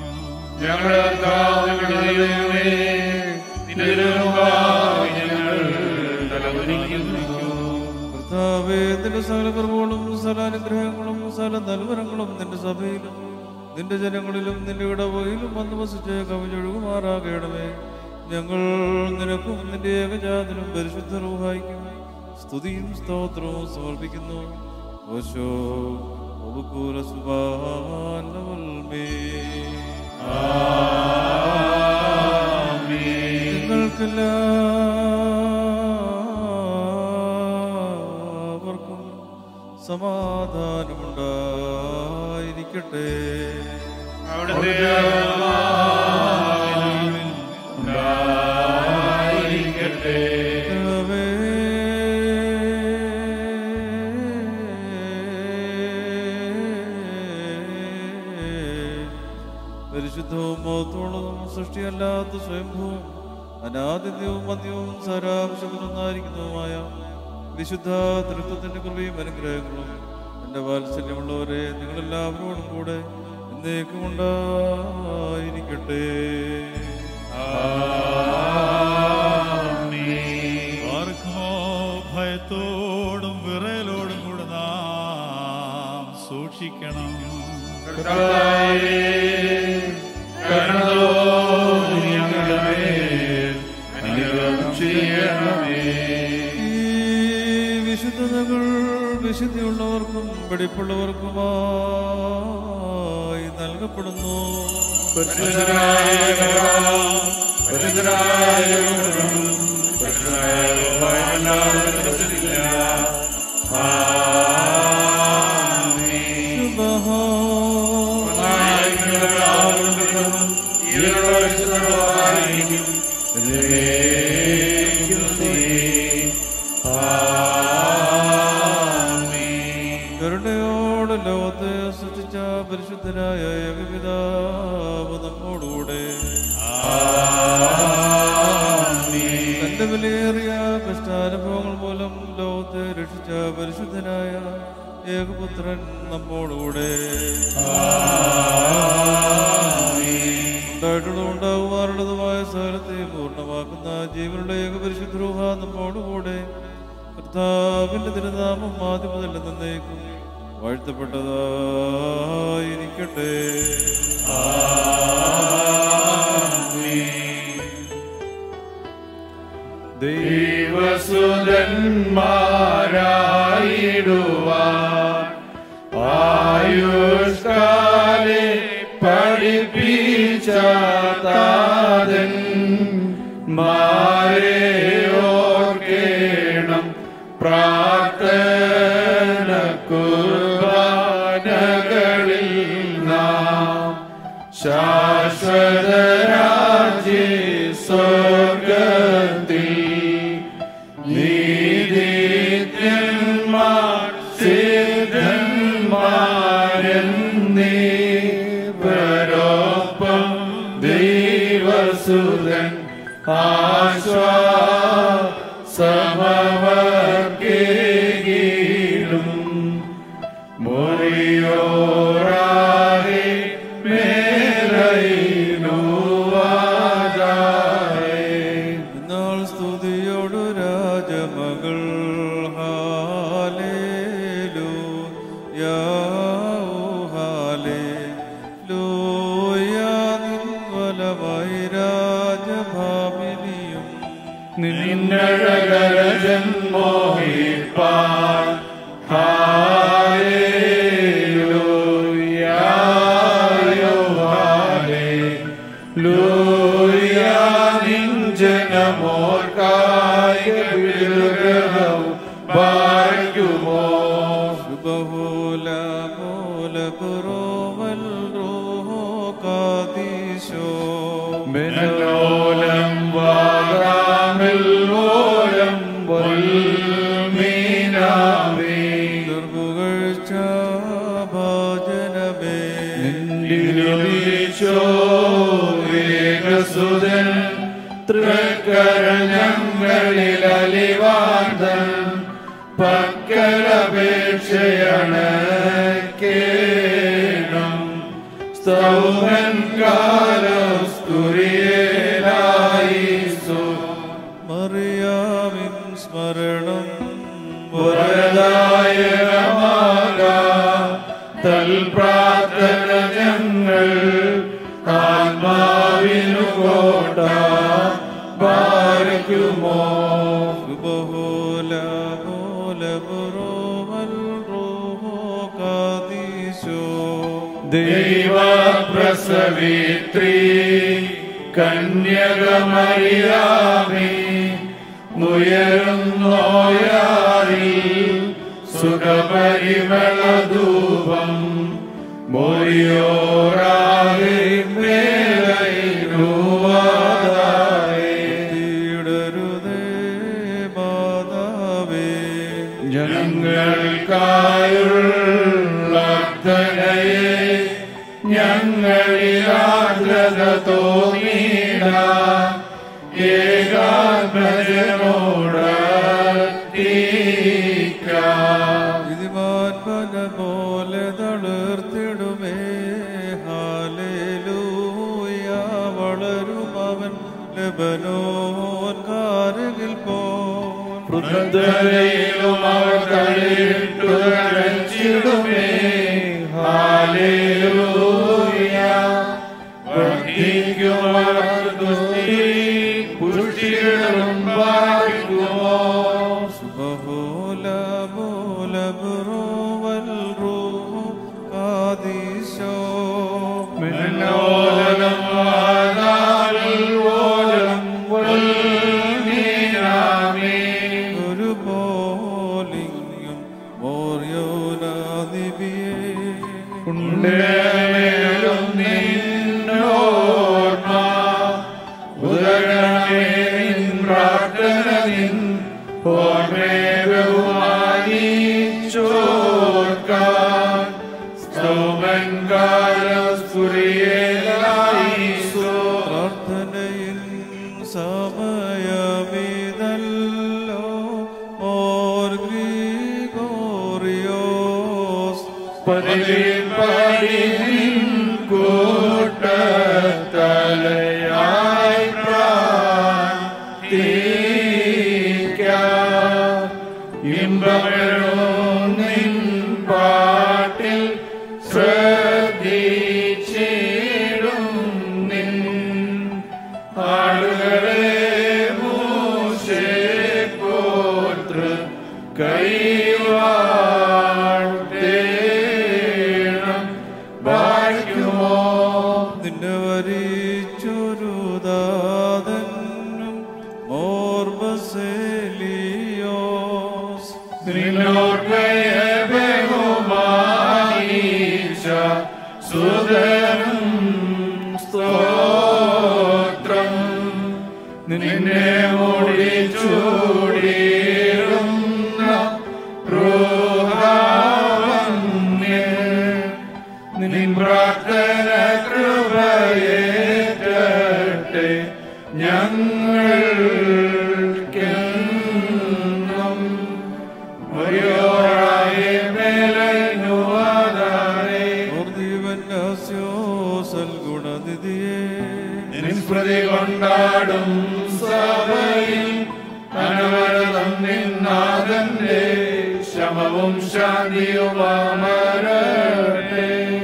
കർത്താവേ, നിന്റെ സകല കൃപകളും സകല അനുഗ്രഹങ്ങളും സകല നൽവരങ്ങളും നിന്റെ സഭയിലും നിന്റെ ജനങ്ങളിലും നിന്റെ ഇടവയിലും വന്നു വസിച്ച് കവിഞ്ഞൊഴുകുമാറാകണമേ. ഞങ്ങൾ നിനക്കും നിന്റെ ഏകജാതനും പരിശുദ്ധ റൂഹായ്ക്കും സ്തുതിയും സ്തോത്രവും സമർപ്പിക്കുന്നു. ഓശോ വബുക്കൂല സുബാനവൽമേ. നിങ്ങൾക്കെല്ലാവർക്കും സമാധാനമുണ്ടായിരിക്കട്ടെ. പരിശുദ്ധവും മഹത്വമുള്ളതും സൃഷ്ടിയല്ലാത്ത സ്വയംഭൂവും അനാദിത്യവും മദ്യവും സാരാംശമൊന്നായിരിക്കുന്നതുമായ വിശുദ്ധ തൃത്വത്തിന്റെ കൃപയും അനുഗ്രഹങ്ങളും എന്റെ വാത്സല്യമുള്ളവരെ നിങ്ങളെല്ലാവരോടും കൂടെ എന്നേക്കും ഉണ്ടായിരിക്കട്ടെ. ആർക്കുമോ ഭയത്തോടും വിറയലോടും കൂടെ നാം സൂക്ഷിക്കണം. വിശുദ്ധതകൾ വിശുദ്ധിയുള്ളവർക്കും വെടിപ്പുള്ളവർക്കുമായി നൽകപ്പെടുന്നു. കരുണയോടെ ലോകത്തെ സൃഷ്ടിച്ച പരിശുദ്ധനായ ഏകപിതാവ് നമ്മോടുകൂടെ തന്റെ വിലയേറിയ കഷ്ടാനുഭവങ്ങൾ മൂലം ലോകത്തെ രക്ഷിച്ച പരിശുദ്ധനായ ഏകപുത്രൻ നമ്മോടുകൂടെ ഉണ്ടാകുമാറുള്ളതുമായ സകലത്തെ പൂർണ്ണമാക്കുന്ന ജീവനുള്ള ഏകപരിശുദ്ധ രൂഹ നമ്മോടുകൂടെ കർത്താവിന്റെ തിരുനാമം ആദ്യം മുതൽ എന്നേക്കും വാഴ്ത്തപ്പെട്ടതായിരിക്കട്ടെ. ദൈവസുതന്മാരായിടുവാൻ ആയുഷ്കാലെ പഠിപ്പിച്ച താതൻ മാരെ ഓർക്കേണം. പ്രാർത്ഥന കുർബാനകളിൽ നാം ശാശ്വത രാജ്യ സ്വർഗത്തിൽ നീതിജ്ഞന്മാർ സിദ്ധന്മാരെന്നീവരൊപ്പം ദൈവസുതൻ ആശ്വാസമവർക്കേകിലും മുറിയോറാഹെ മേലൈനുവാദാഹെ. എന്നാൽ സ്തുതിയോടു രാജമകൾ ഹാലേലൂയാ ഹാലേലൂയാ നിൻവലമായി രാജഭാമിനിയും നിന്നഴകരജൻ മോഹിപ്പാൻ ഹാലേലൂയാ ഹാലേലൂയാ നിൻ ജനമോർക്കായി വിഗ്രഹവും ഭാഗ്യമോ ബഹുല മൂല പുറോവൽ റൂഹോ കാദീശോ മെനോലം വാദാമിൽ ഓലം വൽമീനാമേ ദുർഗുകഴ്ച ഭാജനമേ നിന്നിലുമീശോ ഏകസുതൻ തൃക്കര ഞങ്ങളിൽ അലിവാന്തൻ പക്കലപേക്ഷയാണ് കേണം സ്തൗമൻ കാലസ്തുരിയേലായിസു മറിയാമിൻ സ്മരണം വരദായകമാക തൽ പ്രാർത്ഥന ഞങ്ങൾ ആത്മാവിനു കോട്ട ഭാരക്കുമോ ബഹുല മൂല പുറോവൽ റൂഹോ കാദീശോ ദൈവപ്രസവിത്രീ കന്യകമറിയാമേ മുയരുന്നോയാറി സുഖപരിമളധൂപം മൊഴിയോറാകെ മേലൈനുവാദായേ തീടരുതേ മാതാവേ ഞങ്ങൾക്കായുള്ളർത്ഥനയെ ഞങ്ങളിൽ ആർദ്രത തോന്നിട വൃദ്ധതയിലും അവർ തലയിട്ടു കരച്ചിടുമേ. ഹല്ലേലൂയ. വർദ്ധിക്കും അവർ ദുഷ്ടി പുഷ്ടികളും പാലിക്കുമോ. മിന്നോലം വാതാലിൽ ഓലം വൽമീനാമേ. ഒരു പോലിംഗം മോർയോനാദിബിയേ ഉണ്ടേലും നിന്നോർമ്മ ഉദരണമേ. നിൻ പ്രാർത്ഥന നിൻ ഓർമ്മേ ബഹുമാനിച്ചോർക്കാൻ. പ്രാർത്ഥനയിൻ സമയമീതല്ലോ ഓർ ഗ്രിഗോറിയോസ് കൂട്ടത്തലയായി പ്രാർത്ഥിക്കാം. ഇമ്പമെഴും നിൻ പാട്ടിൽ ശ്രദ്ധിച്ചിടും നിൻ ആളുകളെ മൂശേ പോത്ര കൈവാഴ്ത്തേണം. ഭാഗ്യമോ നിന്നെ വരിച്ചൊരു ദാതനും മോർബസേലിയോസ് നിന്നോർമ്മയെ ബഹുമാനിച്ച സുതനും സ്തോത്രം. നിന്നെ ഓടിച്ചൂടിയിരുന്ന നിൻ പ്രാർത്ഥന കൃപയേറ്റട്ടെ ഞങ്ങൾക്കെന്നും. സ്മൃതി കൊണ്ടാടും സഭയിൽ അനവരതം നിന്നാഥന്റെ ശമവും ശാന്തിയുമാമരട്ടെ.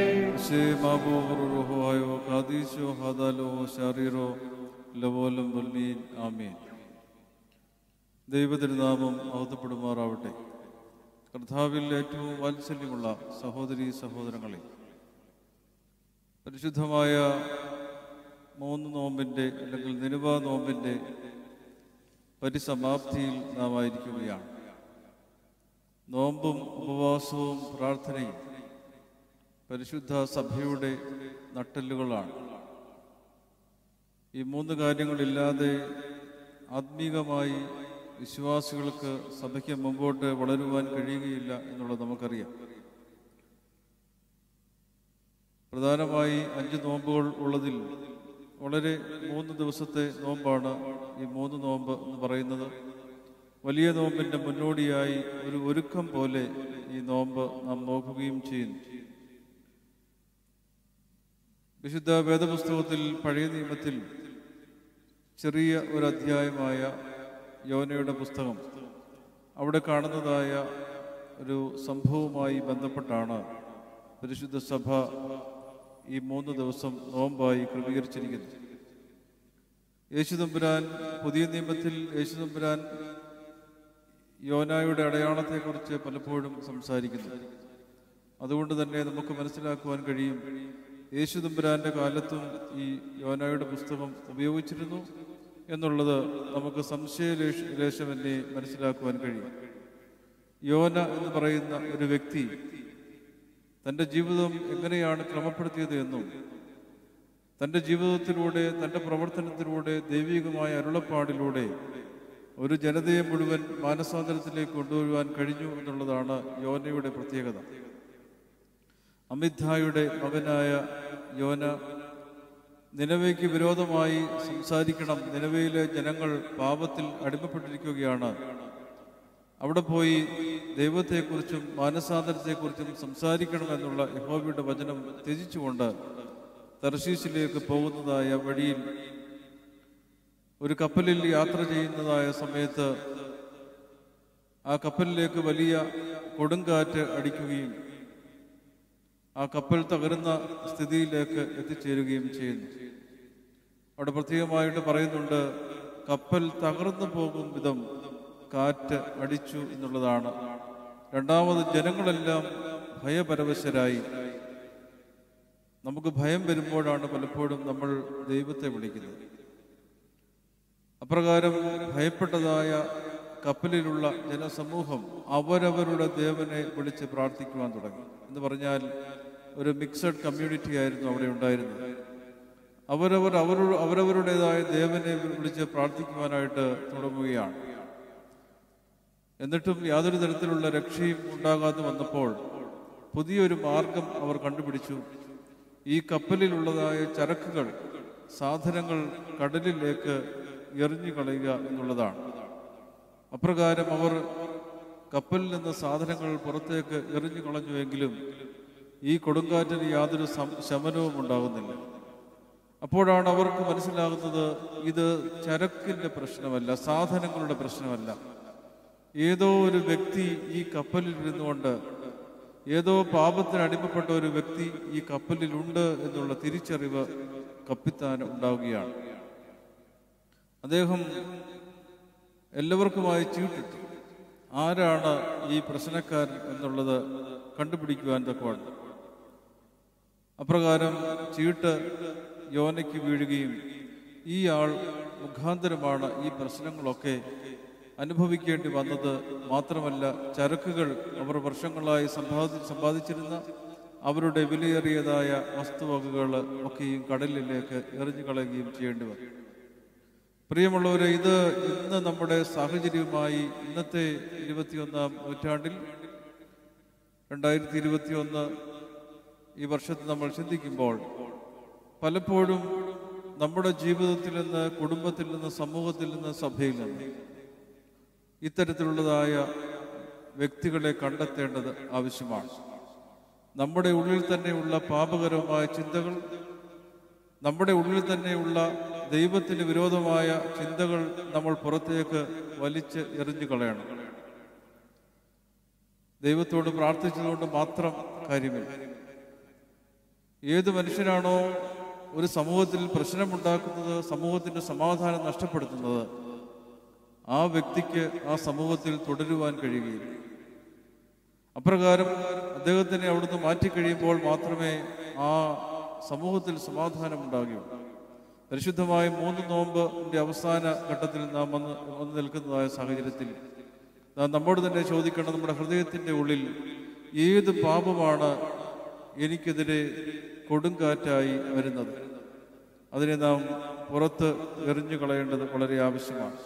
ദൈവതിരുനാമം അവതപ്പെടുമാറാവട്ടെ. കർത്താവിൽ ഏറ്റവും വാത്സല്യമുള്ള സഹോദരീ സഹോദരങ്ങളെ, പരിശുദ്ധമായ 3 നോമ്പിൻ്റെ അല്ലെങ്കിൽ നിനുവ നോമ്പിൻ്റെ പരിസമാപ്തിയിൽ നാം ആയിരിക്കുകയാണ്. നോമ്പും ഉപവാസവും പ്രാർത്ഥനയും പരിശുദ്ധ സഭയുടെ നട്ടെല്ലുകളാണ്. ഈ 3 കാര്യങ്ങളില്ലാതെ ആത്മീകമായി വിശ്വാസികൾക്ക് സഭയ്ക്ക് മുമ്പോട്ട് വളരുവാൻ കഴിയുകയില്ല എന്നുള്ളത് നമുക്കറിയാം. പ്രധാനമായി 5 നോമ്പുകൾ ഉള്ളതിൽ വളരെ 3 ദിവസത്തെ നോമ്പാണ് ഈ 3 നോമ്പ് എന്ന് പറയുന്നത്. വലിയ നോമ്പിൻ്റെ മുന്നോടിയായി ഒരു ഒരുക്കം പോലെ ഈ നോമ്പ് നാം നോക്കുകയും ചെയ്യുന്നു. വിശുദ്ധ വേദപുസ്തകത്തിൽ പഴയ നിയമത്തിൽ ചെറിയ ഒരു അധ്യായമായ യോനയുടെ പുസ്തകം, അവിടെ കാണുന്നതായ ഒരു സംഭവവുമായി ബന്ധപ്പെട്ടാണ് പരിശുദ്ധ സഭ ഈ 3 ദിവസം നോമ്പായി ക്രമീകരിച്ചിരിക്കുന്നത്. യേശുതമ്പുരാൻ പുതിയ നിയമത്തിൽ യേശുതമ്പുരാൻ യോനായുടെ അടയാളത്തെക്കുറിച്ച് പലപ്പോഴും സംസാരിക്കുന്നു. അതുകൊണ്ട് തന്നെ നമുക്ക് മനസ്സിലാക്കുവാൻ കഴിയും, യേശുതമ്പുരാന്റെ കാലത്തും ഈ യോനായുടെ പുസ്തകം ഉപയോഗിച്ചിരുന്നു എന്നുള്ളത് നമുക്ക് സംശയലേശമെന്നെ മനസ്സിലാക്കുവാൻ കഴിയും. യോന എന്ന് പറയുന്ന ഒരു വ്യക്തി തൻ്റെ ജീവിതം എങ്ങനെയാണ് ക്രമപ്പെടുത്തിയത് എന്നും തൻ്റെ ജീവിതത്തിലൂടെ തൻ്റെ പ്രവർത്തനത്തിലൂടെ ദൈവികമായ അരുളപ്പാടിലൂടെ ഒരു ജനതയെ മുഴുവൻ മാനസാന്തരത്തിലേക്ക് കൊണ്ടുവരുവാൻ കഴിഞ്ഞു എന്നുള്ളതാണ് യോനയുടെ പ്രത്യേകത. അമിത്ഥായുടെ മകനായ യോന നിനവയ്ക്ക് വിരോധമായി സംസാരിക്കണം, നിനവയിലെ ജനങ്ങൾ പാപത്തിൽ അടിമപ്പെട്ടിരിക്കുകയാണ്, അവിടെ പോയി ദൈവത്തെക്കുറിച്ചും മാനസാന്തരത്തെക്കുറിച്ചും സംസാരിക്കണമെന്നുള്ള യഹോവയുടെ വചനം ത്യജിച്ചുകൊണ്ട് തർശീശിലേക്ക് പോകുന്നതായ വഴിയിൽ ഒരു കപ്പലിൽ യാത്ര ചെയ്യുന്നതായ സമയത്ത് ആ കപ്പലിലേക്ക് വലിയ കൊടുങ്കാറ്റ് അടിക്കുകയും ആ കപ്പൽ തകരുന്ന സ്ഥിതിയിലേക്ക് എത്തിച്ചേരുകയും ചെയ്യുന്നു. അവിടെ പ്രത്യേകമായിട്ട് പറയുന്നുണ്ട്, കപ്പൽ തകർന്നു പോകും വിധം കാറ്റ് അടിച്ചു എന്നുള്ളതാണ്. രണ്ടാമത് ജനങ്ങളെല്ലാം ഭയപരവശരായി. നമുക്ക് ഭയം വരുമ്പോഴാണ് പലപ്പോഴും നമ്മൾ ദൈവത്തെ വിളിക്കുന്നത്. അപ്രകാരം ഭയപ്പെട്ടതായ കപ്പലിലുള്ള ജനസമൂഹം അവരവരുടെ ദേവനെ വിളിച്ച് പ്രാർത്ഥിക്കുവാൻ തുടങ്ങി. എന്ന് പറഞ്ഞാൽ ഒരു മിക്സഡ് കമ്മ്യൂണിറ്റി ആയിരുന്നു അവിടെ ഉണ്ടായിരുന്നത്. അവരവരുടേതായ ദേവനെ വിളിച്ച് പ്രാർത്ഥിക്കുവാനായിട്ട് തുടങ്ങുകയാണ്. എന്നിട്ടും യാതൊരു തരത്തിലുള്ള രക്ഷയും ഉണ്ടാകാതെ വന്നപ്പോൾ പുതിയൊരു മാർഗം അവർ കണ്ടുപിടിച്ചു. ഈ കപ്പലിലുള്ളതായ ചരക്കുകൾ, സാധനങ്ങൾ കടലിലേക്ക് എറിഞ്ഞു കളയുക എന്നുള്ളതാണ്. അപ്രകാരം അവർ കപ്പലിൽ നിന്ന് സാധനങ്ങൾ പുറത്തേക്ക് എറിഞ്ഞു കളഞ്ഞുവെങ്കിലും ഈ കൊടുങ്കാറ്റിന് യാതൊരു ശമനവും ഉണ്ടാകുന്നില്ല. അപ്പോഴാണ് അവർക്ക് മനസ്സിലാകുന്നത്, ഇത് ചരക്കിൻ്റെ പ്രശ്നമല്ല, സാധനങ്ങളുടെ പ്രശ്നമല്ല. ഏതോ ഒരു വ്യക്തി ഈ കപ്പലിൽ ഇരുന്നുകൊണ്ട്, ഏതോ പാപത്തിന് അടിമപ്പെട്ട ഒരു വ്യക്തി ഈ കപ്പലിലുണ്ട് എന്നുള്ള തിരിച്ചറിവ് കപ്പിത്താന് ഉണ്ടാവുകയാണ്. അദ്ദേഹം എല്ലാവർക്കുമായി ചീട്ടിട്ടു. ആരാണ് ഈ പ്രശ്നക്കാരൻ എന്നുള്ളത് കണ്ടുപിടിക്കുവാൻ തക്കവണ്ണം. അപ്രകാരം ചീട്ട് യോനയ്ക്ക് വീഴുകയും ഈ ആൾ മുഖാന്തരമാണ് ഈ പ്രശ്നങ്ങളൊക്കെ അനുഭവിക്കേണ്ടി വന്നത്. മാത്രമല്ല, ചരക്കുകൾ അവർ വർഷങ്ങളായി സമ്പാദിച്ചിരുന്ന അവരുടെ വിലയേറിയതായ വസ്തുവകകൾ ഒക്കെയും കടലിലേക്ക് എറിഞ്ഞു കളയുകയും ചെയ്യേണ്ടി വന്നു. പ്രിയമുള്ളവരെ, ഇത് ഇന്ന് നമ്മുടെ സാഹചര്യവുമായി ഇന്നത്തെ 21-ാം നൂറ്റാണ്ടിൽ 2021 ഈ വർഷത്തിൽ നമ്മൾ ചിന്തിക്കുമ്പോൾ പലപ്പോഴും നമ്മുടെ ജീവിതത്തിൽ നിന്ന്, കുടുംബത്തിൽ നിന്ന്, സമൂഹത്തിൽ നിന്ന്, സഭയിൽ നിന്ന് ഇത്തരത്തിലുള്ളതായ വ്യക്തികളെ കണ്ടെത്തേണ്ടത് ആവശ്യമാണ്. നമ്മുടെ ഉള്ളിൽ തന്നെയുള്ള പാപകരമായ ചിന്തകൾ, നമ്മുടെ ഉള്ളിൽ തന്നെയുള്ള ദൈവത്തിന് വിരോധമായ ചിന്തകൾ നമ്മൾ പുറത്തേക്ക് വലിച്ച് എറിഞ്ഞു കളയണം. ദൈവത്തോട് പ്രാർത്ഥിച്ചതുകൊണ്ട് മാത്രം കാര്യമില്ല. ഏത് മനുഷ്യനാണോ ഒരു സമൂഹത്തിൽ പ്രശ്നമുണ്ടാക്കുന്നത്, സമൂഹത്തിന്റെ സമാധാനം നഷ്ടപ്പെടുത്തുന്നത്, ആ വ്യക്തിക്ക് ആ സമൂഹത്തിൽ തുടരുവാൻ കഴിയുകയില്ല. അപ്രകാരം അദ്ദേഹത്തിനെ അവിടുന്ന് മാറ്റിക്കഴിയുമ്പോൾ മാത്രമേ ആ സമൂഹത്തിൽ സമാധാനം ഉണ്ടാകുകയുള്ളൂ. പരിശുദ്ധമായ 3 നോമ്പിന്റെ അവസാന ഘട്ടത്തിൽ നാം വന്ന് നിൽക്കുന്നതായ സാഹചര്യത്തിൽ നാം നമ്മോട് തന്നെ ചോദിക്കണം, നമ്മുടെ ഹൃദയത്തിൻ്റെ ഉള്ളിൽ ഏത് പാപമാണ് എനിക്കെതിരെ കൊടുങ്കാറ്റായി വരുന്നത്? അതിനെ നാം പുറത്ത് എറിഞ്ഞു കളയേണ്ടത് വളരെ ആവശ്യമാണ്.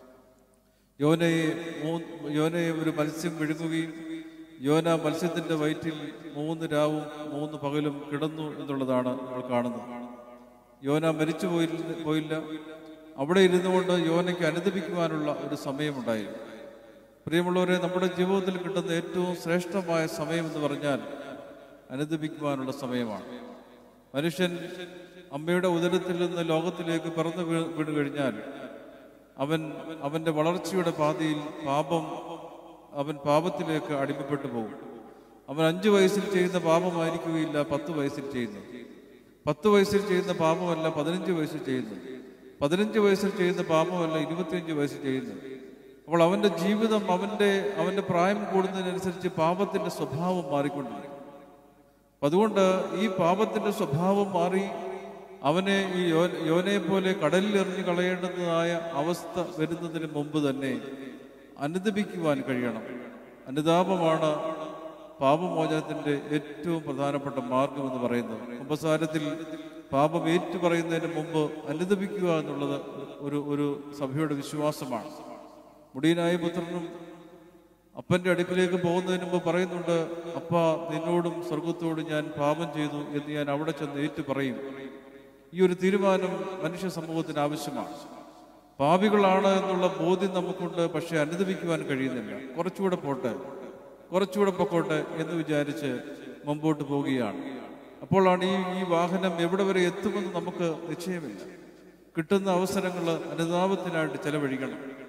യോനയെ ഒരു മത്സ്യം വിഴുങ്ങുകയും യോന മത്സ്യത്തിന്റെ വയറ്റിൽ 3 രാവും 3 പകലും കിടന്നു എന്നുള്ളതാണ് നമ്മൾ കാണുന്നത്. യോന മരിച്ചു പോയില്ല. അവിടെ ഇരുന്നുകൊണ്ട് യോനയ്ക്ക് അനുദപിക്കുവാനുള്ള ഒരു സമയമുണ്ടായിരുന്നു. പ്രിയമുള്ളവരെ, നമ്മുടെ ജീവിതത്തിൽ കിട്ടുന്ന ഏറ്റവും ശ്രേഷ്ഠമായ സമയം എന്ന് പറഞ്ഞാൽ അനുദപിക്കുവാനുള്ള സമയമാണ്. മനുഷ്യൻ അമ്മയുടെ ഉദരത്തിൽ നിന്ന് ലോകത്തിലേക്ക് പിറന്നു വീണു കഴിഞ്ഞാൽ അവന്റെ വളർച്ചയുടെ പാതയിൽ അവൻ പാപത്തിലേക്ക് അടിമപ്പെട്ടു പോകും. അവൻ 5 വയസ്സിൽ ചെയ്യുന്ന പാപമായിരിക്കുകയില്ല 10 വയസ്സിൽ ചെയ്യുന്നത്. 10 വയസ്സിൽ ചെയ്യുന്ന പാപമല്ല 15 വയസ്സിൽ ചെയ്യുന്നത്. 15 വയസ്സിൽ ചെയ്യുന്ന പാപമല്ല 25 വയസ്സിൽ ചെയ്യുന്നത്. അപ്പോൾ അവന്റെ ജീവിതം അവന്റെ പ്രായം കൂടുന്നതിനനുസരിച്ച് പാപത്തിന്റെ സ്വഭാവം മാറിക്കൊണ്ടിരിക്കും. അതുകൊണ്ട് ഈ പാപത്തിന്റെ സ്വഭാവം മാറി അവനെ ഈ യോനയെ പോലെ കടലിൽ എറിഞ്ഞു കളയേണ്ടതായ അവസ്ഥ വരുന്നതിന് മുമ്പ് തന്നെ അനുദപിക്കുവാൻ കഴിയണം. അനുതാപമാണ് പാപമോചനത്തിന്റെ ഏറ്റവും പ്രധാനപ്പെട്ട മാർഗം എന്ന് പറയുന്നത്. ഉപസാരത്തിൽ പാപം ഏറ്റുപറയുന്നതിന് മുമ്പ് അനുദപിക്കുക എന്നുള്ളത് ഒരു സഭയുടെ വിശ്വാസമാണ്. മുടിയനായ പുത്രനും അപ്പന്റെ അടുക്കിലേക്ക് പോകുന്നതിന് മുമ്പ് പറയുന്നുണ്ട്, അപ്പ നിന്നോടും സ്വർഗത്തോടും ഞാൻ പാപം ചെയ്തു എന്ന് ഞാൻ അവിടെ ചെന്ന് ഏറ്റു പറയും. ഈ ഒരു തീരുമാനം മനുഷ്യ സമൂഹത്തിന് ആവശ്യമാണ്. പാപികളാണ് എന്നുള്ള ബോധ്യം നമുക്കുണ്ട്, പക്ഷെ അനുദപിക്കുവാൻ കഴിയുന്നില്ല. കുറച്ചുകൂടെ പൊക്കോട്ടെ എന്ന് വിചാരിച്ച് മുമ്പോട്ട് പോവുകയാണ്. അപ്പോഴാണ് ഈ വാഹനം എവിടെ വരെ എത്തുമെന്ന് നമുക്ക് നിശ്ചയമില്ല. കിട്ടുന്ന അവസരങ്ങൾ അനുതാപത്തിനായിട്ട് ചെലവഴിക്കണം.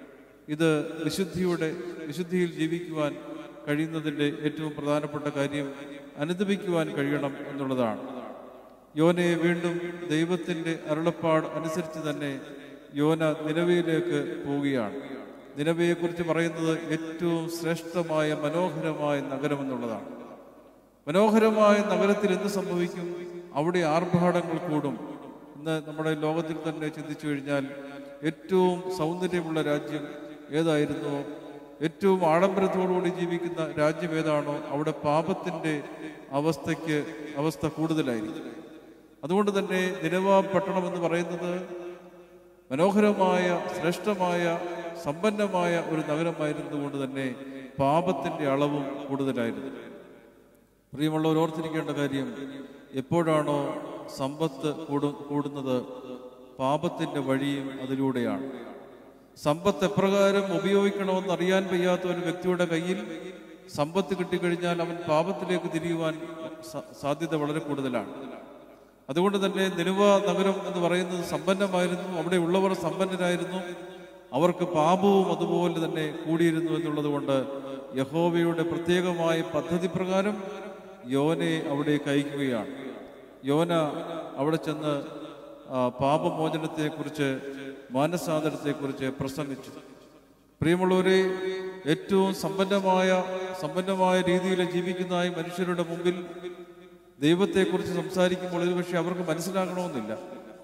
ഇത് വിശുദ്ധിയിൽ ജീവിക്കുവാൻ കഴിയുന്നതിൻ്റെ ഏറ്റവും പ്രധാനപ്പെട്ട കാര്യം അനുദപിക്കുവാൻ കഴിയണം എന്നുള്ളതാണ്. യോനയെ വീണ്ടും ദൈവത്തിൻ്റെ അരുളപ്പാട് അനുസരിച്ച് തന്നെ യോന നിനവയിലേക്ക് പോവുകയാണ്. നിനവയെക്കുറിച്ച് പറയുന്നത് ഏറ്റവും ശ്രേഷ്ഠമായ മനോഹരമായ നഗരമെന്നുള്ളതാണ്. മനോഹരമായ നഗരത്തിൽ എന്ത് സംഭവിക്കും? അവിടെ ആർഭാടങ്ങൾ കൂടും. ഇന്ന് നമ്മുടെ ലോകത്തിൽ തന്നെ ചിന്തിച്ചു കഴിഞ്ഞാൽ ഏറ്റവും സൗന്ദര്യമുള്ള രാജ്യം ഏതായിരുന്നോ, ഏറ്റവും ആഡംബരത്തോടുകൂടി ജീവിക്കുന്ന രാജ്യം ഏതാണോ, അവിടെ പാപത്തിൻ്റെ അവസ്ഥ കൂടുതലായിരിക്കും. അതുകൊണ്ട് തന്നെ നിനവ പട്ടണം എന്ന് പറയുന്നത് മനോഹരമായ, ശ്രേഷ്ഠമായ, സമ്പന്നമായ ഒരു നഗരമായിരുന്നുകൊണ്ട് തന്നെ പാപത്തിൻ്റെ അളവും കൂടുതലായിരുന്നു. പ്രിയമുള്ളവർ ഓർത്തിരിക്കേണ്ട കാര്യം, എപ്പോഴാണോ സമ്പത്ത് കൂടുന്നത്, പാപത്തിൻ്റെ വഴിയും അതിലൂടെയാണ്. സമ്പത്ത് എപ്രകാരം ഉപയോഗിക്കണമെന്ന് അറിയാൻ വയ്യാത്ത ഒരു വ്യക്തിയുടെ കയ്യിൽ സമ്പത്ത് കിട്ടിക്കഴിഞ്ഞാൽ അവൻ പാപത്തിലേക്ക് തിരിയുവാൻ സാധ്യത വളരെ കൂടുതലാണ്. അതുകൊണ്ട് തന്നെ നിനുവ നഗരം എന്ന് പറയുന്നത് സമ്പന്നമായിരുന്നു. അവിടെ ഉള്ളവർ സമ്പന്നരായിരുന്നു. അവർക്ക് പാപവും അതുപോലെ തന്നെ കൂടിയിരുന്നു എന്നുള്ളത് കൊണ്ട് യഹോവയുടെ പ്രത്യേകമായ പദ്ധതി പ്രകാരം യോനയെ അവിടേക്ക് അയക്കുകയാണ്. യോന അവിടെ ചെന്ന് പാപമോചനത്തെക്കുറിച്ച്, മാനസാന്തരത്തെക്കുറിച്ച് പ്രസംഗിച്ചു. പ്രിയമുള്ളവരെ, ഏറ്റവും സമ്പന്നമായ രീതിയിൽ ജീവിക്കുന്ന ഈ മനുഷ്യരുടെ മുമ്പിൽ ദൈവത്തെക്കുറിച്ച് സംസാരിക്കുമ്പോൾ ഒരുപക്ഷെ അവർക്ക് മനസ്സിലാകണമെന്നില്ല.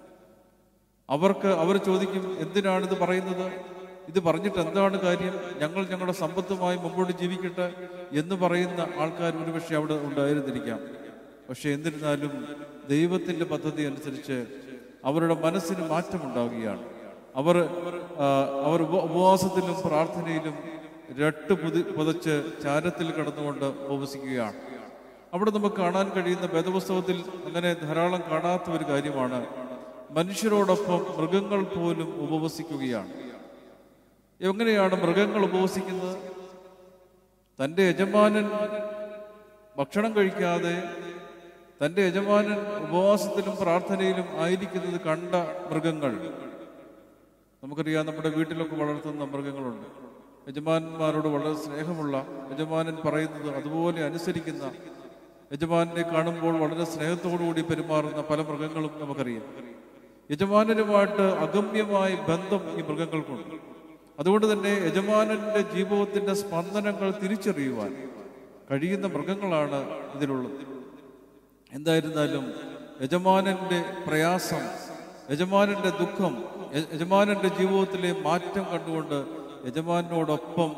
അവർ ചോദിക്കും, എന്തിനാണിത് പറയുന്നത്? ഇത് പറഞ്ഞിട്ട് എന്താണ് കാര്യം? ഞങ്ങളുടെ സമ്പത്തുമായി മുമ്പോട്ട് ജീവിക്കട്ടെ എന്ന് പറയുന്ന ആൾക്കാർ ഒരുപക്ഷെ അവിടെ ഉണ്ടായിരുന്നിരിക്കാം. പക്ഷെ എന്നിരുന്നാലും ദൈവത്തിൻ്റെ പദ്ധതി അനുസരിച്ച് അവരുടെ മനസ്സിന് മാറ്റമുണ്ടാവുകയാണ്. അവർ ഉപവാസത്തിലും പ്രാർത്ഥനയിലും പുതച്ച് ചാരത്തിൽ കിടന്നുകൊണ്ട് ഉപവസിക്കുകയാണ്. അവിടെ നമുക്ക് കാണാൻ കഴിയുന്ന വേദപുസ്തകത്തിൽ അങ്ങനെ ധാരാളം കാണാത്ത ഒരു കാര്യമാണ്, മനുഷ്യരോടൊപ്പം മൃഗങ്ങൾ പോലും ഉപവസിക്കുകയാണ്. എങ്ങനെയാണ് മൃഗങ്ങൾ ഉപവസിക്കുന്നത്? തൻ്റെ യജമാനൻ ഭക്ഷണം കഴിക്കാതെ, തൻ്റെ യജമാനൻ ഉപവാസത്തിലും പ്രാർത്ഥനയിലും ആയിരിക്കുന്നത് കണ്ട മൃഗങ്ങൾ, നമുക്കറിയാം നമ്മുടെ വീട്ടിലൊക്കെ വളർത്തുന്ന മൃഗങ്ങളുണ്ട്. യജമാനന്മാരോട് വളരെ സ്നേഹമുള്ള, യജമാനൻ പറയുന്നത് അതുപോലെ അനുസരിക്കുന്ന, യജമാനെ കാണുമ്പോൾ വളരെ സ്നേഹത്തോടുകൂടി പെരുമാറുന്ന പല മൃഗങ്ങളും നമുക്കറിയാം. യജമാനനുമായിട്ട് അഗമ്യമായ ബന്ധം ഈ മൃഗങ്ങൾക്കുണ്ട്. അതുകൊണ്ട് തന്നെ യജമാനന്റെ ജീവിതത്തിന്റെ സ്പന്ദനങ്ങൾ തിരിച്ചറിയുവാൻ കഴിയുന്ന മൃഗങ്ങളാണ് ഇതിലുള്ളത്. എന്തായിരുന്നാലും യജമാനന്റെ പ്രയാസം, യജമാനന്റെ ദുഃഖം, യജമാനന്റെ ജീവിതത്തിലെ മാറ്റം കണ്ടുകൊണ്ട് യജമാനോടൊപ്പം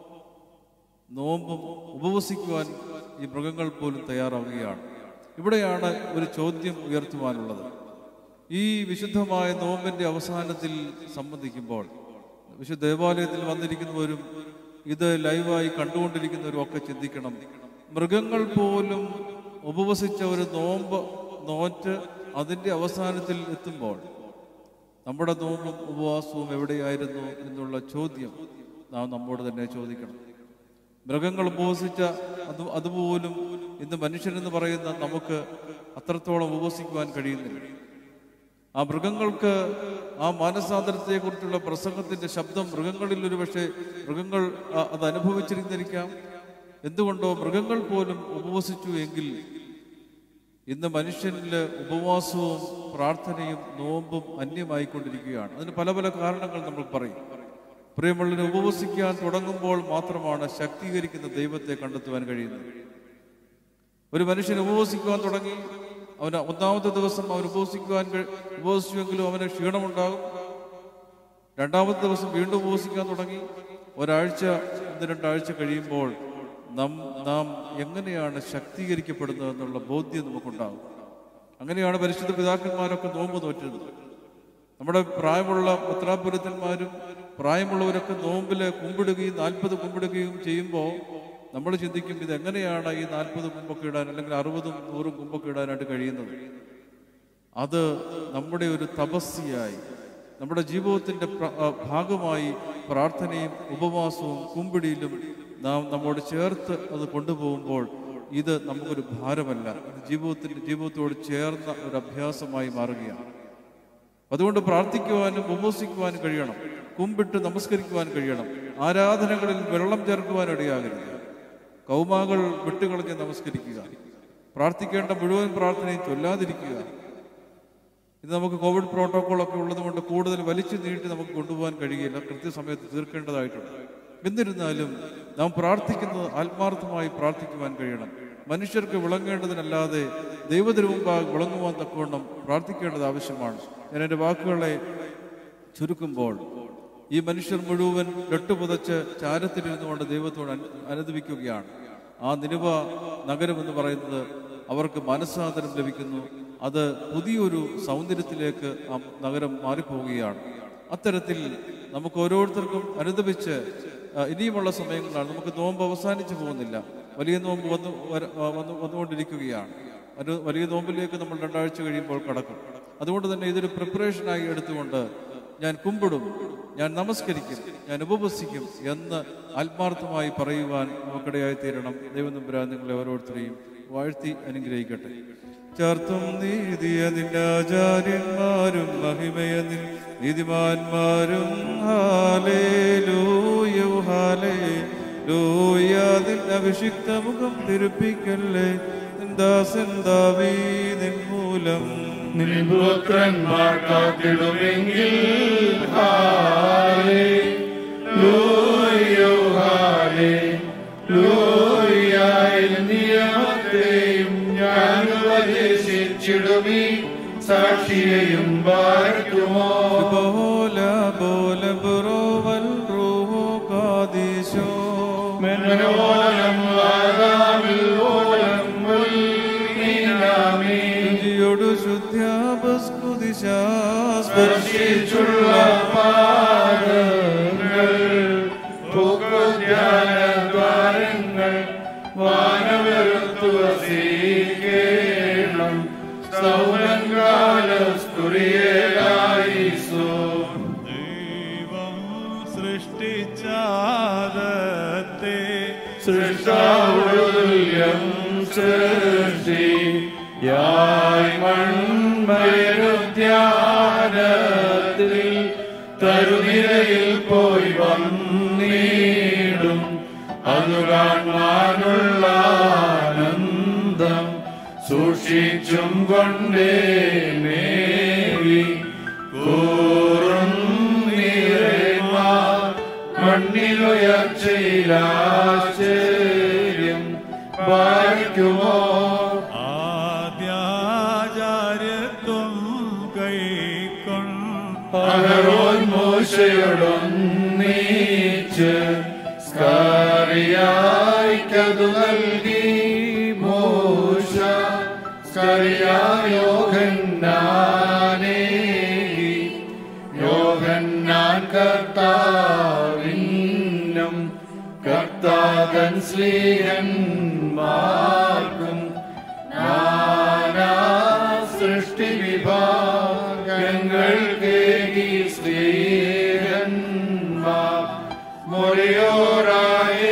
നോമ്പും ഉപവസിക്കുവാൻ ഈ മൃഗങ്ങൾ പോലും തയ്യാറാവുകയാണ്. ഇവിടെയാണ് ഒരു ചോദ്യം ഉയർത്തുവാനുള്ളത്. ഈ വിശുദ്ധമായ നോമ്പിന്റെ അവസാനത്തിൽ സംബന്ധിക്കുമ്പോൾ വിശുദ്ധ ദേവാലയത്തിൽ വന്നിരിക്കുന്നവരും ഇത് ലൈവായി കണ്ടുകൊണ്ടിരിക്കുന്നവരും ഒക്കെ ചിന്തിക്കണം, മൃഗങ്ങൾ പോലും ഉപവസിച്ച ഒരു നോറ്റ് അതിൻ്റെ അവസാനത്തിൽ എത്തുമ്പോൾ നമ്മുടെ നോമ്പും ഉപവാസവും എവിടെയായിരുന്നു എന്നുള്ള ചോദ്യം നാം നമ്മോട് തന്നെ ചോദിക്കണം. മൃഗങ്ങൾ ഉപവസിച്ച അതുപോലും ഇന്ന് മനുഷ്യനെന്ന് പറയുന്ന നമുക്ക് അത്രത്തോളം ഉപവസിക്കുവാൻ കഴിയുന്നില്ല. ആ മൃഗങ്ങൾക്ക് ആ മാനസാന്തരത്തെക്കുറിച്ചുള്ള പ്രസംഗത്തിന്റെ ശബ്ദം മൃഗങ്ങളിൽ ഒരുപക്ഷെ മൃഗങ്ങൾ അത് അനുഭവിച്ചിരുന്നിരിക്കാം. എന്തുകൊണ്ടോ മൃഗങ്ങൾ പോലും ഉപവസിച്ചു എങ്കിൽ ഇന്ന് മനുഷ്യനില് ഉപവാസവും പ്രാർത്ഥനയും നോമ്പും അന്യമായിക്കൊണ്ടിരിക്കുകയാണ്. അതിന് പല പല കാരണങ്ങൾ നമ്മൾ പറയും. പ്രിയമുള്ളവരെ, ഉപവസിക്കാൻ തുടങ്ങുമ്പോൾ മാത്രമാണ് ശക്തീകരിക്കുന്ന ദൈവത്തെ കണ്ടെത്തുവാൻ കഴിയുന്നത്. ഒരു മനുഷ്യൻ ഉപവസിക്കുവാൻ തുടങ്ങി, അവന് ഒന്നാമത്തെ ദിവസം അവൻ ഉപവസിച്ചുവെങ്കിലും അവന് ക്ഷീണമുണ്ടാകും. രണ്ടാമത്തെ ദിവസം വീണ്ടും ഉപവസിക്കാൻ തുടങ്ങി. ഒരാഴ്ച, 1-2 ആഴ്ച കഴിയുമ്പോൾ നാം എങ്ങനെയാണ് ശക്തീകരിക്കപ്പെടുന്നത് എന്നുള്ള ബോധ്യം നമുക്കുണ്ടാകും. അങ്ങനെയാണ് പരിശുദ്ധ പിതാക്കന്മാരൊക്കെ നോമ്പ് നോറ്റിരുന്നത്. നമ്മുടെ പ്രായമുള്ള പത്രാപുരത്തന്മാരും പ്രായമുള്ളവരൊക്കെ നോമ്പില് കുമ്പിടുകയും 40 കുമ്പിടുകയും ചെയ്യുമ്പോൾ നമ്മൾ ചിന്തിക്കും, ഇതെങ്ങനെയാണ് ഈ 40 കുമ്പൊക്കെ ഇടാൻ, അല്ലെങ്കിൽ 60-ഉം 100-ഉം കുമ്പൊക്കെ ഇടാനായിട്ട് കഴിയുന്നത്? അത് നമ്മുടെ ഒരു തപസ്യയായി, നമ്മുടെ ജീവിതത്തിൻ്റെ ഭാഗമായി പ്രാർത്ഥനയും ഉപവാസവും കുമ്പിടിയിലും നാം നമ്മോട് ചേർത്ത് അത് കൊണ്ടുപോകുമ്പോൾ ഇത് നമുക്കൊരു ഭാരമല്ല, ഇത് ജീവിതത്തോട് ചേർന്ന ഒരു അഭ്യാസമായി മാറുകയാണ്. അതുകൊണ്ട് പ്രാർത്ഥിക്കുവാനും ഉപവസിക്കുവാനും കഴിയണം. കുമ്പിട്ട് നമസ്കരിക്കുവാൻ കഴിയണം. ആരാധനകളിൽ വെള്ളം ചേർക്കുവാൻ ഇടയാകരുത്. കൗമാകൾ വിട്ടുകളഞ്ഞ് നമസ്കരിക്കുക. പ്രാർത്ഥിക്കേണ്ട മുഴുവൻ പ്രാർത്ഥനയും ചൊല്ലാതിരിക്കുക. ഇത് നമുക്ക് കോവിഡ് പ്രോട്ടോക്കോളൊക്കെ ഉള്ളതുകൊണ്ട് കൂടുതൽ വലിച്ചു നീട്ടി നമുക്ക് കൊണ്ടുപോകാൻ കഴിയില്ല. കൃത്യസമയത്ത് തീർക്കേണ്ടതായിട്ടുണ്ട്. എന്നിരുന്നാലും നാം പ്രാർത്ഥിക്കുന്നത് ആത്മാർത്ഥമായി പ്രാർത്ഥിക്കുവാൻ കഴിയണം. മനുഷ്യർക്ക് വിളങ്ങേണ്ടതിനല്ലാതെ ദൈവത്തിന് മുമ്പാകെ വിളങ്ങുവാൻ തക്കവണ്ണം പ്രാർത്ഥിക്കേണ്ടത് ആവശ്യമാണ്. ഞാൻ എൻ്റെ വാക്കുകളെ ചുരുക്കുമ്പോൾ, ഈ മനുഷ്യർ മുഴുവൻ രട്ടുപുതച്ച് ചാരത്തിലിരുന്നുകൊണ്ട് ദൈവത്തോട് അനുദപിക്കുകയാണ്. ആ നിനിവ നഗരമെന്ന് പറയുന്നത് അവർക്ക് മനസ്സാന്തരം ലഭിക്കുന്നു. അത് പുതിയൊരു സൗന്ദര്യത്തിലേക്ക് ആ നഗരം മാറിപ്പോവുകയാണ്. അത്തരത്തിൽ നമുക്ക് ഓരോരുത്തർക്കും അനുദപിച്ച് ഇനിയുമുള്ള സമയങ്ങളാണ്. നമുക്ക് നോമ്പ് അവസാനിച്ചു പോകുന്നില്ല. വലിയ നോമ്പ് വന്നുകൊണ്ടിരിക്കുകയാണ്. വലിയ നോമ്പിലേക്ക് നമ്മൾ 2 ആഴ്ച കഴിയുമ്പോൾ കടക്കും. അതുകൊണ്ട് തന്നെ ഇതൊരു പ്രിപ്പറേഷനായി എടുത്തുകൊണ്ട് ഞാൻ കുമ്പിടും, ഞാൻ നമസ്കരിക്കും, ഞാൻ ഉപവസിക്കും എന്ന് ആത്മാർത്ഥമായി പറയുവാൻ നമുക്കിടയായി തീരണം. ദൈവം തമ്പുരാൻ നിങ്ങളെ ഓരോരുത്തരെയും വാഴ്ത്തി അനുഗ്രഹിക്കട്ടെ. ചേർത്തും നീതിയ നിന്റെ ആചാര്യന്മാരും മഹിമയ നിൻ നീതിമാന്മാരും ഹാലേലൂയ ഹാലേലൂയ. നിന്റെ അഭിഷിക്ത മുഖം തിരുപ്പിക്കല്ലേ, ദാസൻ ദാവീദിൻ മൂലം നിൻ പുത്രന്മാർ കാത്തിടുമെങ്കിൽ ഹാലേലൂയ ഹാലേലൂയ. നിയമത്തെയും ഞാൻ ഉപദേശിച്ചിടുമീ സാക്ഷിയെയും പാർക്കുമോ. ബോല ബോല ബറോവൽ റൂഹു ഖാദിശോ മനോലം വാദാമിൽ ഓലം യോടു ശുദ്ധ്യാപസ്കുദിശാസ്പർശിച്ചുള്ള പാദങ്ങൾ ദ്വാരങ്ങൾ വാനവരുത്തു വസീകേണം സൗരങ്കാലസ്തുരിയേലായിസോ. ദൈവം സൃഷ്ടിച്ചാദത്തെ സൃഷ്ടാവുതുല്യം സൃഷ്ടി യായ് മൺമരുദ്യാനത്തിൽ തരുനിരയിൽ പോയി വന്നീടും അതു കാണാനുള്ള ആനന്ദം സൂക്ഷിച്ചും കൊണ്ടേ മേവി കൂറും നീരന്മാർ മണ്ണിലുയർച്ചയിലാശ്ചര്യം പാലിക്കുമോ. ആദ്യാചാര്യത്വം കൈക്കൊണ്ട് അഹരോൻ മോശയോടൊന്നീച്ച് സ്കാറിയായിക്കതു നൽകി. മോശ സ്കാറിയായോഹന്നാനേകി. യോഹന്നാൻ കർത്താവിനും കർത്താതൻ സ്ലീഹന്മാർക്കും നാനാ സൃഷ്ടി വിഭാഗങ്ങൾക്കേകി സ്ലീഹന്മാർ മൊഴിയോറായി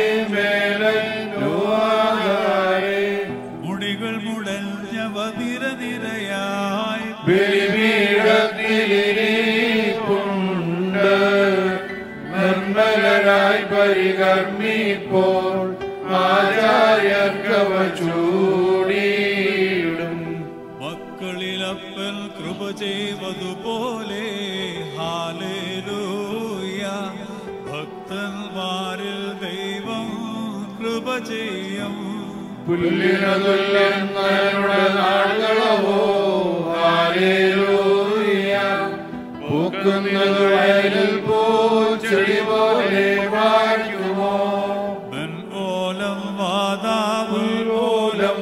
മേലുവാകാരെ. മുടികൾ മുടഞ്ഞവ നിരനിരയായി ബലിപീഠത്തിലിരിപ്പുണ്ട്. നിർമ്മലരായി പരികർമ്മിപ്പോൾ ആചാര്യർക്കവ ചൂടിയിടും. മക്കളിലപ്പൻ കൃപ ചെയ്വതുപോലെ ഹാലേലൂയ. ഭക്തന്മാരിൽ ദൈവം കൃപ ചെയ്യും. പുല്ലിനതുല്യങ്ങളുടെ നാളുകളവോ ഹാലേലൂയ. പൂക്കുന്നത് വയലിൽ പൂച്ചെടി പോലെ വാഴ്ക്കുമോ. ഓലം വാദാവുൽ ഓലം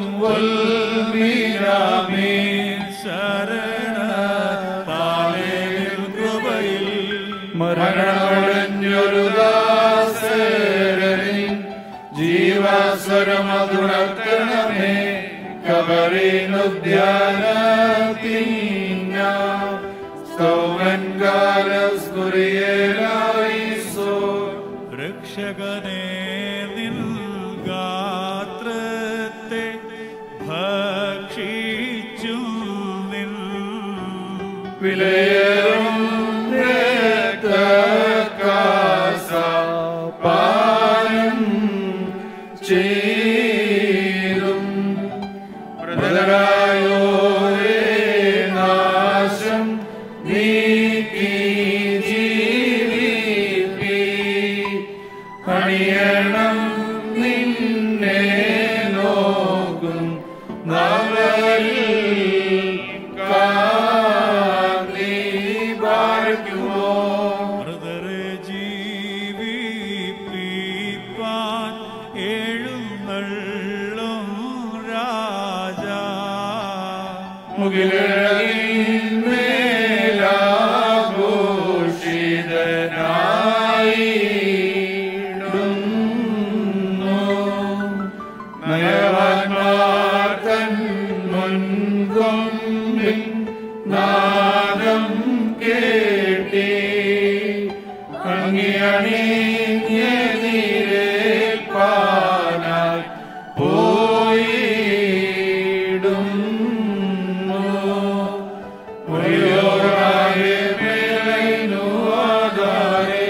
വൽമീനാമീൻ ശരണ താലേൽ കൃപയിൽ മരണമടഞ്ഞൊരു ദാസരനിൽ ജീവാസ്വരമതുണർത്തണമേ. കബറിനുദ്യാനത്തിന്ന സ്തോമൻകാലസ്കുറിയേലായിസോ. രക്ഷകനേ നിൻ ഗാത്രത്തെ ഭക്ഷിച്ചു നിൻ വിലയേറും രക്തക്കറ ശരണം നിന്നെ നോക്കും നവരിൽ കാന്തി പാർക്കുമോ. മൃതരെ ജീവിപ്പിപ്പാൻ എഴുന്നള്ളും രാജാ മുകിലേറിന്മേലാഘോഷിതനായിടുന്നു നയവാന്മാർ തൻ മുൻകൊമ്പിൽ നാദം കേട്ടി അങ്ങിയണിഞ്ഞെതിരേൽപ്പാനായി പോയിടുന്നു. ഒയോരായ മേലൈനുവാദാരേ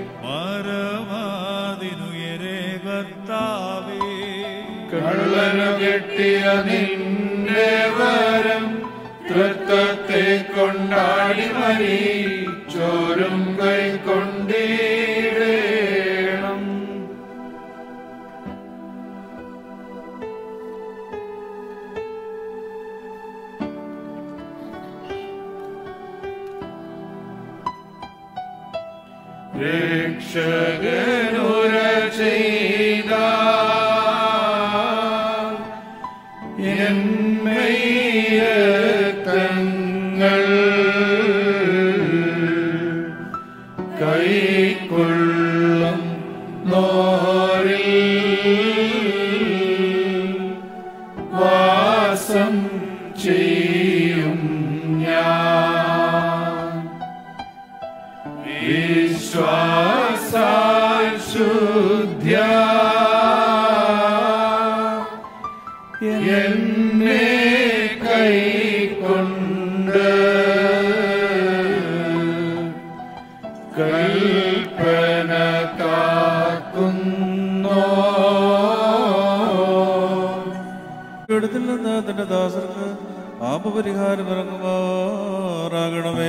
പരമാതിനുയരെ കർത്താവേ കള്ളനു കിട്ടിയ നിന്റെ വരം തൃത്വത്തെ കൊണ്ടാടി മരിച്ചോരും കൈക്കൊണ്ടിടേണം. രക്ഷകനുര ചെയ്ത എന്മയത്തങ്ങൾ കൈക്കൊള്ളും നോരിൽ വാസം ചെയ്യും ഞാൻ. വിശ്വാസാൽ ശുദ്ധ്യ എന്നെ കൈക്കൊണ്ട് കൽപ്പന കാക്കുന്നോ. ഇടത്തിൽ നിന്ന് തന്റെ ദാസർക്ക് പാപപരിഹാരം ഇറങ്ങുമാറാകണമേ.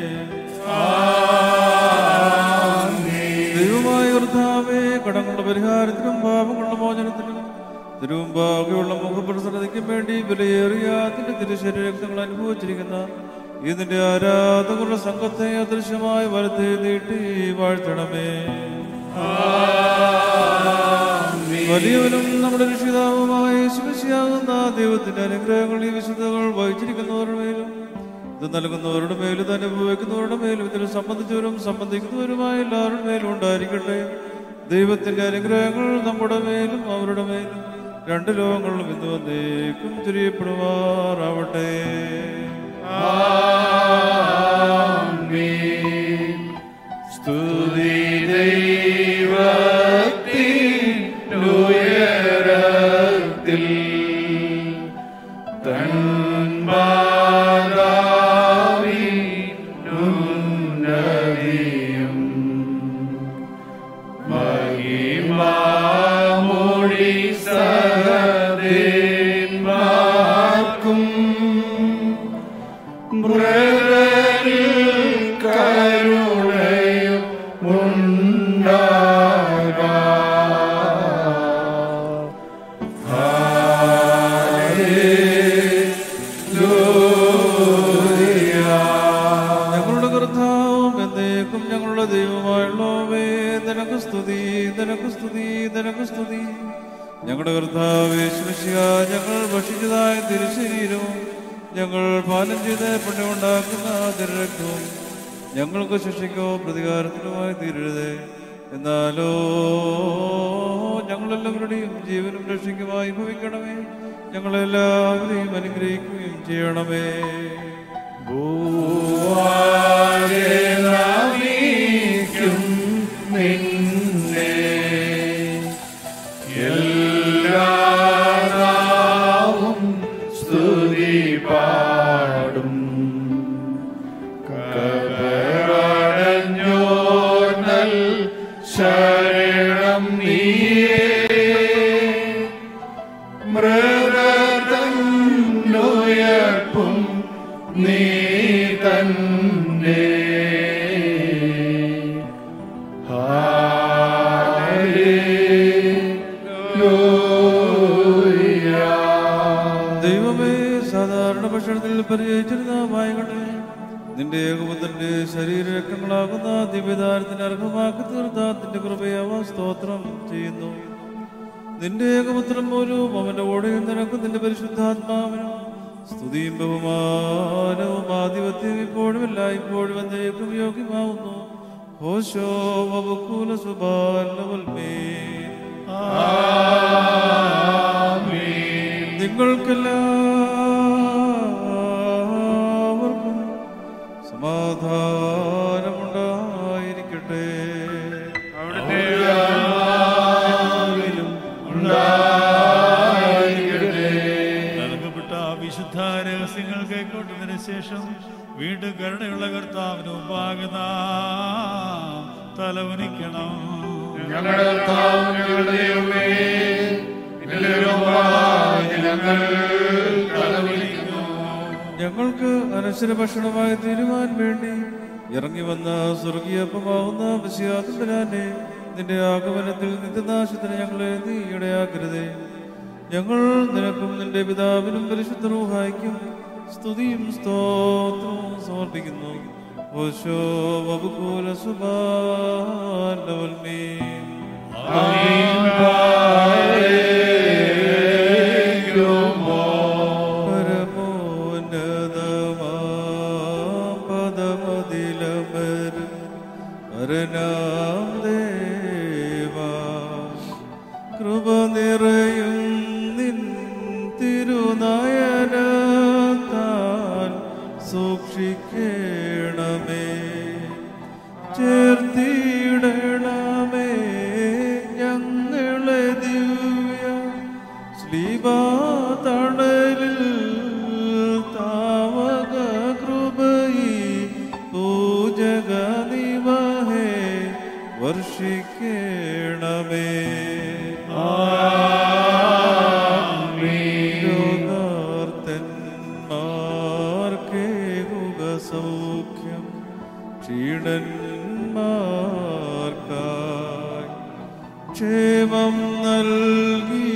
ദൈവമായ കർത്താവേ, കടങ്ങളുടെ പരിഹാരത്തിനും പാപങ്ങളുടെ മോചനത്തിനും തിരുമുമ്പാകെയുള്ള മുഖപ്രസന്നതയ്ക്കും വേണ്ടി വിലയേറിയ അതിന്റെ തിരുശരീരങ്ങൾ അനുഭവിച്ചിരിക്കുന്ന ഇതിന്റെ ആരാധകരുടെ സംഘത്തെ അദൃശ്യമായ വലത്തെ നീട്ടി വാഴ്ത്തണമേ. വലിയവനും നമ്മുടെ രക്ഷിതാവുമായ യേശുമിശിഹാകുന്ന ദൈവത്തിന്റെ അനുഗ്രഹങ്ങൾ ഈ വിശുദ്ധകൾ വഹിച്ചിരിക്കുന്നവരുടെ മേലും ഇത് നൽകുന്നവരുടെ മേലും ഇത് അനുഭവിക്കുന്നവരുടെ മേലും ഇതിനെ സംബന്ധിച്ചവരും സംബന്ധിക്കുന്നവരുമായ എല്ലാവരുടെ മേലും ഉണ്ടായിരിക്കട്ടെ. ദൈവത്തിന്റെ അനുഗ്രഹങ്ങൾ നമ്മുടെ മേലും അവരുടെ മേലും രണ്ട് ലോകങ്ങളിലും ഇന്ന് വന്നേക്കും ചുരിയപ്പെടുമാറാവട്ടെ. ആമേൻ. സ്തുതി ദൈവത്തിനുയരത്തിൽ തൻപാദാവിനുന്നതിയും മഹിമാമൊഴി സഹദേന്മാർക്കും മൃഗരിൽ കരുണയും ഉണ്ടാകാം. ഞങ്ങളുടെ കർത്താവും എന്നേക്കും ഞങ്ങളുടെ ദൈവമായുള്ളവേ, നിനക്ക് സ്തുതി, നിനക്ക് സ്തുതി, നിനക്ക് സ്തുതി. ഞങ്ങളുടെ കർത്താവ് യേശുമിശിഹാ, ഞങ്ങൾ ഭക്ഷിച്ചതായ തിരുശരീരവും ഞങ്ങൾ പാലം ചെയ്ത് പുണ്യമുണ്ടാക്കുന്ന തിരുരക്തവും ഞങ്ങൾക്ക് ശിക്ഷയ്ക്കോ പ്രതികാരത്തിനുമായി തീരരുതേ. എന്നാലോ ഞങ്ങളെല്ലാവരുടെയും ജീവനും രക്ഷയ്ക്കുമായി ഭവിക്കണമേ. ഞങ്ങളെല്ലാവരെയും അനുഗ്രഹിക്കുകയും ചെയ്യണമേ. ഭൂവാരെ നമിക്കും നിന്നെ എല്ലാ നാവും സ്തുതി പാടും. കബറടഞ്ഞോർ നൽ ശരണം നീയേ മൃതനുയർപ്പും നീ തന്നെ. ഹല്ലേലൂയ. ദൈവമേ, സാധാരണ ഭക്ഷണത്തിൽ പരിചയിച്ചിരുന്ന വായകളെ നിന്റെ ഏകപുത്രന്റെ ശരീരരക്തങ്ങളാകുന്ന ദിവ്യദാനത്തിന് അർഹമാക്കി തീർത്ത നിന്റെ കൃപയെ അവ സ്തോത്രം ചെയ്യുന്നു. നിന്റെ ഏകപുത്രൻ പോലും അവന്റെ ഓടയും നിനക്കും നിന്റെ പരിശുദ്ധാത്മാവിനും സ്തുതിയും ബഹുമാനവും ആധിപത്യം ഇപ്പോഴും എല്ലായ്പ്പോഴും എന്നേക്കും യോഗ്യമാവുന്നു. ഹോശോ വബുക്കുല സുബാലവൽമേ. നിങ്ങൾക്കെല്ലാവർക്കും സമാധാനമുണ്ടായിരിക്കട്ടെ. നൽകപ്പെട്ട വിശുദ്ധ രഹസ്യങ്ങൾ കൈക്കൊണ്ടതിന് ശേഷം വീണ്ടും കരുണയുള്ള കർത്താവിന് മുമ്പാകെ നാം തലവനിക്കണം. ഞങ്ങളുടെ ദൈവമേ, ഞങ്ങൾക്ക് അനശ്വര ഭക്ഷണമായി തീരുവാൻ വേണ്ടി ഇറങ്ങി വന്ന സ്വർഗീയപ്പമാവുന്ന വിശ്വാസത്തിനെ നിന്റെ ആഗമനത്തിൽ നിത്യനാശത്തിന് ഞങ്ങളെ നീ ഇടയാക്കരുതേ. ഞങ്ങൾ നിനക്കും നിന്റെ പിതാവിനും പരിശുദ്ധ റൂഹായിക്കും സ്തുതിയും സ്തോത്രവും സമർപ്പിക്കുന്നു. ഓശോ വബുകൂല സുബാലവൽമേ. കൃപ നിറയും നിൻ തിരുനയനത്താൽ സൂക്ഷിക്കണമേ. ചേർത്തിടണമേ ഞങ്ങളെ ദിവ്യ ശ്ലീബാതണലിൽ. താവക കൃപയി പൂജക നിവഹേ വർഷിക്കണമേ. രോഗാർത്തന്മാർക്കേകുക സൗഖ്യം, ക്ഷീണന്മാർക്കായി ക്ഷേമം നൽകി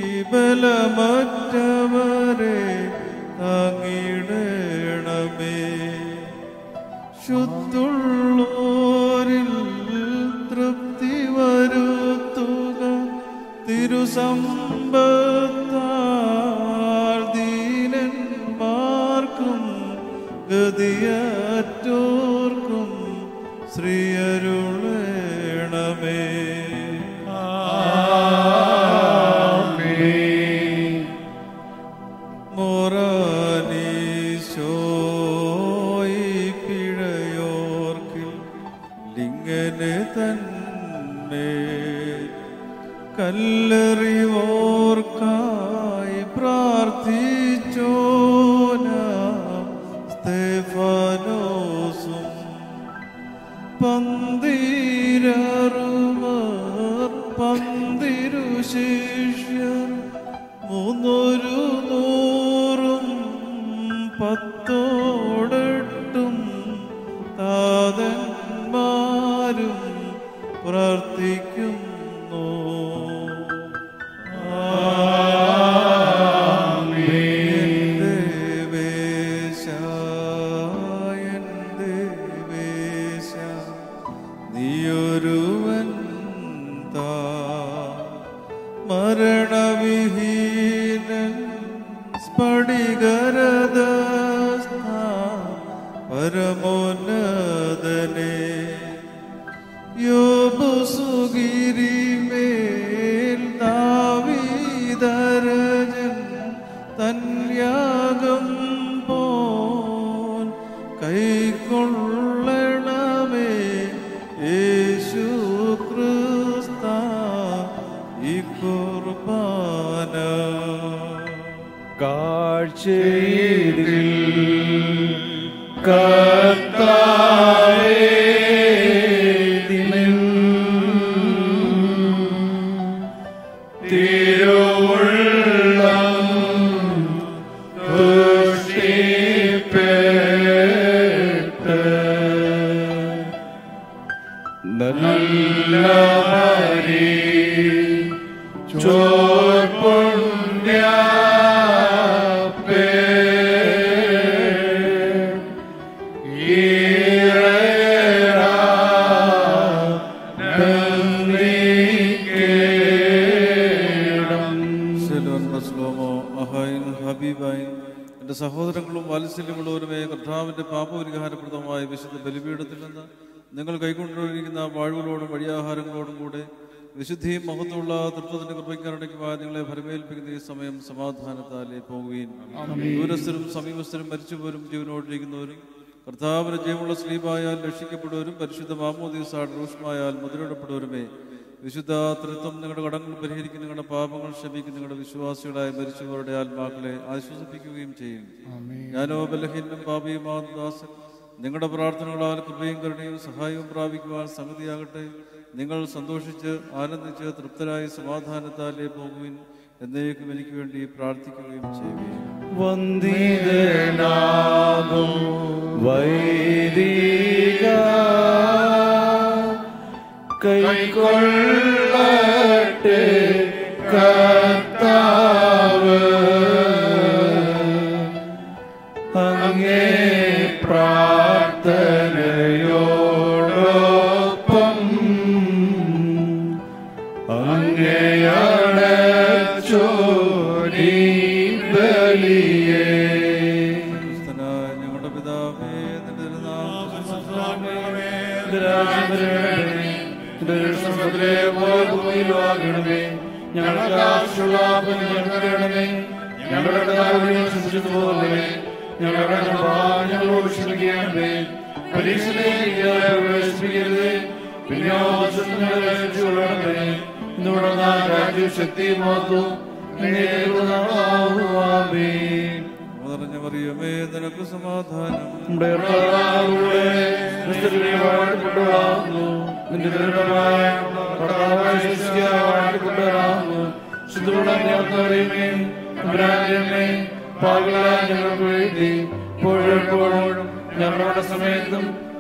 ബലമറ്റവരെ താങ്ങിടണമേ. ശുദ്ധുള്ളോരിൽ തൃപ്തി വരുത്തുക തിരുസമ്പത്താൽ. ദീനന്മാർക്കും ഗതിയറ്റോർക്കും ശ്രീയരുളേണമേ. മോറാനീശോയി പിഴയോർക്കിൽ ലിംഗനെ തന്നെ കല്ലെറിവോർക്കായി പ്രാർത്ഥിച്ചോന സ്തെഫാനോസും പന്തിരറുമർ പന്തിരു ശിഷ്യർ 300 10 താതന്മാരും പ്രാർത്ഥിക്കുന്നു. നീയൊരുവൻ താ മരണവിഹീനൻ സ്ഫടികരദസ്ഥ പരമോന്നതനെ. യോബു സുഗിരിമേൽ ദാവീദരജൻ തന്യാഗം പോൻ കൈക്കൊള്ളണമേ യേശു ക്രിസ്ത ഈ കുർബാന. കാഴ്ചയിൽ കർത്താവേ നിൻ തിരുവുള്ളം തുഷ്ടിപ്പെട്ട് നല്ല എൻ്റെ സഹോദരങ്ങളും വാത്സല്യമുള്ളവരുമേ, കർത്താവിൻ്റെ പാപപരിഹാരപ്രദമായ വിശുദ്ധ ബലിപീഠത്തിൽ നിന്ന് നിങ്ങൾ കൈക്കൊണ്ടിരിക്കുന്ന വാഴ്വുകളോടും വഴിയാഹാരങ്ങളോടും കൂടെ വിശുദ്ധിയും മഹത്വമുള്ള തൃത്വത്തിന്റെ കൃപയ്ക്കരടയ്ക്കുമായ നിങ്ങളെ ഫലമേൽപ്പിക്കുന്ന ഈ സമയം സമാധാനത്താലേ പോകുകയും ദൂരസ്ഥരും സമീപസ്ഥരും മരിച്ചുപോരും ജീവനോടിരിക്കുന്നവരും കർത്താവിന് ജയമുള്ള സ്ലീപായാൽ രക്ഷിക്കപ്പെടുവരും പരിശുദ്ധ മാമോദീസാട് രൂക്ഷമായാൽ മുദ്രയിടപ്പെടുവരുമേ, വിശുദ്ധ തൃത്വം നിങ്ങളുടെ കടങ്ങൾ പരിഹരിക്കും, നിങ്ങളുടെ പാപങ്ങൾ ക്ഷമിക്കും, നിങ്ങളുടെ വിശ്വാസികളായ മരിച്ചവരുടെ ആത്മാക്കളെ ആശ്വസിപ്പിക്കുകയും ചെയ്യും. ഞാനോ ബലഹീനും പാപിയുമാകുന്ന ദാസൻ നിങ്ങളുടെ പ്രാർത്ഥനകളാൽ കൃപയും കരുണയും സഹായവും പ്രാപിക്കുവാൻ സംഗതിയാകട്ടെ. നിങ്ങൾ സന്തോഷിച്ച് ആനന്ദിച്ച് തൃപ്തരായി സമാധാനത്താലേ പോകുവിൻ. എന്നേക്കും എനിക്ക് വേണ്ടി പ്രാർത്ഥിക്കുകയും ചെയ്യുകയും. വന്ദിതനാകും വൈദിക കൈക്കൊള്ളട്ടെ കർത്താവ് അങ്ങേ പ്രാർത്ഥനയോടൊപ്പം അങ്ങേ അടച്ചോരീ ബലിയേ. ഞങ്ങളുടെ പിതാവേ, നിന്റെ നാമം ഭൂമിയിലാകണമേ, ഞങ്ങൾക്ക് ആവശ്യമുള്ള ഞങ്ങളെ ഞങ്ങളുടെ ഞങ്ങളുടെ ഞങ്ങളോട് ക്ഷമിക്കണമേ, പരീക്ഷയിലേക്ക് പ്രവേശിപ്പിക്കരുതേ, പിന്നെയോ രക്ഷിച്ചുകൊള്ളണമേ. ഇന്നിവിടെ രാജ്യവും ശക്തിയും മഹത്വവും നിറഞ്ഞ മറിയമേ, നിനക്ക് സമാധാനം. ഞങ്ങളുടെ സമയത്തും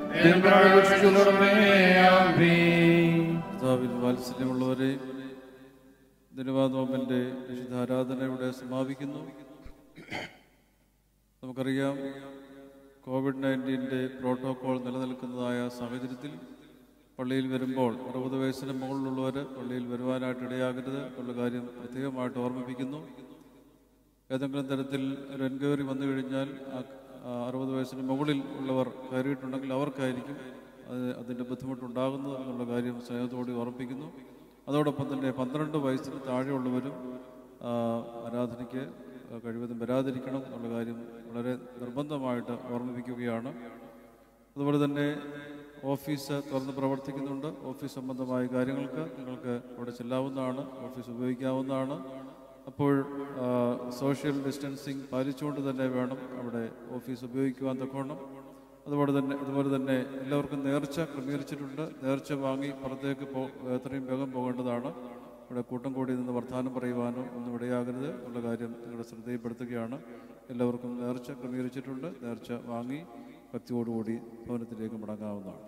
വാത്സല്യമുള്ളവരെ, ദിനവാദോമന്റെ വിശുദ്ധ ആരാധന ഇവിടെ സമാപിക്കുന്നു. നമുക്കറിയാം, കോവിഡ്-19 പ്രോട്ടോകോൾ നിലനിൽക്കുന്നതായ സാഹചര്യത്തിൽ പള്ളിയിൽ വരുമ്പോൾ 60 വയസ്സിന് മുകളിലുള്ളവർ പള്ളിയിൽ വരുവാനായിട്ട് ഇടയാകരുത് എന്നുള്ള കാര്യം പ്രത്യേകമായിട്ട് ഓർമ്മിപ്പിക്കുന്നു. ഏതെങ്കിലും തരത്തിൽ ഒരു എൻക്വയറി വന്നു കഴിഞ്ഞാൽ 60 വയസ്സിന് മുകളിൽ ഉള്ളവർ കയറിയിട്ടുണ്ടെങ്കിൽ അവർക്കായിരിക്കും അതിൻ്റെ ബുദ്ധിമുട്ടുണ്ടാകുന്നത് എന്നുള്ള കാര്യം സ്നേഹത്തോടെ ഓർമ്മിപ്പിക്കുന്നു. അതോടൊപ്പം തന്നെ 12 വയസ്സിന് താഴെയുള്ളവരും ആരാധനയ്ക്ക് കഴിവതും വരാതിരിക്കണം എന്നുള്ള കാര്യം വളരെ നിർബന്ധമായിട്ട് ഓർമ്മിപ്പിക്കുകയാണ്. അതുപോലെ തന്നെ ഓഫീസ് തുറന്ന് പ്രവർത്തിക്കുന്നുണ്ട്. ഓഫീസ് സംബന്ധമായ കാര്യങ്ങൾക്ക് നിങ്ങൾക്ക് അവിടെ ചെല്ലാവുന്നതാണ്, ഓഫീസ് ഉപയോഗിക്കാവുന്നതാണ്. അപ്പോൾ സോഷ്യൽ ഡിസ്റ്റൻസിങ് പാലിച്ചുകൊണ്ട് തന്നെ വേണം അവിടെ ഓഫീസ് ഉപയോഗിക്കുവാൻ തക്കവണ്ണം. അതുപോലെ തന്നെ എല്ലാവർക്കും നേർച്ച ക്രമീകരിച്ചിട്ടുണ്ട്. നേർച്ച വാങ്ങി പുറത്തേക്ക് എത്രയും വേഗം പോകേണ്ടതാണ്. ഇവിടെ കൂട്ടം കൂടി നിന്ന് വർത്തമാനം പറയുവാനോ ഒന്നും ഇടയാകരുത് എന്നുള്ള കാര്യം നിങ്ങളുടെ ശ്രദ്ധയിൽപ്പെടുത്തുകയാണ്. എല്ലാവർക്കും നേർച്ച ക്രമീകരിച്ചിട്ടുണ്ട്. നേർച്ച വാങ്ങി ഭക്തിയോടുകൂടി ഭവനത്തിലേക്ക് മടങ്ങാവുന്നതാണ്.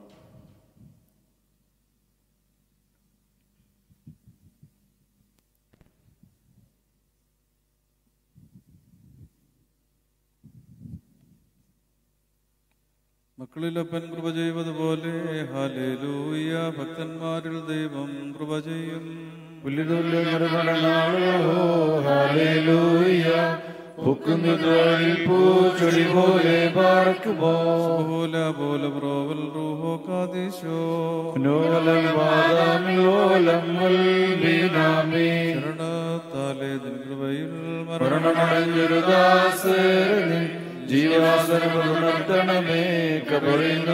മക്കളിലപ്പൻ കൃപ ചെയ്വതുപോലെ ഹല്ലേലൂയ, ഭക്തന്മാരിൽ ദൈവം കൃപ ചെയ്യും. പൂച്ചൊടി പോലെ പറക്കുമോ പോലെ പ്രോവൽ റൂഹോ കാദിശോ നോലം വാദാമിലോലം വൽബിനാമേ ശരണത്താലേ നിൻ കൃപയിൽ മരണമടഞ്ഞൊരു ദാസരനിൽ ജീവാസനമുണർത്തണമേ. കബറിനു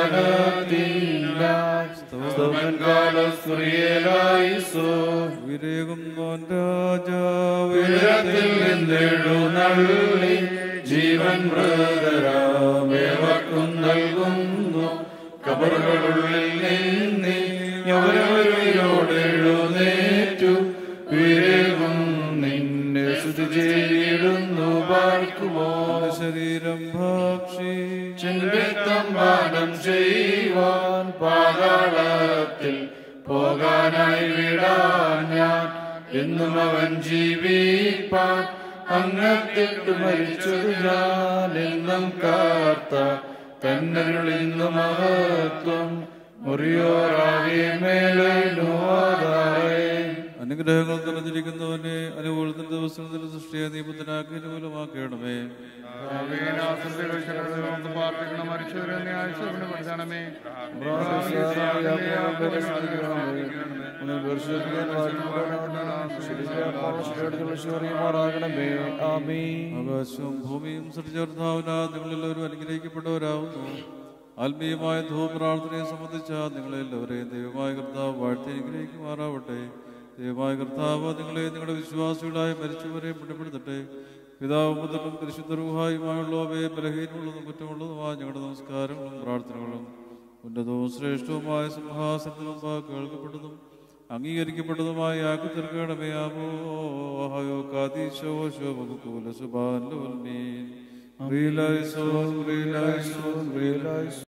ധ്യാനത്തില്ലാസ്തുറിയേലായിസോ വിരേകും മോൻ രാജാവേ നിന്നെഴുന്നള്ളി ജീവൻ മൃതരാമേവർക്കും നൽകുന്നു. കബറുകളുള്ളിൽ നിന്നി എഴുന്നേറ്റു വിരേകും നിന്നെ സ്തുതി ചെയ്തിടുന്നു. പാർക്കുമോ ശരീരം ഭക്ഷി ചിന്തം പാനം ചെയ്യുവാൻ പാതാളത്തിൽ പോകാനായി വിടാൻ ഞാൻ എന്നും അവൻ ജീവിപ്പാൻ അങ്ങത്തിട്ട് മരിച്ചൊരു ഞാൻ എന്നും കാർത്ത തന്നരുളിന്നു മഹത്വം മുറിയോറാകെ മേലെ അനുഗ്രഹങ്ങൾ നിറഞ്ഞിരിക്കുന്നവനെ അനുകൂലത്തിന്റെ ദിവസത്തിൽ സൃഷ്ടിയെ നീപത്തിനാക്കി അനുകൂലമാക്കണമേ. ആകാശവും ഭൂമിയും സൃഷ്ടിച്ചവർദ്ധാവന നിങ്ങളെല്ലാവരും അനുഗ്രഹിക്കപ്പെട്ടവരാകുന്നു. ആത്മീയമായ ധൂപ്രാർത്ഥനയെ സംബന്ധിച്ച നിങ്ങളെല്ലാവരെയും ദൈവമായ കർത്താവ് വാഴ്ത്തി അനുഗ്രഹിക്കുമാറാവട്ടെ. ദൈവമായ കർത്താവ് നിങ്ങളെ നിങ്ങളുടെ വിശ്വാസികളായി മരിച്ചവരെ പുണ്യപ്പെടുത്തട്ടെ. പിതാവും പുത്രനും പരിശുദ്ധ റൂഹായുമായുള്ളവയെ ബലഹീനമുള്ളതും കുറ്റമുള്ളതുമായ ഞങ്ങളുടെ നമസ്കാരങ്ങളും പ്രാർത്ഥനകളും ഉന്നതവും ശ്രേഷ്ഠവുമായ സിംഹാസനത്തിന് മുമ്പ് കേൾക്കപ്പെട്ടതും അംഗീകരിക്കപ്പെട്ടതുമായ ആക്കി തീർക്കണമേ. ആമോ കാതീശോ ശോഭകുല സുബാൻ